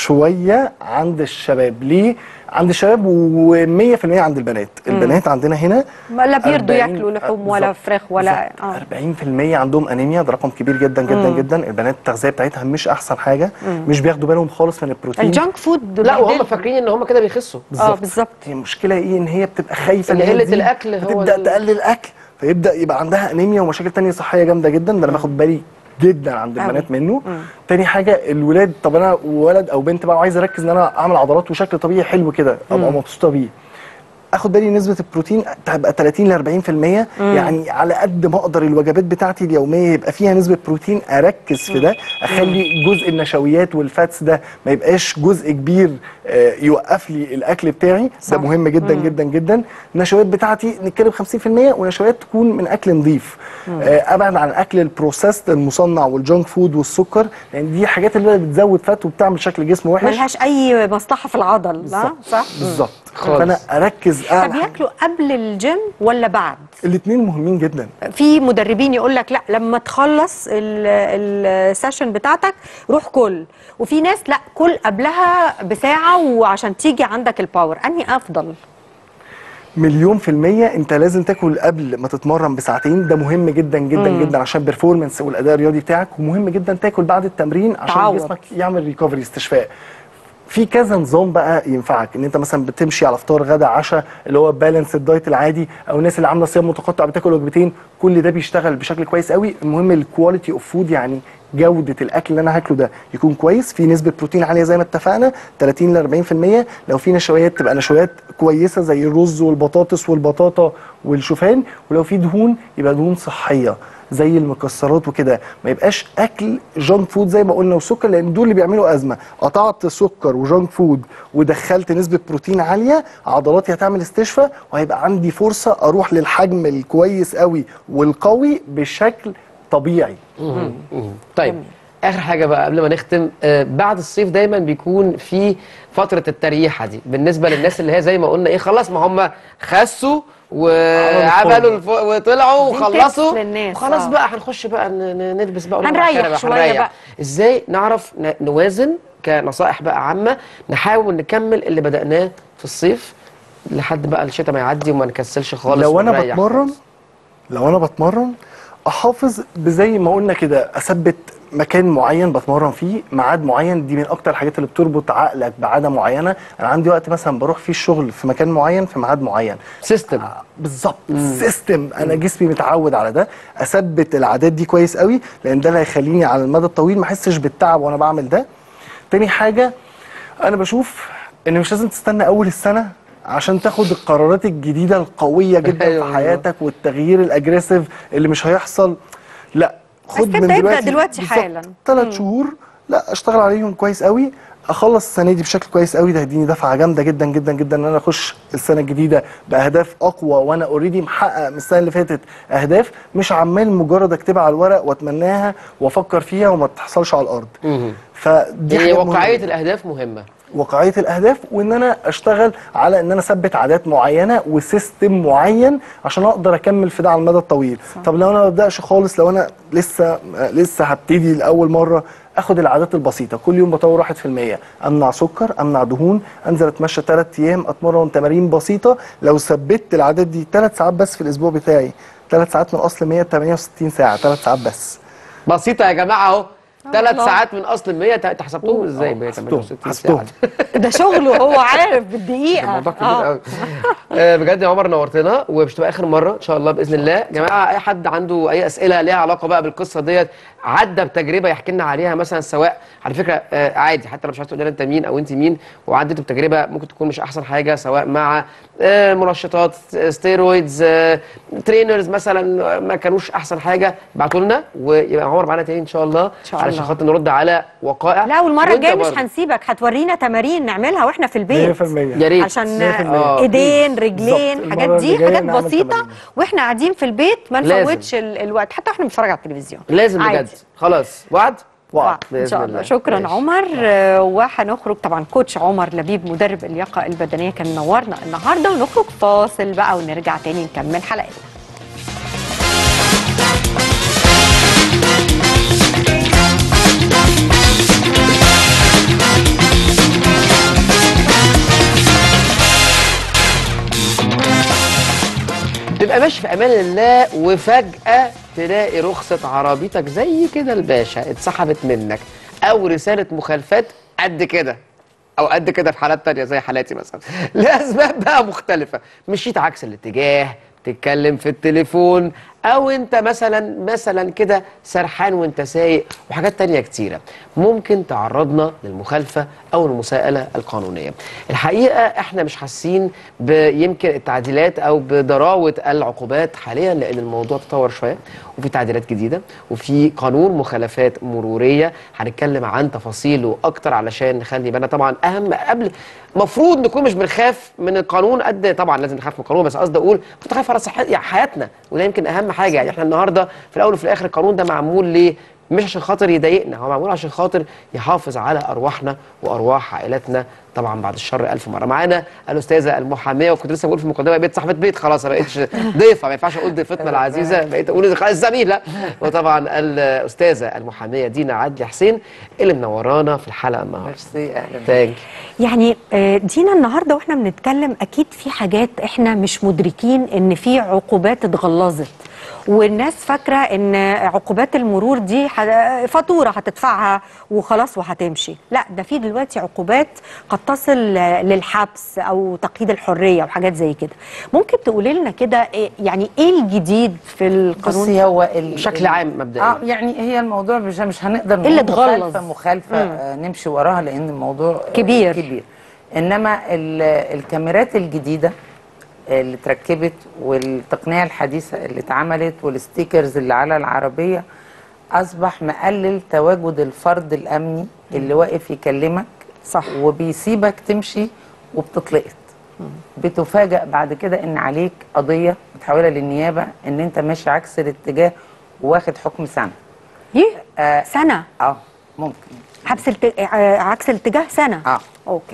شويه عند الشباب. ليه عند الشباب ومية في المية عند البنات؟ البنات عندنا هنا لا بيرضوا أربعين ياكلوا لحوم ولا بالظبط. فراخ ولا بالظبط. اه أربعين في المية عندهم انيميا، ده رقم كبير جدا جدا مم. جدا. البنات التغذيه بتاعتها مش احسن حاجه، مش بياخدوا بالهم خالص من البروتين. الجانك فود لا، وهم بهدلهم. فاكرين ان هم كده بيخسوا. اه بالظبط. هي المشكله ايه؟ ان هي بتبقى خايفه إن هي قلة تزيد، الأكل هو فتبدا ال- تقلل اكل، فيبدا يبقى عندها انيميا ومشاكل تانية صحيه جامده جدا. ده انا باخد بالي جدا عند أوي. البنات منه. تاني حاجه الولاد، طب انا ولد او بنت بقى وعايز اركز ان انا اعمل عضلات وشكل طبيعي حلو كده، ابقى مبسوطه بيه، اخد بالي نسبه البروتين تبقى ثلاثين ل أربعين في المية. يعني على قد ما اقدر الوجبات بتاعتي اليوميه يبقى فيها نسبه بروتين، اركز في ده، اخلي جزء النشويات والفاتس ده ما يبقاش جزء كبير آه، يوقف لي الاكل بتاعي. صح. ده مهم جدا مم. جدا جدا. النشويات بتاعتي نتكلم خمسين في المية، ونشويات تكون من اكل نظيف. آه، ابعد عن الاكل البروسيسد المصنع والجونك فود والسكر، لان دي حاجات اللي بتزود فات وبتعمل شكل جسم وحش. ملهاش اي مصلحه في العضل. اه بالظبط. صح. بالظبط. خالص. فانا اركز طب اعلى. ياكلوا قبل الجيم ولا بعد؟ الاثنين مهمين جدا. في مدربين يقول لك لا لما تخلص السيشن بتاعتك روح كل، وفي ناس لا كل قبلها بساعه وعشان تيجي عندك الباور. انهي افضل؟ مليون في المية انت لازم تاكل قبل ما تتمرن بساعتين. ده مهم جدا جدا مم. جدا عشان بيرفورمانس والاداء الرياضي بتاعك. ومهم جدا تاكل بعد التمرين عشان تعوض. جسمك يعمل ريكفري، استشفاء. في كذا نظام بقى ينفعك، ان انت مثلا بتمشي على فطار غدا عشاء اللي هو بالانس الدايت العادي، او الناس اللي عامله صيام متقطع بتاكل وجبتين. كل ده بيشتغل بشكل كويس قوي. المهم الكواليتي اوف فود، يعني جوده الاكل اللي انا هاكله ده يكون كويس، في نسبه بروتين عاليه زي ما اتفقنا ثلاثين ل أربعين في المية. لو في نشويات تبقى نشويات كويسه زي الرز والبطاطس والبطاطا والشوفان. ولو في دهون يبقى دهون صحيه زي المكسرات وكده. ما يبقاش اكل جانك فود زي ما قلنا وسكر، لان دول اللي بيعملوا ازمه. قطعت سكر وجانك فود ودخلت نسبه بروتين عاليه، عضلاتي هتعمل استشفاء، وهيبقى عندي فرصه اروح للحجم الكويس قوي والقوي بشكل طبيعي. مم. مم. طيب، اخر حاجه بقى قبل ما نختم، آه بعد الصيف دايما بيكون في فتره التريحه دي بالنسبه للناس اللي هي زي ما قلنا ايه، خلاص ما هم خسوا وعملوا الف... وطلعوا دي وخلصوا tips للناس. وخلاص آه. بقى هنخش بقى ن- ن- نلبس بقى ونقعد هنريح على الشارع شوية هنريح. بقى. ازاي نعرف ن- نوازن كنصائح بقى عامه، نحاول نكمل اللي بدأناه في الصيف لحد بقى الشتاء ما يعدي وما نكسلش خالص لو انا ونريح بتمرن خالص. لو انا بتمرن احافظ بزي ما قلنا كده، اثبت مكان معين بتمرن فيه، ميعاد معين. دي من اكتر الحاجات اللي بتربط عقلك بعاده معينه. انا عندي وقت مثلا بروح فيه الشغل في مكان معين في ميعاد معين. سيستم. بالظبط، سيستم. انا جسمي متعود على ده. اثبت العادات دي كويس قوي، لان ده اللي هيخليني على المدى الطويل ما احسش بالتعب وانا بعمل ده. تاني حاجه انا بشوف ان مش لازم تستنى اول السنه عشان تاخد القرارات الجديده القويه جدا أيوة في حياتك والتغيير الاجريسيف اللي مش هيحصل. لا، خد بس من تبدأ دلوقتي دلوقتي حالا. ثلاث شهور لا اشتغل عليهم كويس قوي، اخلص السنه دي بشكل كويس قوي، ده هيديني دفعه جامده جدا جدا جدا ان انا اخش السنه الجديده باهداف اقوى، وانا اوريدي محقق من السنه اللي فاتت اهداف، مش عمال مجرد اكتبها على الورق واتمناها وافكر فيها وما تحصلش على الارض. فدي هي حاجات واقعيه مهمة. الاهداف مهمه، واقعيه الاهداف، وان انا اشتغل على ان انا اثبت عادات معينه وسيستم معين عشان اقدر اكمل في ده على المدى الطويل. صح. طب لو انا ما ببداش خالص، لو انا لسه لسه هبتدي لاول مره، اخد العادات البسيطه، كل يوم بطور واحد في المية، امنع سكر، امنع دهون، انزل اتمشى ثلاث ايام، اتمرن تمارين بسيطه. لو ثبت العادات دي ثلاث ساعات بس في الاسبوع بتاعي، ثلاث ساعات من اصل مية وثمانية وستين ساعه، ثلاث ساعات بس. بسيطه يا جماعه اهو، ثلاث الله. ساعات من اصل مية، انت حسبتهم ازاي؟ مية وثمانية وستين ساعه ده شغله هو عارف بالدقيقه. الموضوع كبير قوي. آه بجد يا عمر نورتنا، ومش تبقى اخر مره ان شاء الله باذن الله. يا جماعه اي حد عنده اي اسئله ليها علاقه بقى بالقصه ديت، عدى بتجربه يحكي لنا عليها مثلا، سواء على فكره آه عادي حتى لو مش عايز تقول لنا انت مين او انت مين، وعديتوا بتجربه ممكن تكون مش احسن حاجه، سواء مع آه منشطات، ستيرويدز، آه ترينرز مثلا ما كانوش احسن حاجه، ابعتوا لنا ويبقى عمر معانا تاني ان شاء الله علشان خاطر نرد على وقائع. لا والمره الجايه مش هنسيبك، هتورينا تمارين نعملها واحنا في البيت مية في المية يا ريت، عشان ايدين رجلين بالظبط. حاجات المرة دي اللي جاية حاجات نعمل بسيطه تمارين. واحنا قاعدين في البيت ما لازم. نفوتش ال- الوقت حتى واحنا بنتفرج على التلفزيون. لازم عادي. بجد. خلاص وعد وعد ان بإذن شاء الله. الله. شكرا ماشي. عمر. آه، وهنخرج طبعا كوتش عمر لبيب مدرب اللياقه البدنيه كان منورنا النهارده، ونخرج فاصل بقى ونرجع تاني نكمل حلقتنا. تبقى ماشي في امان الله وفجأة تلاقي رخصة عربيتك زي كده الباشا اتسحبت منك، او رسالة مخالفات قد كده او قد كده في حالات تانية زي حالاتي مثلا لاسباب بقى مختلفة، مشيت عكس الاتجاه، تتكلم في التليفون، او انت مثلا مثلا كده سرحان وانت سايق، وحاجات تانية كتيرة ممكن تعرضنا للمخالفة او المساءلة القانونية. الحقيقة احنا مش حاسين بيمكن التعديلات او بضراوة العقوبات حاليا، لان الموضوع تطور شوية وفي تعديلات جديدة وفي قانون مخالفات مرورية هنتكلم عن تفاصيله اكتر علشان نخلي بالنا. طبعا اهم قبل المفروض نكون مش بنخاف من القانون قد، طبعا لازم نخاف من القانون، بس قصدي اقول كنت خايف على صحة يعني حياتنا، وده يمكن اهم حاجه. يعني احنا النهارده في الاول وفي الاخر القانون ده معمول ليه؟ مش عشان خاطر يضايقنا، هو معمول عشان خاطر يحافظ على ارواحنا وارواح عائلاتنا، طبعا بعد الشر الف مره. معانا الاستاذه المحاميه، وكنت لسه بقول في المقدمه بقيت صاحبه بيت خلاص، ما بقتش ضيفه، ما ينفعش اقول ضيفتنا العزيزه، بقيت اقول الزميله. وطبعا الاستاذه المحاميه دينا عدلي حسين اللي منورانا في الحلقه النهارده. ميرسي، اهلا ثانك يعني آه، دينا النهارده واحنا بنتكلم اكيد في حاجات احنا مش مدركين ان في عقوبات اتغلظت، والناس فاكره ان عقوبات المرور دي ح- فاتوره هتدفعها وخلاص وهتمشي. لا، ده في دلوقتي عقوبات قد تصل للحبس او تقييد الحريه وحاجات زي كده. ممكن تقولي لنا كده إيه- يعني ايه الجديد في القانون؟ بصي هو ال- بشكل عام مبدئيا. اه يعني هي الموضوع مش مش هنقدر اللي نقول اتغلظ. مخالفه مخالفه آه نمشي وراها، لان الموضوع آه كبير. كبير. انما ال- الكاميرات الجديده اللي اتركبت والتقنيه الحديثه اللي اتعملت والستيكرز اللي على العربيه اصبح مقلل تواجد الفرد الامني اللي واقف يكلمك صح. وبيسيبك تمشي وبتتلقط. بتفاجأ بعد كده ان عليك قضيه بتحولها للنيابه ان انت ماشي عكس الاتجاه واخد حكم سنه. ايه آه سنه؟ اه ممكن حبس الت... آه، عكس الاتجاه سنه. اه اوكي.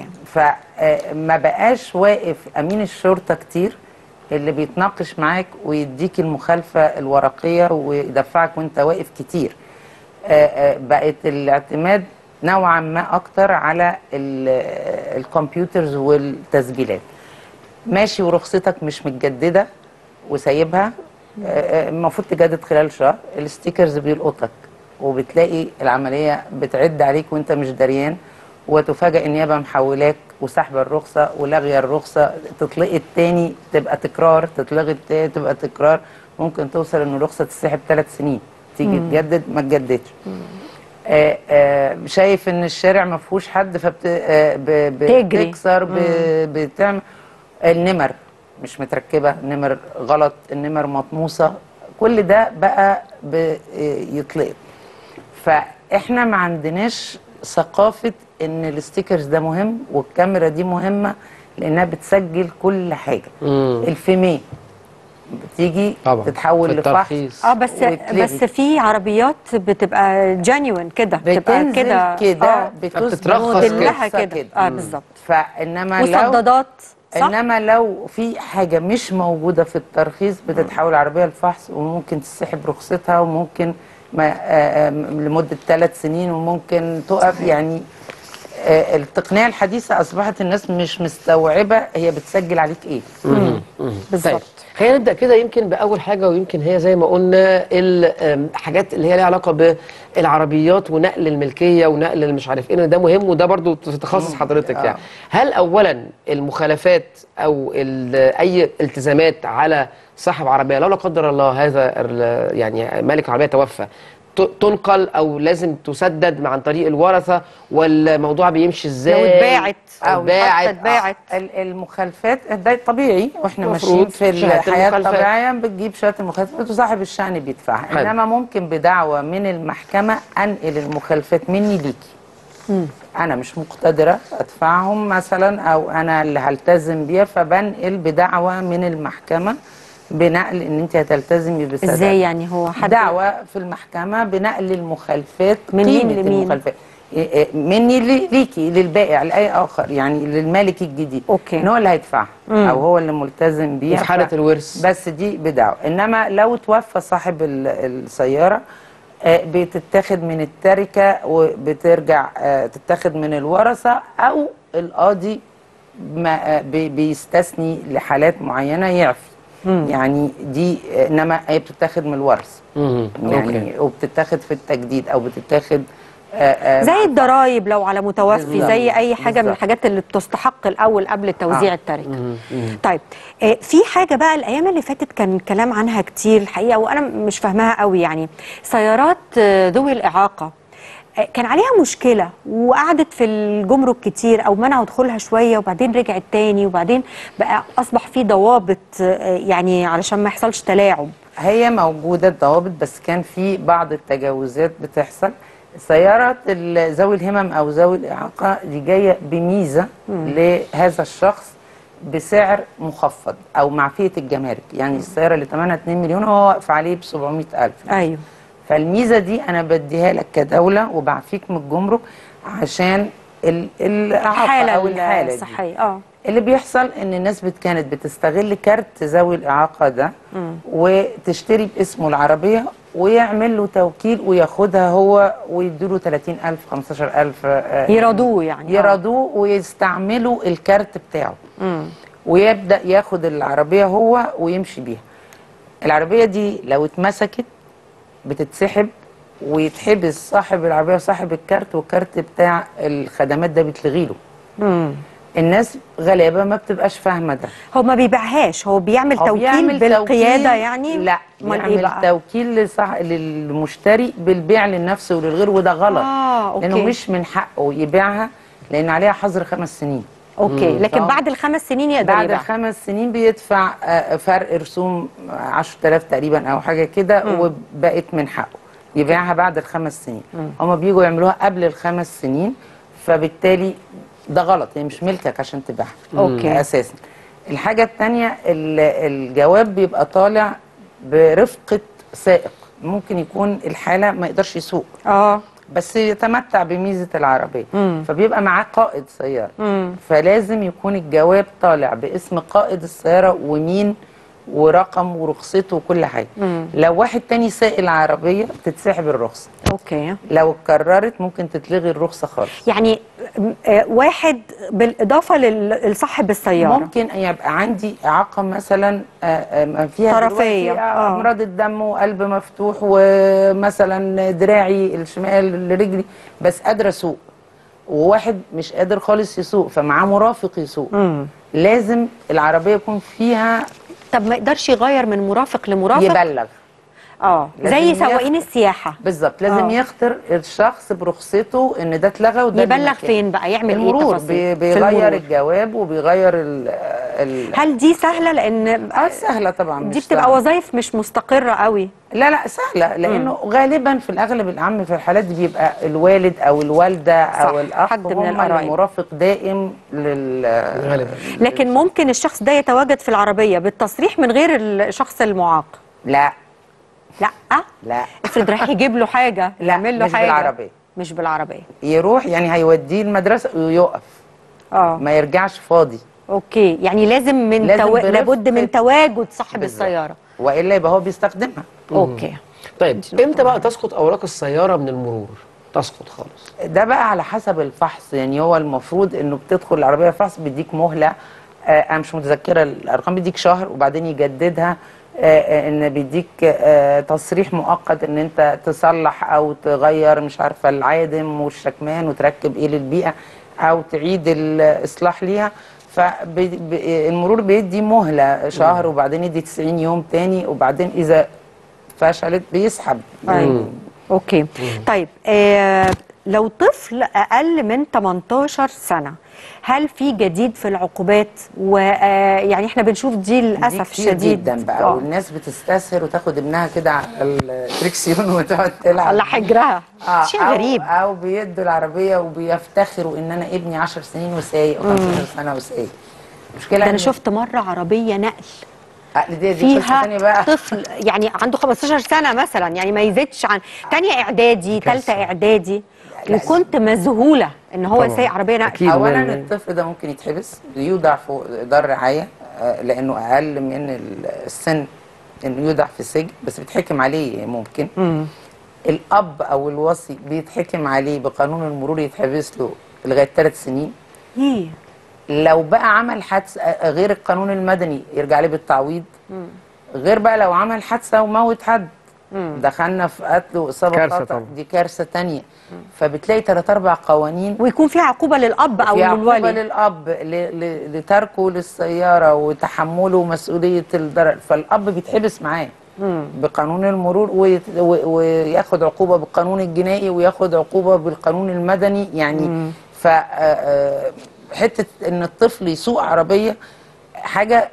فما بقاش واقف امين الشرطه كتير اللي بيتناقش معاك ويديك المخالفه الورقيه ويدفعك وانت واقف كتير. آه آه بقت الاعتماد نوعا ما اكتر على ال- الكمبيوترز والتسجيلات. ماشي ورخصتك مش متجدده وسايبها، آه، المفروض تجدد خلال شهر، الستيكرز بيلقطك وبتلاقي العمليه بتعد عليك وانت مش دريان، وتفاجئ النيابه محولاك وسحب الرخصه ولغي الرخصه، تتلقط تاني تبقى تكرار، تتلغي تاني تبقى تكرار، ممكن توصل ان الرخصه تتسحب ثلاث سنين، تيجي تجدد ما تجددش. آه آه شايف ان الشارع ما فيهوش حد فبتكسر بتعمل النمر مش متركبه، النمر غلط، النمر مطموسه، كل ده بقى بيتلقط. فاحنا ما عندناش ثقافه ان الستيكرز ده مهم والكاميرا دي مهمه لانها بتسجل كل حاجه. مم. الفيميه بتيجي طبعا تتحول لفحص. اه بس وتلغي. بس في عربيات بتبقى جينيوين كده، بتبقى كده كده بتترخص كده كده اه بالظبط. فانما مصددات صح؟ انما لو في حاجه مش موجوده في الترخيص بتتحول عربيه لفحص وممكن تسحب رخصتها وممكن ما آه لمده ثلاث سنين وممكن تقف. يعني آه التقنيه الحديثه اصبحت الناس مش مستوعبه هي بتسجل عليك ايه. بالظبط. طيب خلينا نبدا كده يمكن باول حاجه، ويمكن هي زي ما قلنا الحاجات اللي هي ليها علاقه بالعربيات ونقل الملكيه ونقل المش عارف ايه، ده مهم وده برضو في تخصص حضرتك. آه. يعني هل اولا المخالفات او اي التزامات على صاحب عربيه لو لا قدر الله هذا يعني مالك العربيه توفى تنقل او لازم تسدد عن طريق الورثه، والموضوع بيمشي ازاي؟ لو اتباعت او اتباعت المخالفات ده طبيعي واحنا ماشيين في الحياه الطبيعيه بتجيب شويه المخالفات وصاحب الشأن بيدفعها. انما ممكن بدعوه من المحكمه انقل المخالفات مني ليكي. مم. انا مش مقتدره ادفعهم مثلا او انا اللي هلتزم بيها، فبنقل بدعوه من المحكمه بنقل ان انت هتلتزمي بسداد. ازاي يعني؟ هو حد دعوه في المحكمه بنقل المخالفات من مين لمين؟ مني ليكي للبائع لاي اخر، يعني للمالك الجديد. اوكي. ان هو اللي هيدفعها او هو اللي ملتزم بيها في حاله الورث. بس دي بدعوه. انما لو توفى صاحب السياره بتتاخد من التركه وبترجع تتاخد من الورثه، او القاضي بيستثني لحالات معينه يعفي. مم. يعني دي انما هي بتتاخد من الورث. يعني أوكي. وبتتاخد في التجديد او بتتاخد آآ زي الضرايب لو على متوفي، زي اي حاجه بالزبط. من الحاجات اللي بتستحق الاول قبل توزيع آه. التركه. طيب آه في حاجه بقى الايام اللي فاتت كان كلام عنها كتير الحقيقه وانا مش فاهماها قوي. يعني سيارات آه ذوي الاعاقه آه كان عليها مشكله وقعدت في الجمرك كتير او منعوا دخولها شويه وبعدين رجعت تاني وبعدين بقى اصبح في ضوابط آه يعني علشان ما يحصلش تلاعب. هي موجوده الضوابط بس كان في بعض التجاوزات بتحصل. سيارة ذوي الهمم أو ذوي الإعاقة دي جاية بميزة مم. لهذا الشخص بسعر مخفض أو معفية الجمارك. يعني السيارة اللي ثمنها اتنين مليون هو واقف عليه ب سبعمية ألف. أيوه. فالميزة دي أنا بديها لك كدولة وبعفيك من الجمرك عشان الإعاقة أو الحالة الصحية. اه اللي بيحصل ان الناس بت كانت بتستغل كارت ذوي الاعاقه ده مم. وتشتري باسمه العربيه ويعمل له توكيل وياخدها هو ويديله تلاتين ألف خمستاشر ألف يرضوه يعني يرضوه ويستعملوا الكارت بتاعه. مم. ويبدا ياخد العربيه هو ويمشي بيها. العربيه دي لو اتمسكت بتتسحب ويتحبس صاحب العربيه وصاحب الكارت، والكارت بتاع الخدمات ده بيتلغي له. الناس غالبا ما بتبقاش فاهمه ده. هو ما بيبيعهاش، هو بيعمل هو توكيل بيعمل بالقياده توكيل يعني. لا بيعمل إيه توكيل لصح... للمشتري بالبيع للنفس وللغير، وده غلط. آه، أوكي. لانه مش من حقه يبيعها لان عليها حظر خمس سنين. اوكي. مم. لكن بعد الخمس سنين يقدر بعد يبيع. الخمس سنين بيدفع فرق رسوم عشرة آلاف تقريبا او حاجه كده وبقت من حقه يبيعها بعد الخمس سنين. هما بيجوا يعملوها قبل الخمس سنين، فبالتالي ده غلط، هي مش ملكك عشان تبيعها. اوكي. اساسا الحاجه الثانيه الجواب بيبقى طالع برفقه سائق، ممكن يكون الحاله ما يقدرش يسوق اه بس يتمتع بميزه العربيه. مم. فبيبقى معاه قائد سياره. مم. فلازم يكون الجواب طالع باسم قائد السياره ومين ورقم ورخصته وكل حاجه. مم. لو واحد تاني ساق العربيه تتسحب الرخصه. اوكي. لو اتكررت ممكن تتلغي الرخصه خالص. يعني واحد بالاضافه لصاحب السياره ممكن يبقى عندي اعاقه مثلا فيها طرفيه، امراض الدم وقلب مفتوح ومثلا دراعي الشمال لرجلي بس قادره اسوق، وواحد مش قادر خالص يسوق فمعاه مرافق يسوق. مم. لازم العربيه يكون فيها. طب ما يقدرش يغير من مرافق لمرافق؟ يبلغ اه لازم زي يخ- سواقين السياحه. بالظبط، لازم آه. يخطر الشخص برخصته ان ده اتلغى وده يبلغ المكان. فين بقى؟ يعمل ايه المرور تفاصيل؟ بي- في بيغير المرور. الجواب وبيغير ال ال هل دي سهله؟ لان اه سهله طبعا، دي مش بتبقى سهلة. وظائف مش مستقره قوي. لا لا سهله، لانه غالبا في الاغلب العام في الحالات دي بيبقى الوالد او الوالده او صح، الاخ حد من هم القرايب. اللي مرافق دائم لل غالبا. لكن ممكن الشخص ده يتواجد في العربيه بالتصريح من غير الشخص المعاق؟ لا لا. لا افرض راح يجيب له حاجه، لا، يعمل له مش حاجه بالعربية. مش بالعربيه. يروح يعني هيوديه المدرسه ويقف، اه ما يرجعش فاضي. اوكي، يعني لازم من لازم تو... برفق. لابد من تواجد صاحب بالظبط. السياره. والا يبقى هو بيستخدمها. اوكي. طيب امتى بقى تسقط اوراق السياره من المرور؟ تسقط خالص. ده بقى على حسب الفحص، يعني هو المفروض انه بتدخل العربيه فحص بيديك مهله، آه انا مش متذكره الارقام، بيديك شهر وبعدين يجددها، آه آه ان بيديك آه تصريح مؤقت ان انت تصلح او تغير مش عارفه العادم والشكمان وتركب ايه للبيئه او تعيد الاصلاح ليها. فالمرور بيدي مهله شهر وبعدين يدي تسعين يوم تاني وبعدين اذا فشلت بيسحب. أيوة. اوكي. طيب آه لو طفل اقل من ثمانية عشر سنه، هل في جديد في العقوبات؟ ويعني احنا بنشوف دي للاسف كتير الشديد جدا بقى، آه. والناس بتستسهر وتاخد ابنها كده على الدركسيون وتقعد تلعب على حجرها. آه شيء أو غريب. او بيدوا العربيه وبيفتخروا ان انا ابني عشر سنين وسايق وخمستاشر سنه وسايق. مشكله ده انا إن- شفت مره عربيه نقل آه، دي دي قصه ثانيه فيها بقى. طفل يعني عنده خمستاشر سنه مثلا، يعني ما يزيدش عن تانية اعدادي ثالثه اعدادي، لا، وكنت مذهوله ان هو طبعاً. سايق عربيه نقل. أكيد. اولا من- الطفل ده ممكن يتحبس، يودع فوق دار رعايه، آه، لانه اقل من السن انه يودع في السجن، بس بيتحكم عليه ممكن. الاب او الوصي بيتحكم عليه بقانون المرور يتحبس له لغايه ثلاث سنين. إيه. لو بقى عمل حادثه آه، غير القانون المدني يرجع عليه بالتعويض. غير بقى لو عمل حادثه وموت حد، دخلنا في قتل واصابه كارثة خطأ، طبعا. دي كارثه تانية. فبتلاقي ثلاث اربع قوانين ويكون في عقوبه للاب او في عقوبة للولي. للأب ل- ل- لتركه للسيارة وتحمله مسؤولية الضرر، فالأب بيتحبس معاه بقانون المرور ويت- و- وياخد عقوبة بالقانون الجنائي وياخد عقوبة بالقانون المدني يعني. ف آه، آه، حتة إن الطفل يسوق عربية حاجة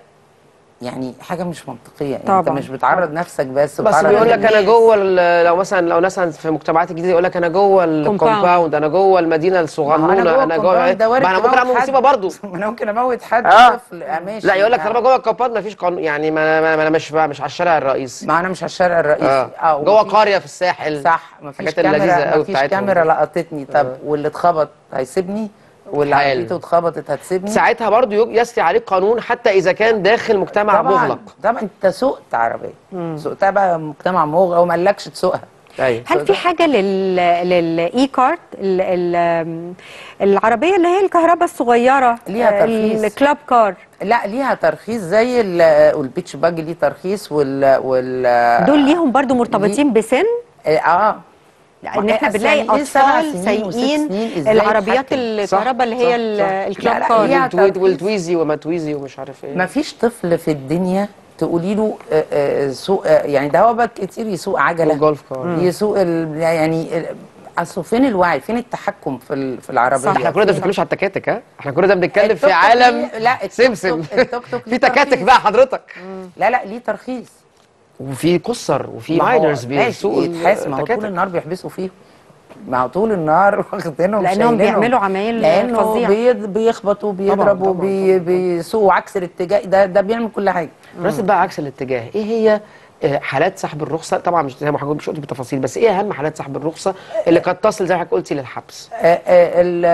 يعني حاجة مش منطقية، يعني أنت طبعاً. مش بتعرض نفسك بس بس بتعرض بيقول لك انا الناس. جوه ال- لو مثلا لو مثلا في المجتمعات الجديده يقول لك انا جوه الكومباوند، انا جوه المدينه ما هو الصغنونه، انا جوه الكومباوند ده وارد ما انا ممكن تموت اعمل حد. مصيبه برضه. ما انا ممكن اموت حد آه. طفل، آه، ماشي. لا يقول لك آه. طالما جوه الكومباوند ما فيش قانون، يعني ما ما- ما انا مش مش على الشارع الرئيسي. ما انا مش على الشارع الرئيسي. اه اه جوه ومفيش- قريه في الساحل. صح، مفيش الحاجات اللذيذه كاميرا، قوي مفيش بتاعتهم كاميرا دي. لقطتني. طب واللي اتخبط هيسيبني؟ واللي حلو. عربيته اتخبطت هتسيبني؟ ساعتها برضه يج- يسري عليك قانون حتى اذا كان داخل مجتمع طبعا مغلق. طبعا انت سوقت عربيه، سوقتها بقى مجتمع مغلق وما قالكش تسوقها. ايوه. هل في حاجه لل للاي كارت ال... ال... العربيه اللي هي الكهرباء الصغيره، ليها ترخيص. الكلاب كار، لا ليها ترخيص زي ال- والبيتش باج ليه ترخيص وال وال دول ليهم برضو مرتبطين بسن؟ اه ان احنا أصل بنلاقي يعني إيه سبع اطفال سنين وست سايقين سنين إزاي العربيات يتحكم؟ الكهرباء اللي هي ال- الكلاب لا، لا، كار. ليها والتوي- ترخيص. والتويزي وما تويزي ومش عارف ايه. ما فيش طفل في الدنيا تقولي له آه، آه، سوق، آه، يعني ده هو بقى كتير يسوق عجله والجولف كار. يسوق ال- يعني ال- اصل فين الوعي، فين التحكم في ال- في العربيه؟ صح. احنا كل ده ما بنتكلمش على التكاتك، ها احنا كل ده بنتكلم التوك في توك عالم ليه- لا، التوك سمسم. توك- التوك توك في ليه تكاتك ترخيص. بقى حضرتك، لا لا ليه ترخيص. وفي قصر وفي ما هو ماينرز ماشي، بيسوقوا يتحاسب، ما هو طول التكاتك. النهار بيحبسوا فيهم، ما هو طول النهار واخدينهم لأنهم شايلينهم. بيعملوا عمايل لانه فظيعة. بيض- بيخبطوا بيضربوا طبعاً، بي بيسوقوا عكس الاتجاه، ده ده بيعمل كل حاجه. راسب بقى عكس الاتجاه، ايه هي آه، حالات سحب الرخصه؟ طبعا مش زي ما حضرتك مش قلت بالتفاصيل، بس ايه اهم حالات سحب الرخصه اللي قد تصل زي ما حضرتك قلتي للحبس؟ آه، آه، ال-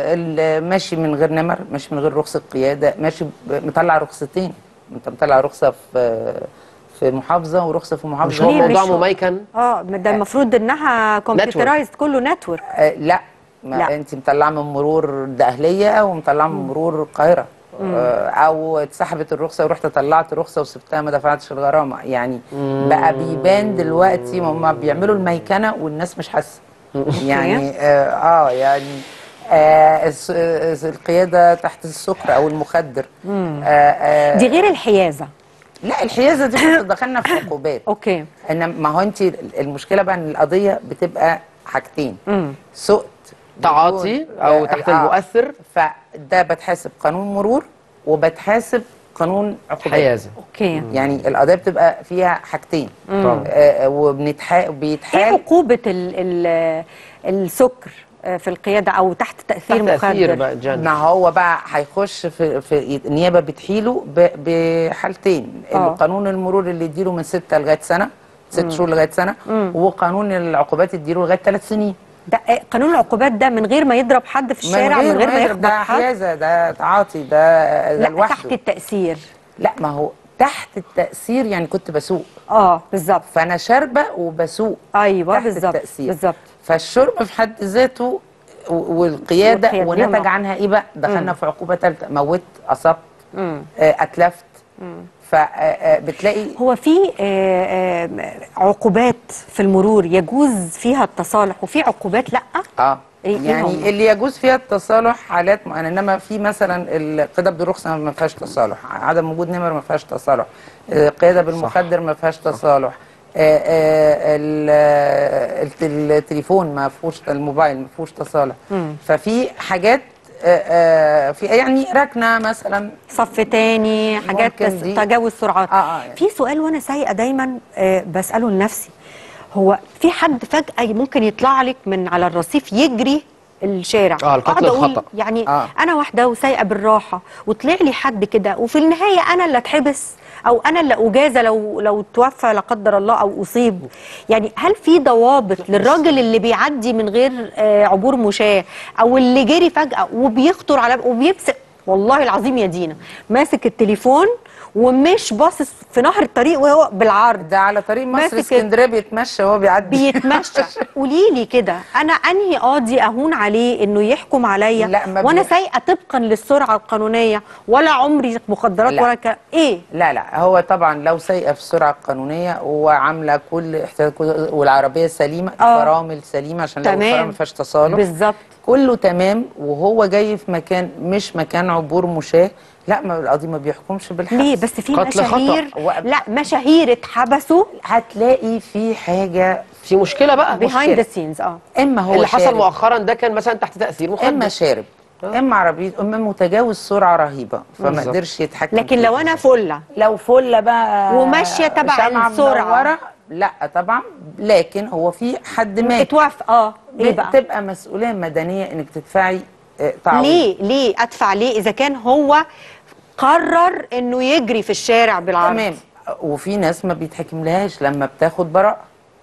ال- ماشي من غير نمر، ماشي من غير رخصه قياده، ماشي ب- مطلع رخصتين، انت مطلع رخصه في في محافظه ورخصه في مش محافظه هو ليه؟ موضوع مش هو- مميكن؟ اه ده المفروض انها كمبيوترايزد كله نتورك. آه، لا ما لا. انت مطلعه من مرور دقهليه ومطلعه من مرور القاهره، آه، او اتسحبت الرخصه ورحت طلعت رخصه وسبتها ما دفعتش الغرامه، يعني بقى بيبان دلوقتي هم بيعملوا الميكنه والناس مش حاسه. يعني اه, آه يعني آه الس- آه القياده تحت السكر او المخدر. آه آه دي غير الحيازه. لا الحيازه دي كنت دخلنا في عقوبات. اوكي. ان ما هو انت المشكله بقى ان القضيه بتبقى حاجتين، سقط تعاطي بدون- او آه، تحت آه. المؤثر. فده بتحاسب قانون مرور وبتحاسب قانون عقوبات. حيازه. اوكي. يعني القضيه بتبقى فيها حاجتين. طبعا. آه وبنتحا ايه بيتحال عقوبه ال ال السكر في القياده او تحت تاثير تحت تاثير مخدر؟ بقى جن. ما هو بقى هيخش في, في النيابه بتحيله ب- بحالتين. آه. القانون المرور اللي يديله من ستة لغايه سنه، ست شهور لغايه سنه، وقانون العقوبات يديله لغايه ثلاث سنين. ده إيه قانون العقوبات ده من غير ما يضرب حد في الشارع، من غير ما يضرب، يخبط ده حد؟ حيازه، ده تعاطي، ده ده لا لوحده. تحت التاثير. لا ما هو تحت التاثير يعني كنت بسوق، اه بالظبط. فانا شاربه وبسوق. ايوه تحت بالظبط التأثير. بالظبط. فالشرب في حد ذاته و- والقياده والقيادة ونتج ليهم عنها ايه بقى؟ دخلنا في عقوبه ثالثه، موت، اصبت، آه، اتلفت. فبتلاقي هو في آه، آه، عقوبات في المرور يجوز فيها التصالح وفي عقوبات لا؟ اه إيه- إيه هم؟ يعني اللي يجوز فيها التصالح حالات معينه، انما في مثلا القياده بالرخصه ما فيهاش تصالح، عدم وجود نمر ما فيهاش تصالح، آه، القياده بالمخدر ما فيهاش تصالح، آه، آه، ال- آه، الت- التليفون ما فيهوش، الموبايل ما فيهوش تصالح. ففي حاجات آه، آه، في يعني ركنه مثلا. صف تاني، حاجات ممكن تس- دي. تجاوز سرعات. آه، آه، يعني. في سؤال وانا سايقه دايما آه، بساله لنفسي، هو في حد فجاه ممكن يطلع لك من على الرصيف يجري الشارع؟ آه، القتل أقعد أقول الخطأ. يعني آه. انا واحده وسايقه بالراحه وطلع لي حد كده، وفي النهايه انا اللي اتحبس او انا اللي اجازى لو لو توفى لا قدر الله او اصيب. يعني هل في ضوابط للراجل اللي بيعدي من غير آه، عبور مشاة، او اللي جري فجاه وبيخطر على وبيمسك، والله العظيم يا دينا ماسك التليفون ومش باصص في نهر الطريق وهو بالعرض ده على طريق مصر ماسك اسكندريه بيتمشى وهو بيعدي بيتمشى؟ قولي لي كده، انا انهي قاضي اهون عليه انه يحكم عليا لا، ما وانا بي- سايقه طبقا للسرعه القانونيه، ولا عمري مخدرات لا. ولا ك... ايه؟ لا لا هو طبعا لو سايقه في السرعه القانونيه وعامله كل احتياط والعربيه سليمه، آه. الفرامل سليمه عشان لو تمام. الفرامل ما فيهاش تصالح، بالظبط. كله تمام، وهو جاي في مكان مش مكان عبور مشاة، لا ما القاضي ما بيحكمش بالحبس. ليه بس في قتل خطأ. مشاهير؟ و- لا مشاهير اتحبسوا هتلاقي في حاجه في مشكله بقى. behind the scenes. اه اما هو اللي حصل شارب، مؤخرا ده كان مثلا تحت تاثير مخدر. اما شارب، اما عربيه، اما متجاوز سرعه رهيبه فما بالظبط. قدرش يتحكم لكن فيها. لو انا فله لو فله بقى وماشية تبع شمعة السرعة. منورة، لا طبعا، لكن هو في حد مات اتوافق، اه ايه بقى؟ بتبقى مسؤوليه مدنيه انك تدفعي آه، تعويض. ليه ليه ادفع ليه اذا كان هو قرر انه يجري في الشارع بالعرض؟ تمام. وفي ناس ما بيتحكملهاش لما بتاخد براءه،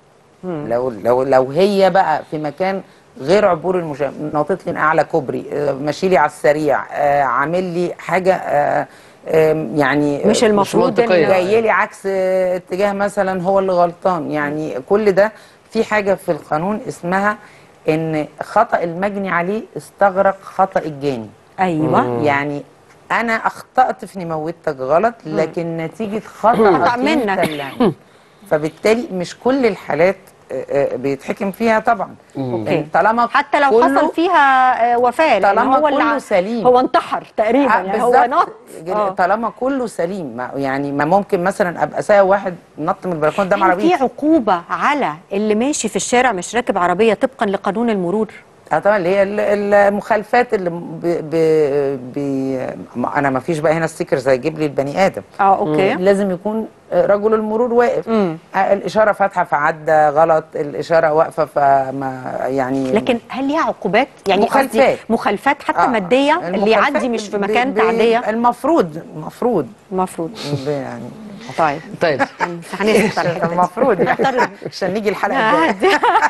لو لو لو هي بقى في مكان غير عبور المشاة، ناطط لي من اعلى كوبري، آه، ماشي لي على السريع، آه، عامل لي حاجه آه، آه، يعني مش المفروض منطقية. إنه- جاي لي عكس آه، اتجاه مثلا هو اللي غلطان. يعني كل ده في حاجه في القانون اسمها ان خطأ المجني عليه استغرق خطأ الجاني. ايوه. يعني انا اخطأت في اني موتك غلط، لكن نتيجه خطأ خطأ منك. منك. فبالتالي مش كل الحالات آه، آه، بيتحكم فيها طبعا. اوكي. طالما حتى لو كله- حصل فيها آه، وفاه، لأن طالما هو اللي كله ع- سليم. هو انتحر تقريبا، آه، يعني هو بالظبط. نط. آه. طالما كله سليم، ما يعني ما ممكن مثلا ابقى سايق واحد نط من البلكونه قدام هل في عربيه. عقوبه على اللي ماشي في الشارع مش راكب عربيه طبقا لقانون المرور؟ اه طبعا، اللي هي ال- المخالفات اللي ب ب ب ما- انا ما فيش بقى هنا ستيكرز هيجيب لي البني ادم. اه اوكي. لازم يكون رجل المرور واقف. مم. آه، الاشاره فاتحه فعدى غلط، الاشاره واقفه فما يعني. لكن هل ليها عقوبات؟ يعني مخالفات. قصدي مخالفات حتى آه، ماديه، اللي المخالفات يعدي مش في ب- مكان ب- تعديه؟ المفروض المفروض المفروض. ب- يعني طيب طيب هنسكت على الحته دي. المفروض نعترض. يعني عشان نيجي الحلقه الجايه. عادي.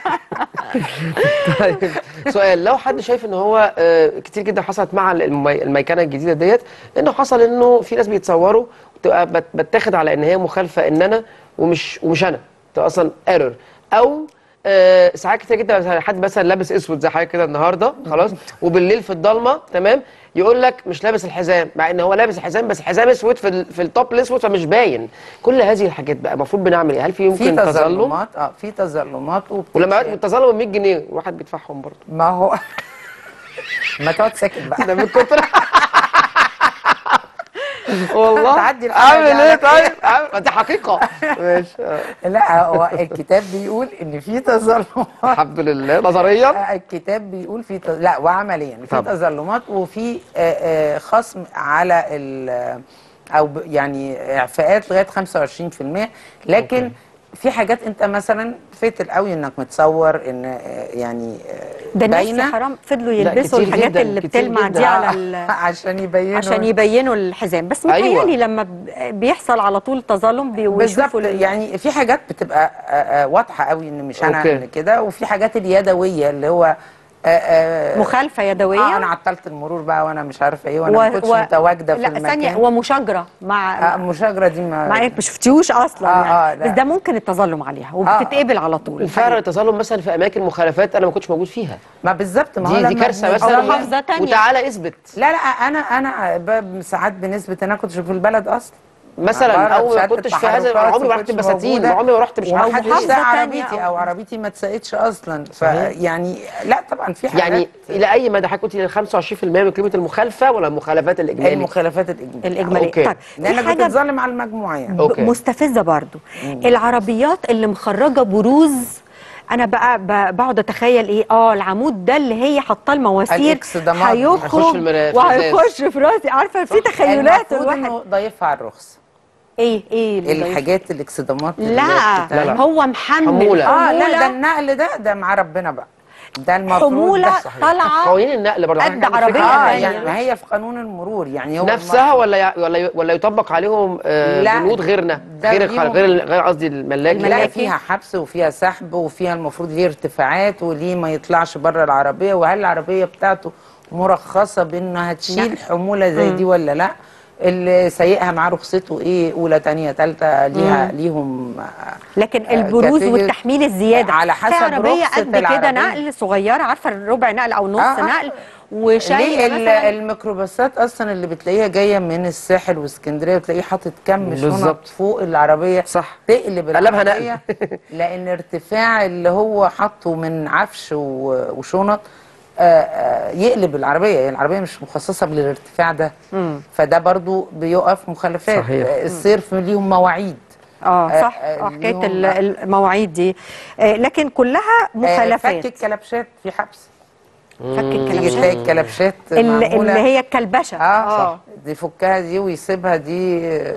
طيب سؤال، لو حد شايف ان هو آه، كتير جدا حصلت مع المي- الميكنه الجديده ديت، انه حصل انه في ناس بيتصوروا وتبقى بت- بتاخد على ان هي مخالفه ان انا ومش ومش انا، تبقى اصلا ايرور، او آه، ساعات كتير جدا مثلاً حد مثلا لابس اسود زي حضرتك كده النهارده خلاص، وبالليل في الضلمه تمام يقول لك مش لابس الحزام، مع ان هو لابس الحزام بس الحزام اسود في ال- في التوب الاسود فمش باين. كل هذه الحاجات بقى المفروض بنعمل ايه؟ هل في في يمكن تظلم؟ تظلمات، اه في تظلمات ولما وبتتشال. التظلم ب مية جنيه الواحد بيدفعهم برضه. ما هو ما تقعد ساكت بقى. ده من كتر والله تعدي الحلقة اعمل دي ايه على طيب؟ أعمل- دي حقيقه ماشي آه. لا هو الكتاب بيقول ان في تظلمات. الحمد لله نظريا. الكتاب بيقول في تز... لا وعمليا في طبعا. تظلمات وفي آه، آه، خصم على ال او ب- يعني اعفاءات لغايه خمسة وعشرين في المية، لكن أوكي. في حاجات انت مثلا فاتل قوي انك متصور ان آه، يعني آه، ده الناس يا باينه حرام فضلوا لا، يلبسوا كتير الحاجات جداً، اللي كتير بتلمع جداً. دي على ال... عشان يبينوا عشان يبينوا الحزام، بس أيوة. متهيألي لما ب- بيحصل على طول تظلم بي- بالظبط. ويشوفوا ال- يعني في حاجات بتبقى آه، آه، واضحه قوي ان مش انا أوكي. اللي كده، وفي حاجات اليدويه اللي هو آه، آه، مخالفه يدويه. اه انا عطلت المرور بقى وانا مش عارفه ايه وانا ما كنتش و... متواجده في لا المكان. ثانيه، ومشاجره مع آه المشاجره دي ما مع انك ما شفتيهوش اصلا آه، يعني آه، لا. بس ده ممكن التظلم عليها وبتتقبل على طول. وفعلا التظلم مثلا في اماكن مخالفات انا ما كنتش موجود فيها. ما بالظبط. ما هو دي دي لما كارثه بن- مثلا. أو محافظة تانية. وتعالى اثبت لا لا انا انا ب- ساعات بنسبه انا كنتش في البلد اصلا مثلا، بره او ما شهادة كنتش في هذا، التحركات عمري ما ما رحت كنتش بساتين، موجودة. عمري ما رحت مش وما عارف حدش محافظة ساق تانية عربيتي أو- او عربيتي ما اتسقتش اصلا. صحيح. فيعني لا طبعا في حاجات يعني الى اي مدى حضرتك قلتي خمسة وعشرين في المية من قيمه المخالفه ولا المخالفات الاجمالي؟ المخالفات الاجماليه الاجماليه. أوكي. طيب في لانك حاجه بتتظلم على المجموعه يعني. أوكي. ب- مستفزه برضو، العربيات اللي مخرجه بروز. انا بقى ب- بقعد اتخيل ايه، اه العمود ده اللي هي حاطاه المواسير الإكسدامات دي. هيخش في هيخرج المرا- في وهيخش في راسي، عارفه في تخيلات المفروض الواحد. انه ضايفها على الرخص. ايه ايه اللي ضايف؟ الحاجات الاكسدامات اللي هي لا بتتعمل. لا. هو محمل حمولة. اه لا ده حمولة- النقل ده ده مع ربنا بقى. ده المفروض حمولة ده طالعه قوانين النقل برضه قد حضرتك عندك عربية فكرة اه تانية. يعني ما هي في قانون المرور يعني هو نفسها المفروض- ولا ي- ولا ي- ولا يطبق عليهم آه، لا، بنود غيرنا، ده غير ليهم- غير غير قصدي الملاك. لا الملاكي. فيها حبس وفيها سحب وفيها المفروض ليه ارتفاعات وليه ما يطلعش بره العربيه، وهل العربيه بتاعته مرخصه بانها تشيل حموله زي دي ولا لا، اللي سايقها معاه رخصته ايه، اولى تانية تالتة ليها ليهم آه، لكن آه، البروز كاتيجوري- والتحميل الزياده على حسب في عربيه رخصة قد كده العربية. نقل صغيره، عارفه الربع نقل او نص آه، آه. نقل ليه وشايله ال- مثلا. الميكروباصات اصلا اللي بتلاقيها جايه من الساحل واسكندريه وتلاقيه حاطط كم شنط بالظبط. فوق العربيه صح. تقلب قلبها نقل. العربيه لان ارتفاع اللي هو حاطه من عفش و- وشنط آه، آه، يقلب العربيه. يعني العربيه مش مخصصه للارتفاع ده، فده برضو بيقف مخالفات. صحيح. آه، الصرف ليهم مواعيد. اه آه، صح، آه، اه حكايه ليهم- ال- المواعيد دي، آه لكن كلها آه، مخالفات. فك الكلبشات في حبس. فك تيجي الكلبشات تلاقي الكلبشات اللي, معمولة- اللي هي الكلبشه. اه صح. دي فكها دي ويسيبها دي آه،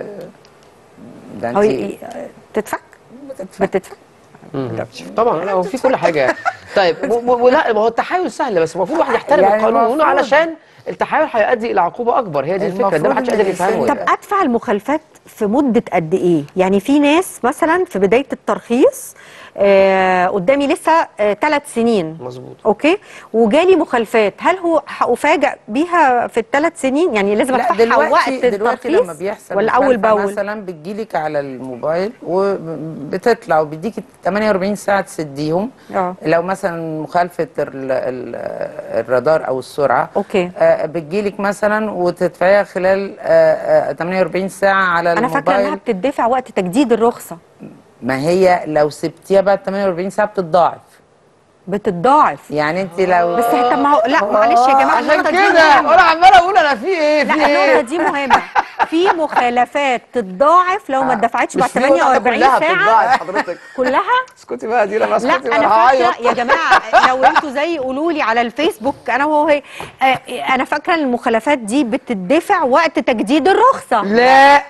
ده هو انت ي- بتتفك بتتفك طبعا لا، هو في كل حاجه. طيب و- و- ولا ما هو التحايل سهل، بس المفروض الواحد يحترم يعني القانون المفروض. علشان التحايل هيؤدي الى عقوبه اكبر. هي دي الفكره، ده المفروض ما حدش إن قادر يفهمه الإنسان يعني. طب ادفع المخالفات في مده قد ايه؟ يعني في ناس مثلا في بدايه الترخيص آه قدامي لسه ثلاث آه سنين مظبوط. اوكي، وجالي مخالفات، هل هو هافاجئ بيها في الثلاث سنين؟ يعني لازم لا ادفعها دلوقتي وقت دلوقتي لما الترخيص بيحصل ولا اول مخالفة باول؟ مثلا بتجيلك على الموبايل وبتطلع وبيديكي ثمانية وأربعين ساعه تسديهم. اه لو مثلا مخالفه ال ال الرادار او السرعه اوكي. آه بتجيلك مثلا وتدفعيها خلال آه آه ثمانية وأربعين ساعه على انا الموبايل. فاكره انها بتدفع وقت تجديد الرخصه. ما هي لو سبتيها بعد ثمانية وأربعين ساعه بتتضاعف. بتتضاعف. يعني انت لو بس طب ما هو لا معلش يا جماعه عشان النقطة دي كده مهمة. انا عمال اقول انا في ايه لا في النقطة ايه دي مهمة، في مخالفات تتضاعف لو ما اتدفعتش بعد مش في واحدة ثمانية وأربعين كلها ساعة بتتضاعف حضرتك. كلها. اسكتي بقى دي لما لا اسكتي انا هعيط. فاكره يا جماعه لو انتوا زي قولوا لي على الفيسبوك انا وهو هي آه انا فاكره ان المخالفات دي بتدفع وقت تجديد الرخصه. لا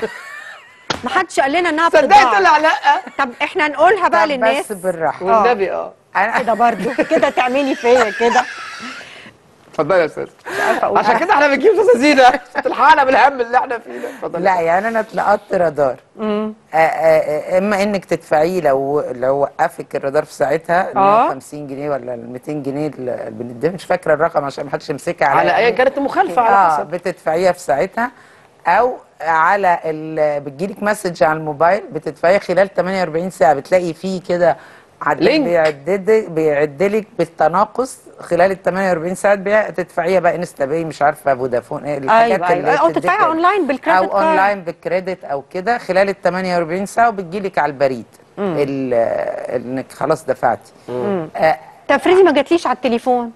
ما حدش قال لنا انها صدقت بتتضاعف. طلع لا. طب احنا نقولها بقى طب للناس بس بالراحه. والنبي اه انا كده برضو كده تعملي فيا كده. اتفضلي يا استاذ. عارفه اقول عشان كده احنا بنجيب استاذه زينه تلحقنا بالهم اللي احنا فيه ده. اتفضلي. لا يعني انا اتلقطت رادار. آه، آه، آه، اما انك تدفعيه لو لو وقفك الرادار في ساعتها آه. مية وخمسين جنيه ولا ميتين جنيه اللي بندفع، مش فاكره الرقم عشان ما حدش يمسكها على عليا. ايا كانت المخالفه على اه حسب. بتدفعيها في ساعتها، او على ال... بتجيلك مسج على الموبايل بتدفعيه خلال ثمانية وأربعين ساعه، بتلاقي فيه كده عدد لينك. بيعدد بيعدلك بالتناقص خلال ال ثمانية وأربعين ساعه بيع- تدفعيها بقى انستا باي مش عارفه فودافون ايه الحاجات ايوه اللي ايوه او بتديك- تدفعي اونلاين بالكريدت او كارد. اونلاين بالكريدت او كده خلال ال ثمانية وأربعين ساعه وبتجيلك على البريد ال- انك خلاص دفعتي. آه طب افرضي ما جاتليش على التليفون.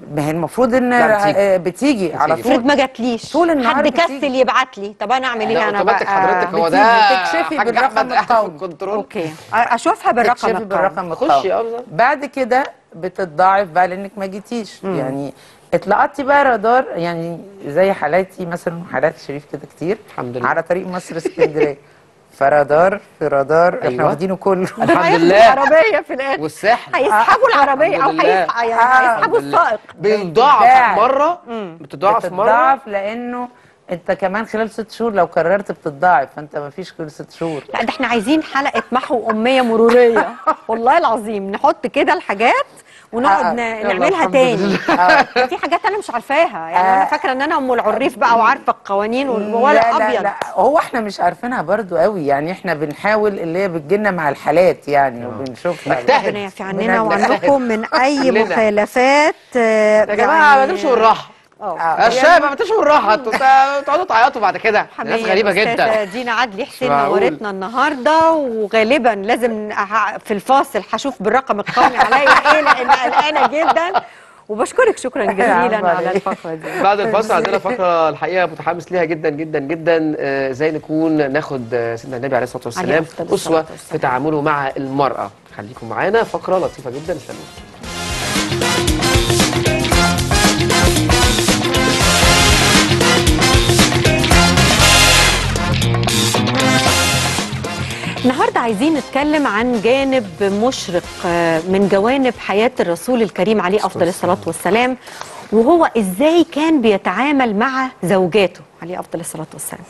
ما هي المفروض ان لا، بتيجي. آه، بتيجي على بتيجي. طول. افرض ما جاتليش طول النهار حد بتيجي. كسل يبعت لي، طب انا اعمل لا، ايه؟ انا اوتوماتيك بقى حضرتك هو بتيجي ده تكشفي حاج بالرقم أحمد قاعد في القومي. الكنترول. اوكي اشوفها بالرقم تكشفي القومي. بالرقم خشي القومي. اه بالظبط. بعد كده بتتضاعف بقى لانك ما جيتيش. يعني اتلقطتي بقى رادار، يعني زي حالاتي مثلا وحالات شريف كده كتير الحمد لله. على طريق مصر اسكندريه. فرادار في رادار احنا أيوة. واخدينه كله. الحمد هياخدوا لله. العربيه في الاخر، والساحل هيسحبوا العربيه او الحمد لله. هيسح- يعني هيسحبوا الحمد لله. السائق. بيتضاعف بتتضاعف. مره بتتضاعف مره. بتتضاعف لانه انت كمان خلال ست شهور لو كررت بتتضاعف، فانت ما فيش كل ست شهور. لا ده احنا عايزين حلقه محو اميه مروريه والله العظيم، نحط كده الحاجات ونقعد آه، ن- يلا نعملها الحمد تاني. لله. آه. في حاجات انا مش عارفاها، يعني انا آه. فاكره ان انا ام العريف بقى وعارفه القوانين ولا لا لا ابيض. لا هو احنا مش عارفينها برضو قوي، يعني احنا بنحاول اللي هي بتجيلنا مع الحالات يعني وبنشوفها. نجتهد. ربنا يعفي عننا بنجتهد. وعنكم من اي كلنا. مخالفات. آه، يا جماعه ما تمشوا بالراحه. اه آه. الشباب ما تمشوا بالراحه، انتوا تقعدوا تعيطوا بعد كده. ناس حمية غريبه الأستاذة جدا. دينا عدلي حسين معقول. نورتنا النهارده، وغالبا لازم ه- في الفاصل هشوف بالرقم القومي عليا ايه لان قلقانه جدا. وبشكرك شكرا جزيلا عفوا على عليك. الفقره دي. بعد الفاصل عندنا فقره الحقيقه متحمس ليها جدا جدا جدا. آه، ازاي نكون ناخد آه، سيدنا النبي عليه الصلاه عليه والسلام أفضل الصلاة اسوه والسلام. في تعامله مع المراه. خليكم معانا، فقره لطيفه جدا، استنوا. النهارده عايزين نتكلم عن جانب مشرق آه، من جوانب حياه الرسول الكريم عليه افضل الصلاه والسلام، وهو ازاي كان بيتعامل مع زوجاته عليه افضل الصلاه والسلام.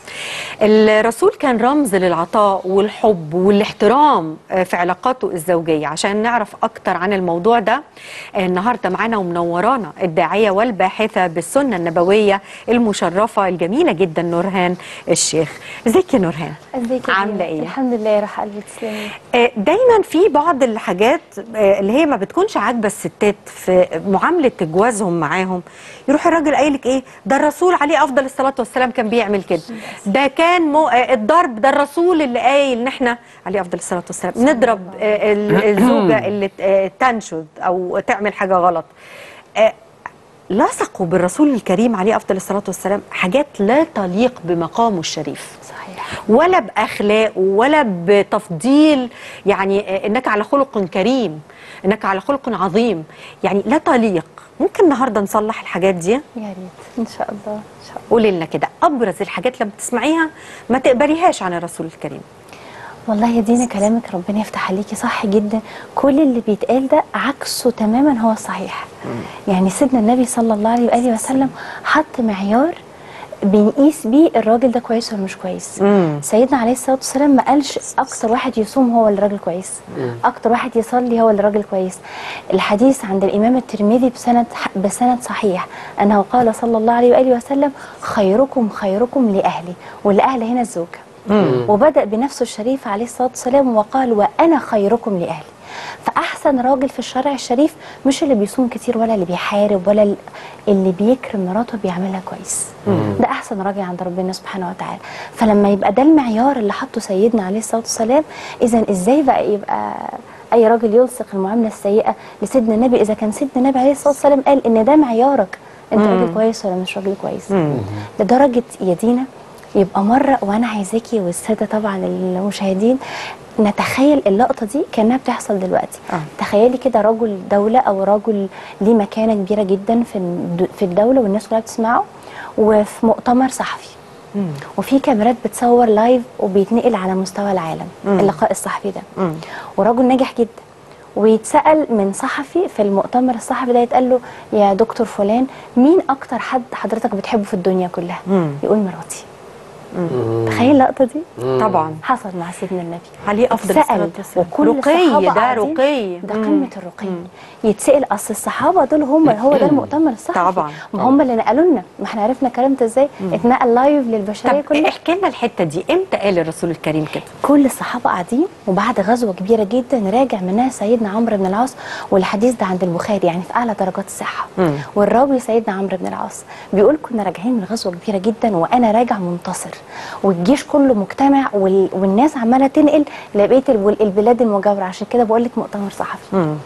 الرسول كان رمز للعطاء والحب والاحترام آه، في علاقاته الزوجيه. عشان نعرف اكتر عن الموضوع ده آه، النهارده معانا ومنورانا الداعيه والباحثه بالسنه النبويه المشرفه الجميله جدا نورهان الشيخ. ازيك يا نورهان؟ ازيك يا عامله دينا؟ ايه؟ الحمد لله يا روح قلبي، تسلمي. آه، دايما في بعض الحاجات آه، اللي هي ما بتكونش عاجبه الستات في معامله جوازهم معاهم، يروح الراجل قايل لك ايه ده الرسول عليه افضل الصلاه والسلام كان بيعمل كده، ده كان مو آه، الضرب ده الرسول اللي قايل ان احنا عليه افضل الصلاه والسلام نضرب آه، ال- الزوجه اللي ت- آه، تنشد او تعمل حاجه غلط. آه، لصقوا بالرسول الكريم عليه افضل الصلاه والسلام حاجات لا تليق بمقامه الشريف، صحيح. ولا باخلاقه ولا بتفضيل، يعني آه، انك على خلق كريم، انك على خلق عظيم، يعني لا تليق. ممكن النهارده نصلح الحاجات دي؟ يا ريت ان شاء الله ان شاء الله. قولي لنا كده ابرز الحاجات لما تسمعيها ما تقبليهاش عن الرسول الكريم. والله يا دينا كلامك ربنا يفتح عليكي صح جدا، كل اللي بيتقال ده عكسه تماما هو الصحيح. يعني سيدنا النبي صلى الله عليه واله وسلم حط معيار بنقيس بيه الراجل ده كويس ولا مش كويس. مم. سيدنا عليه الصلاه والسلام ما قالش اكتر واحد يصوم هو اللي راجل كويس، اكتر واحد يصلي هو اللي راجل كويس. الحديث عند الامام الترمذي بسند بسند صحيح انه قال صلى الله عليه واله وسلم خيركم خيركم لاهلي، والاهل هنا الزوجه. وبدأ بنفسه الشريف عليه الصلاه والسلام وقال وانا خيركم لاهلي. فاحسن راجل في الشرع الشريف مش اللي بيصوم كتير ولا اللي بيحارب ولا اللي بيكرم مراته بيعملها كويس. ده احسن راجل عند ربنا سبحانه وتعالى. فلما يبقى ده المعيار اللي حطه سيدنا عليه الصلاه والسلام، اذا ازاي بقى يبقى اي راجل يلصق المعامله السيئه لسيدنا النبي اذا كان سيدنا النبي عليه الصلاه والسلام قال ان ده معيارك، انت راجل كويس ولا مش راجل كويس. لدرجه يا دينا يبقى مره، وانا عايزاكي والساده طبعا المشاهدين نتخيل اللقطه دي كانها بتحصل دلوقتي. آه. تخيلي كده رجل دوله او رجل ليه مكانه كبيره جدا في الد- في الدوله والناس كلها بتسمعه، وفي مؤتمر صحفي وفي كاميرات بتصور لايف وبيتنقل على مستوى العالم اللقاء الصحفي ده، ورجل ناجح جدا، ويتسأل من صحفي في المؤتمر الصحفي ده، يتقال له يا دكتور فلان مين اكتر حد حضرتك بتحبه في الدنيا كلها؟ يقول مراتي. تخيل اللقطه دي طبعا حصل مع سيدنا النبي عليه افضل الصلاه اتسأل والسلام. وكل رقي الصحابة ده قاعدين، رقي ده قمه الرقي. يتسأل اصل الصحابه دول هم هو ده المؤتمر الصحفي، طبعا. ما هم اللي نقلوا لنا، ما احنا عرفنا الكلام ده ازاي؟ اتنقل لايف للبشريه طب كلها. احكي لنا الحته دي، امتى قال الرسول الكريم كده؟ كل الصحابه قاعدين وبعد غزوه كبيره جدا راجع منها سيدنا عمرو بن العاص، والحديث ده عند البخاري يعني في اعلى درجات الصحه. والراوي سيدنا عمرو بن العاص بيقول كنا راجعين من غزوه كبيره جدا وانا راجع منتصر، والجيش كله مجتمع وال... والناس عماله تنقل لبقيه الب- البلاد المجاوره، عشان كده بقول لك مؤتمر صحفي.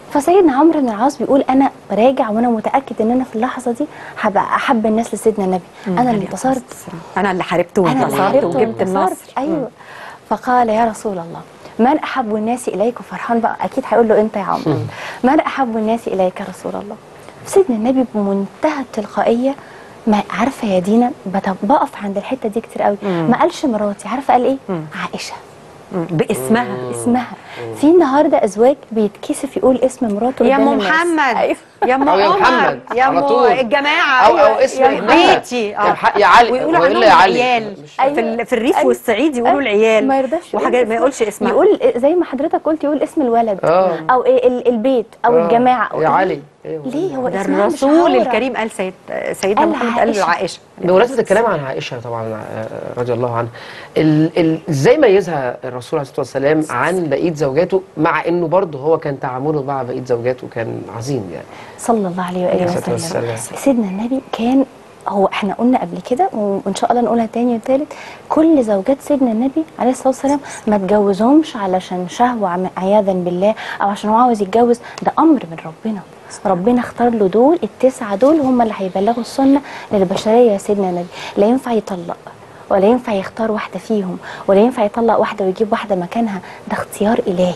فسيدنا عمرو بن العاص بيقول انا راجع وانا متاكد ان انا في اللحظه دي هبقى احب الناس لسيدنا النبي، انا اللي انتصرت، انا اللي حاربت انا اللي وانتصرت حاربت وجبت وانتصرت. النصر. ايوه. فقال يا رسول الله من احب الناس اليك، وفرحان بقى اكيد هيقول له انت يا عمرو، من احب الناس اليك يا رسول الله. سيدنا النبي بمنتهى التلقائيه، ما عارفه يا دينا بقف عند الحته دي كتير قوي، ما قالش مراتي، عارفه قال ايه؟ عائشه، باسمها. اسمها. في النهارده ازواج بيتكسف يقول اسم مراته يا قدام ام الناس. محمد، أيوة. يا ام أو يا عمر، محمد يا على ام طول. الجماعه، أو أو اسم يا ابنها. بيتي، يا مح- يا علي، ويقولوا ويقول عنهم لي يا علي. العيال أيوة. في ال- في الريف أيوة. والصعيد يقولوا أيوة. العيال ما يرضاش يقول وحاجات ما اسمها. يقولش اسمها، يقول زي ما حضرتك قلت يقول اسم الولد آه. او إيه ال- البيت او آه. الجماعه أو يا علي. ليه هو ده اسمها مش الرسول عورة. الكريم قال سيد سيدنا قال محمد قال عائشة. لعائشه. بمناسبة الكلام عن عائشة طبعا آه، رضي الله عنها، ال- ال- ازاي ميزها الرسول عليه الصلاة والسلام عن بقية زوجاته، مع انه برضه هو كان تعامله مع بقية زوجاته كان عظيم يعني. صلى الله عليه عليه واله الصلاة وسلم. والسلام. سيدنا النبي كان، هو احنا قلنا قبل كده وان شاء الله نقولها تاني وتالت، كل زوجات سيدنا النبي عليه الصلاه والسلام ما اتجوزهمش علشان شهوه عم- عياذا بالله او عشان هو عاوز يتجوز، ده امر من ربنا. ربنا اختار له دول التسعه دول هم اللي هيبلغوا السنه للبشريه يا سيدنا النبي. لا ينفع يطلق ولا ينفع يختار واحده فيهم ولا ينفع يطلق واحده ويجيب واحده مكانها، ده اختيار الهي.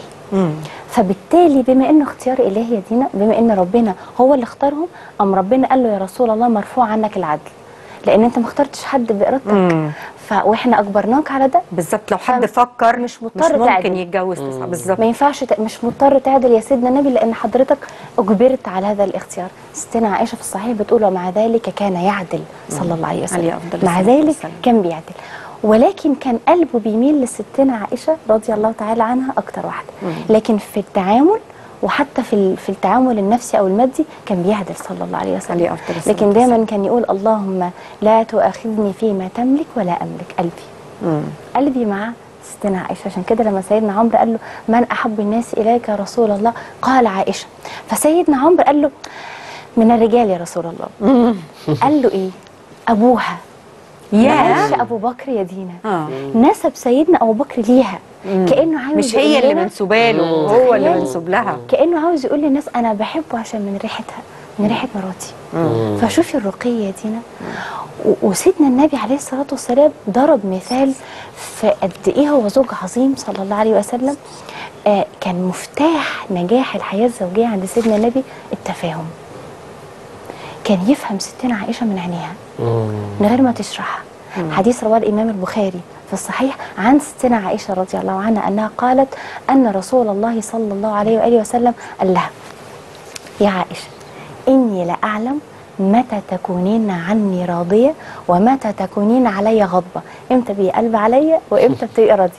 فبالتالي بما انه اختيار الهي يا دينا، بما ان ربنا هو اللي اختارهم، ام ربنا قال له يا رسول الله مرفوع عنك العدل، لان انت ما اخترتش حد بارادتك، ف واحنا اجبرناك على ده. بالظبط، لو حد فم- فكر مش مضطر مش ممكن تعدل. يتجوز تسعه. بالظبط. ما ينفعش ت... مش مضطر تعدل يا سيدنا النبي، لان حضرتك اجبرت على هذا الاختيار. ستنا عائشه في الصحيح بتقول ومع ذلك كان يعدل صلى الله عليه وسلم، عليه أفضل مع الصلاة ذلك والسلام. كان بيعدل، ولكن كان قلبه بيميل لستنا عائشه رضي الله تعالى عنها اكتر واحده، لكن في التعامل وحتى في ال- في التعامل النفسي او المادي كان بيعدل صلى الله عليه وسلم. عليه أفضل الصلاة لكن دايما كان يقول اللهم لا تؤاخذني فيما تملك ولا املك. قلبي قلبي مع ستنا عائشه. عشان كده لما سيدنا عمرو قال له من احب الناس اليك يا رسول الله، قال عائشه. فسيدنا عمرو قال له من الرجال يا رسول الله. قال له ايه؟ ابوها. يا معلش ابو بكر يا دينا، اه نسب سيدنا ابو بكر ليها، كانه عاوز مش هي يقول اللي لنا- منسوبه له، هو اللي تخيل. منسوب لها. كانه عاوز يقول للناس انا بحبه عشان من ريحتها، من ريحه مراتي. فشوفي الرقيه يا دينا. و- وسيدنا النبي عليه الصلاه والسلام ضرب مثال في قد ايه هو زوج عظيم صلى الله عليه وسلم. آه كان مفتاح نجاح الحياه الزوجيه عند سيدنا النبي التفاهم. كان يفهم ستنا عائشه من عينيها من غير ما تشرحها. حديث رواه الامام البخاري في الصحيح عن ستنا عائشه رضي الله عنها انها قالت ان رسول الله صلى الله عليه واله وسلم قال لها يا عائشه اني لاعلم متى تكونين عني راضيه ومتى تكونين علي غضبه، امتى بي قلب عليا وامتى بتبقي راضيه.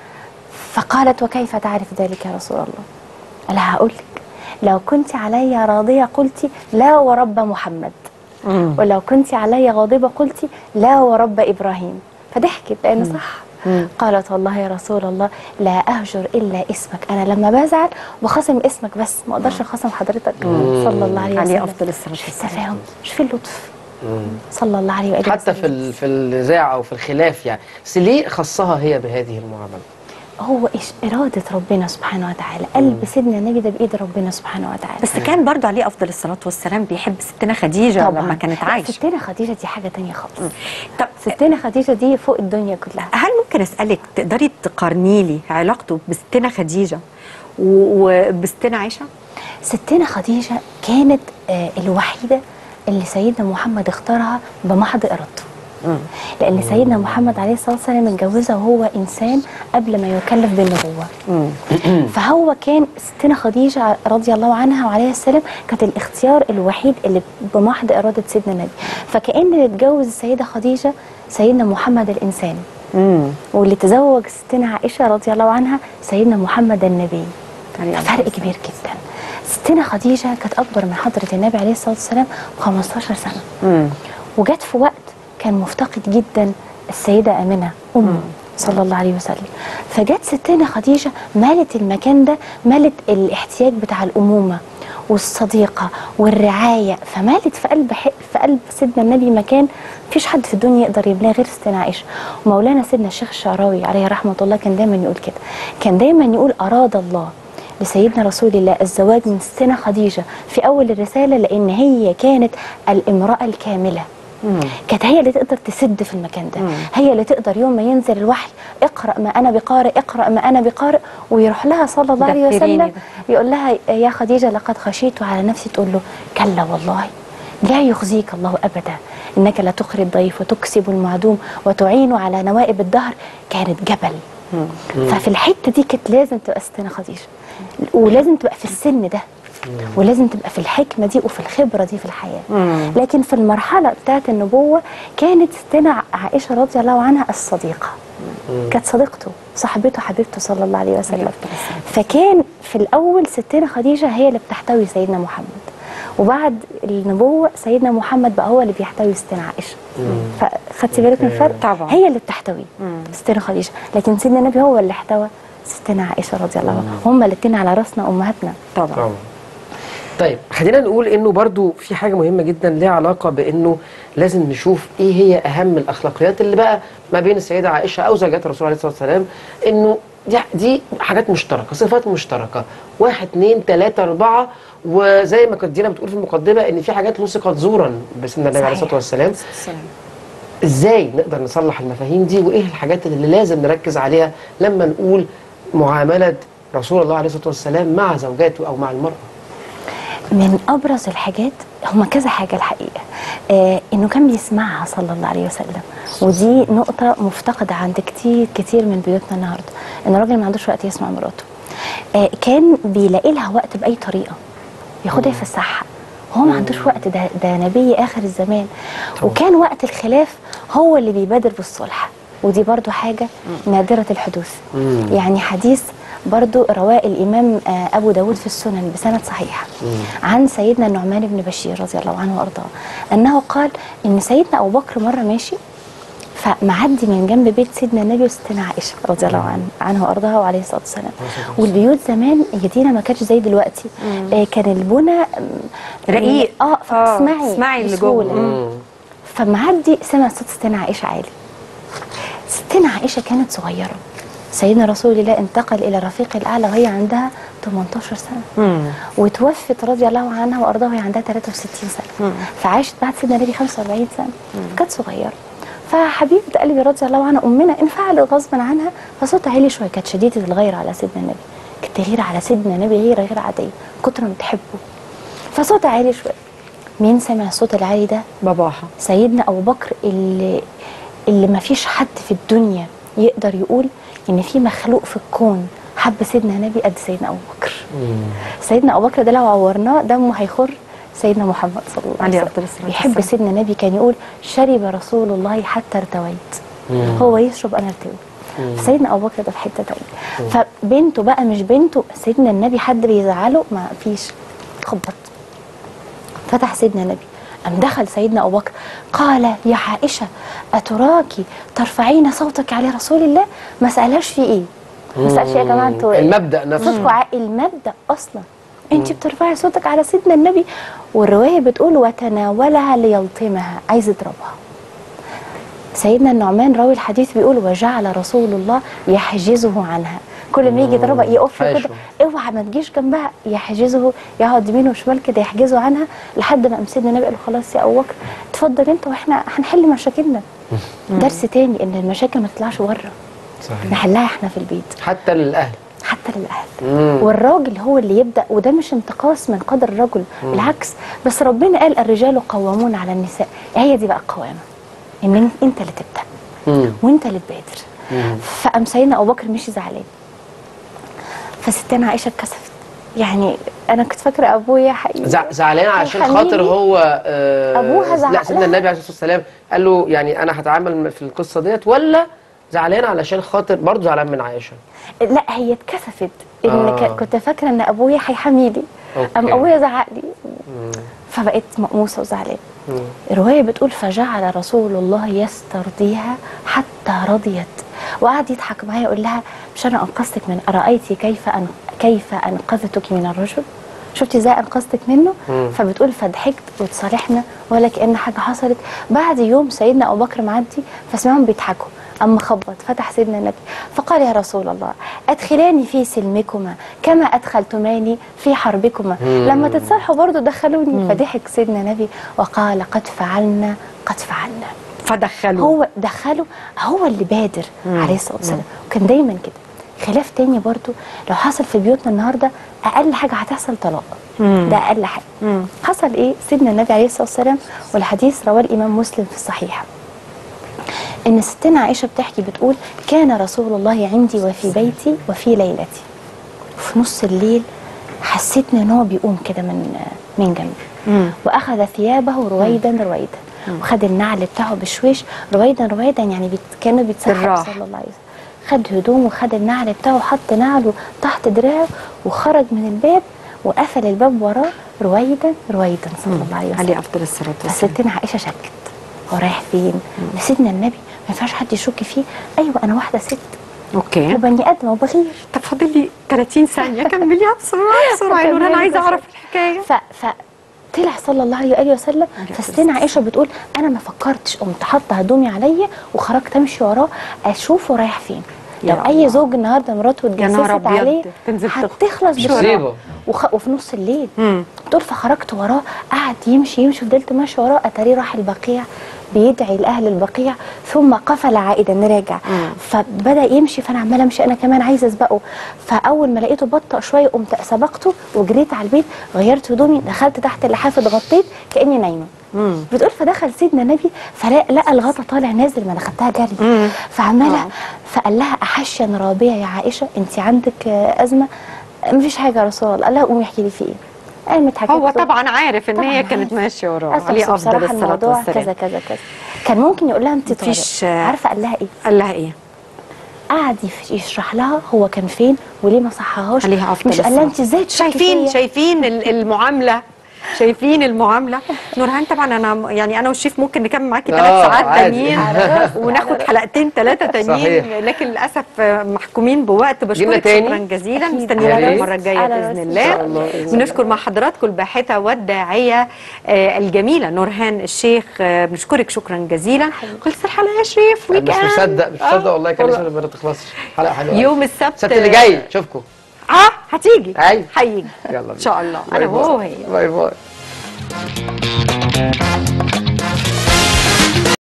فقالت وكيف تعرف ذلك يا رسول الله؟ قال لها هقول لك، لو كنت علي راضيه قلتي لا ورب محمد، ولو كنت علي غاضبه قلتي لا ورب ابراهيم. فضحكت لان صح. قالت والله يا رسول الله لا اهجر الا اسمك، انا لما بزعل بخصم اسمك بس، ما اقدرش اخصم حضرتك صلى الله عليه وسلم. عليه افضل الصلاه مش في والسلام. التفاهم، مش في اللطف صلى الله عليه واله حتى وسلم. في ال- في النزاع او في الخلاف يعني، بس ليه خصها هي بهذه المعامله؟ هو إيش إرادة ربنا سبحانه وتعالى، قلب سيدنا النبي ده بإيد ربنا سبحانه وتعالى. بس كان برضو عليه افضل الصلاه والسلام بيحب ستنا خديجه طبعا لما كانت لا، عايشه. ستنا خديجة دي حاجة تانية خالص. طب ستنا خديجة دي فوق الدنيا كلها. هل ممكن اسالك تقدري تقارني لي علاقته بستنا خديجه و- وبستنا عائشه؟ ستنا خديجة كانت آه الوحيدة اللي سيدنا محمد اختارها بمحض إرادته. لأن سيدنا محمد عليه الصلاة والسلام اتجوزها وهو إنسان قبل ما يكلف بالنبوة. فهو كان ستنا خديجة رضي الله عنها وعليها السلام كانت الاختيار الوحيد اللي بمحض إرادة سيدنا النبي. فكأن اللي اتجوز السيدة خديجة سيدنا محمد الإنسان، واللي تزوج ستنا عائشة رضي الله عنها سيدنا محمد النبي. فرق كبير جدا. ستنا خديجة كانت أكبر من حضرة النبي عليه الصلاة والسلام ب خمستاشر سنة. وجت في وقت كان مفتقد جدا السيدة آمنة أمه صلى الله عليه وسلم. فجت ستنا خديجة مالت المكان ده، مالت الاحتياج بتاع الأمومة والصديقة والرعاية، فمالت في قلب في قلب سيدنا النبي مكان مفيش حد في الدنيا يقدر يبنيه غير ستنا عائشة. ومولانا سيدنا الشيخ الشعراوي عليه رحمة الله كان دايما يقول كده، كان دايما يقول أراد الله لسيدنا رسول الله الزواج من ستنا خديجة في أول الرسالة، لأن هي كانت الامرأة الكاملة. مم. كانت هي اللي تقدر تسد في المكان ده. مم. هي اللي تقدر يوم ما ينزل الوحي اقرأ ما أنا بقارئ اقرأ ما أنا بقارئ، ويروح لها صلى الله عليه وسلم يقول لها يا خديجة لقد خشيت على نفسي، تقول له كلا والله لا يخزيك الله أبدا، إنك لا تخري الضيف وتكسب المعدوم وتعين على نوائب الدهر. كانت جبل. مم. ففي الحتة دي كانت لازم تبقى ستنا خديجة، ولازم تبقى في السن ده، ولازم تبقى في الحكمة دي وفي الخبرة دي في الحياة. مم. لكن في المرحلة بتاعت النبوة كانت ستنا عائشة رضي الله عنها الصديقة. مم. كانت صديقته صاحبته حبيبته صلى الله عليه وسلم. فكان في الأول ستنا خديجة هي اللي بتحتوي سيدنا محمد، وبعد النبوة سيدنا محمد بقى هو اللي بيحتوي ستنا عائشة. فخدتي بالك من الفرق؟ طبعا هي اللي بتحتوي ستنا خديجة، لكن سيدنا النبي هو اللي احتوى ستنا عائشة رضي الله عنها. هم الاثنين على راسنا أمهاتنا طبعا, طبعا. طيب خلينا نقول انه برضو في حاجه مهمه جدا ليها علاقه بانه لازم نشوف ايه هي اهم الاخلاقيات اللي بقى ما بين السيده عائشه او زوجات الرسول عليه الصلاه والسلام، انه دي دي حاجات مشتركه، صفات مشتركه، واحد اثنين ثلاثه اربعه، وزي ما كانت دينا بتقول في المقدمه ان في حاجات لصقت زورا بسيدنا النبي عليه الصلاه والسلام. ازاي نقدر نصلح المفاهيم دي، وايه الحاجات اللي لازم نركز عليها لما نقول معامله رسول الله عليه الصلاه والسلام مع زوجاته او مع المراه؟ من ابرز الحاجات هما كذا حاجه الحقيقه، آه انه كان بيسمعها صلى الله عليه وسلم، ودي نقطه مفتقده عند كتير كتير من بيوتنا النهارده، ان الراجل ما عندوش وقت يسمع مراته. آه كان بيلاقي لها وقت باي طريقه، ياخدها يفسحها، هو ما عندوش وقت، ده ده نبي اخر الزمان. وكان وقت الخلاف هو اللي بيبادر بالصلح، ودي برضو حاجه نادره الحدوث. يعني حديث برضو رواه الإمام أبو داود في السنن بسند صحيح عن سيدنا النعمان بن بشير رضي الله عنه وأرضاه، أنه قال إن سيدنا أبو بكر مرة ماشي فمعدي من جنب بيت سيدنا النبي وستنا عائشة رضي الله عنه عنه وأرضاها وعليه الصلاة والسلام. والبيوت زمان يدينا ما كانتش زي دلوقتي، آه كان البنى رقيق، اه فاسمعي اسمعي اللي جوه. فمعدي سمع صوت ستنا عائشة عالي. ستنا عائشة كانت صغيرة، سيدنا رسول الله انتقل إلى الرفيق الأعلى وهي عندها ثمانية عشر سنة. مم. وتوفت رضي الله عنها وأرضاها وهي عندها ثلاثة وستين سنة. مم. فعاشت بعد سيدنا النبي خمسة وأربعين سنة. كانت صغيرة. فحبيبة قلبي رضي الله عنها أمنا انفعلت غصبا عنها فصوتها عالي شوية، كانت شديدة الغيرة على سيدنا النبي، كانت تغير على سيدنا النبي غيرة غير عادية كتر ما بتحبه، فصوتها عالي شوية. مين سمع الصوت العالي ده؟ باباها سيدنا أبو بكر، اللي اللي ما فيش حد في الدنيا يقدر يقول ان في مخلوق في الكون حب سيدنا النبي قد سيدنا ابو بكر. مم. سيدنا ابو بكر ده لو عورناه دمه هيخر سيدنا محمد صلى الله عليه وسلم. بيحب سيدنا النبي، كان يقول شرب رسول الله حتى ارتويت. مم. هو يشرب انا ارتوي. سيدنا ابو بكر ده في حته ثانيه. فبنته بقى مش بنته، سيدنا النبي حد بيزعله ما فيش، تخبط. فتح سيدنا النبي، أم دخل سيدنا أبو بكر قال يا عائشة أتراكي ترفعين صوتك على رسول الله؟ ما سألهاش في إيه؟ ما سألش يا جماعة انتوا المبدأ نفسه، صوتكم المبدأ أصلا أنت بترفعي صوتك على سيدنا النبي. والرواية بتقول وتناولها ليلطمها، عايز يضربها. سيدنا النعمان راوي الحديث بيقول وجعل رسول الله يحجزه عنها، كل ما يجي يضربها يقف كده اوعى ما تجيش جنبها، يحجزه، يقعد يمين وشمال كده يحجزه عنها لحد ما قام سيدنا النبي قال له خلاص يا ابو بكر اتفضل انت واحنا هنحل مشاكلنا. درس تاني ان المشاكل ما تطلعش بره، نحلها احنا في البيت، حتى للاهل حتى للاهل. مم. والراجل هو اللي يبدا، وده مش انتقاص من قدر الرجل، مم. بالعكس، بس ربنا قال الرجال قوامون على النساء، هي دي بقى القوامه، ان انت اللي تبدا مم. وانت اللي تبادر. فقام سيدنا ابو بكر مشي زعلان، فستنا عائشه اتكسفت. يعني انا كنت فاكره ابويا حقيقي زعلان عشان خاطر هو آه ابوها زعلان، لا سيدنا النبي عليه الصلاه والسلام قال له يعني انا هتعامل في القصه ديت، ولا زعلان علشان خاطر برضه زعلان من عائشه؟ لا هي اتكسفت ان آه. كنت فاكره ان ابويا هيحميلي، ام ابويا زعق لي فبقيت مقموسه وزعلانه. الروايه بتقول فجعل رسول الله يسترضيها حتى رضيت، وقعد يضحك معايا يقول لها مش انا انقذتك من، ارايتي كيف أن... كيف انقذتك من الرجل؟ شفتي ازاي انقذتك منه؟ مم. فبتقول فضحكت وتصالحنا ولا كأن حاجه حصلت. بعد يوم سيدنا ابو بكر معدي فسمعهم بيضحكوا، أما خبط فتح سيدنا النبي فقال يا رسول الله أدخلاني في سلمكما كما أدخلتماني في حربكما، لما تتصالحوا برضو دخلوني. فضحك سيدنا النبي وقال قد فعلنا قد فعلنا. فدخلوا هو دخله، هو اللي بادر عليه الصلاة والسلام. وكان دايما كده. خلاف تاني برضو لو حصل في بيوتنا النهارده اقل حاجه هتحصل طلاق، ده اقل حاجه. مم. حصل ايه؟ سيدنا النبي عليه الصلاه والسلام، والحديث رواه الامام مسلم في الصحيح، ان ستنا عائشه بتحكي بتقول كان رسول الله عندي وفي بيتي وفي ليلتي، في نص الليل حسيتني ان هو بيقوم كده من من جنبي، واخذ ثيابه رويدا رويدا، وخد النعل بتاعه بشويش رويدا رويدا، يعني بيت كانه بيتسحب صلى الله عليه وسلم. خد هدومه وخد النعل بتاعه وحط نعله تحت دراعه وخرج من الباب وقفل الباب وراه رويدا رويدا صلى الله عليه وسلم. عليه افضل الصلاه والسلام. فستنا عائشه شكت هو رايح فين؟ سيدنا النبي ما ينفعش حد يشك فيه. ايوه انا واحده ست اوكي وبني ادم وبغير. طب فاضل لي ثلاثين ثانيه كمليها بسرعه بسرعه يا نور، انا عايزه اعرف الحكايه. ف ف طلع صلى الله عليه واله وسلم. فستنا عائشه بتقول انا ما فكرتش، قمت حاطه هدومي عليا وخرجت امشي وراه اشوفه رايح فين. لو اي زوج النهارده مراته اتجسست عليه هتخلص بسرعه وخ... وفي نص الليل تقول فخرجت وراه، قعد يمشي يمشي فضلت ماشي وراه، اتاريه راح البقيع بيدعي لاهل البقيع ثم قفل عائدا نراجع. فبدا يمشي فانا عماله امشي انا كمان عايزه اسبقه. فاول ما لقيته بطأ شويه قمت سبقته وجريت على البيت، غيرت هدومي، دخلت تحت اللحاف اتغطيت كاني نايمه. مم. بتقول فدخل سيدنا النبي فلقى الغطا طالع نازل، ما انا خدتها جري. فعماله فقال لها احشا رابيه يا عائشه انت عندك ازمه؟ مفيش حاجه يا رسول الله. قال لها قومي احكي لي في ايه. قامت حكت هو طبعا عارف ان هي كانت ماشيه وراه عليه افضل الصلاه والسلام. كذا كذا كذا. كان ممكن يقول لها انت طالق. عارفه قال لها ايه؟ قال لها ايه؟ قعد يشرح لها هو كان فين وليه ما صحهاش. عليها افضل مش قال لها انت ازاي تشكي شايفين فيا؟ شايفين المعامله شايفين المعامله. نورهان طبعا انا يعني انا والشيف ممكن نكمل معاكي ثلاث ساعات تانيين وناخد حلقتين ثلاثه تانيين، لكن للاسف محكومين بوقت. بشكرك شكرا جزيلا، مستنيينك المره الجايه باذن الله. بنشكر مع حضراتكم الباحثه والداعيه الجميله نورهان الشيخ، بنشكرك شكرا جزيلا. خلصت الحلقه يا شريف؟ مش مصدق مش مصدق والله، كان لسه ما تخلصش حلقه حلوه. يوم السبت السبت اللي جاي اشوفكم. اه هتيجي؟ ايوه هيجي يلا ان شاء الله. انا وهو هي. باي باي.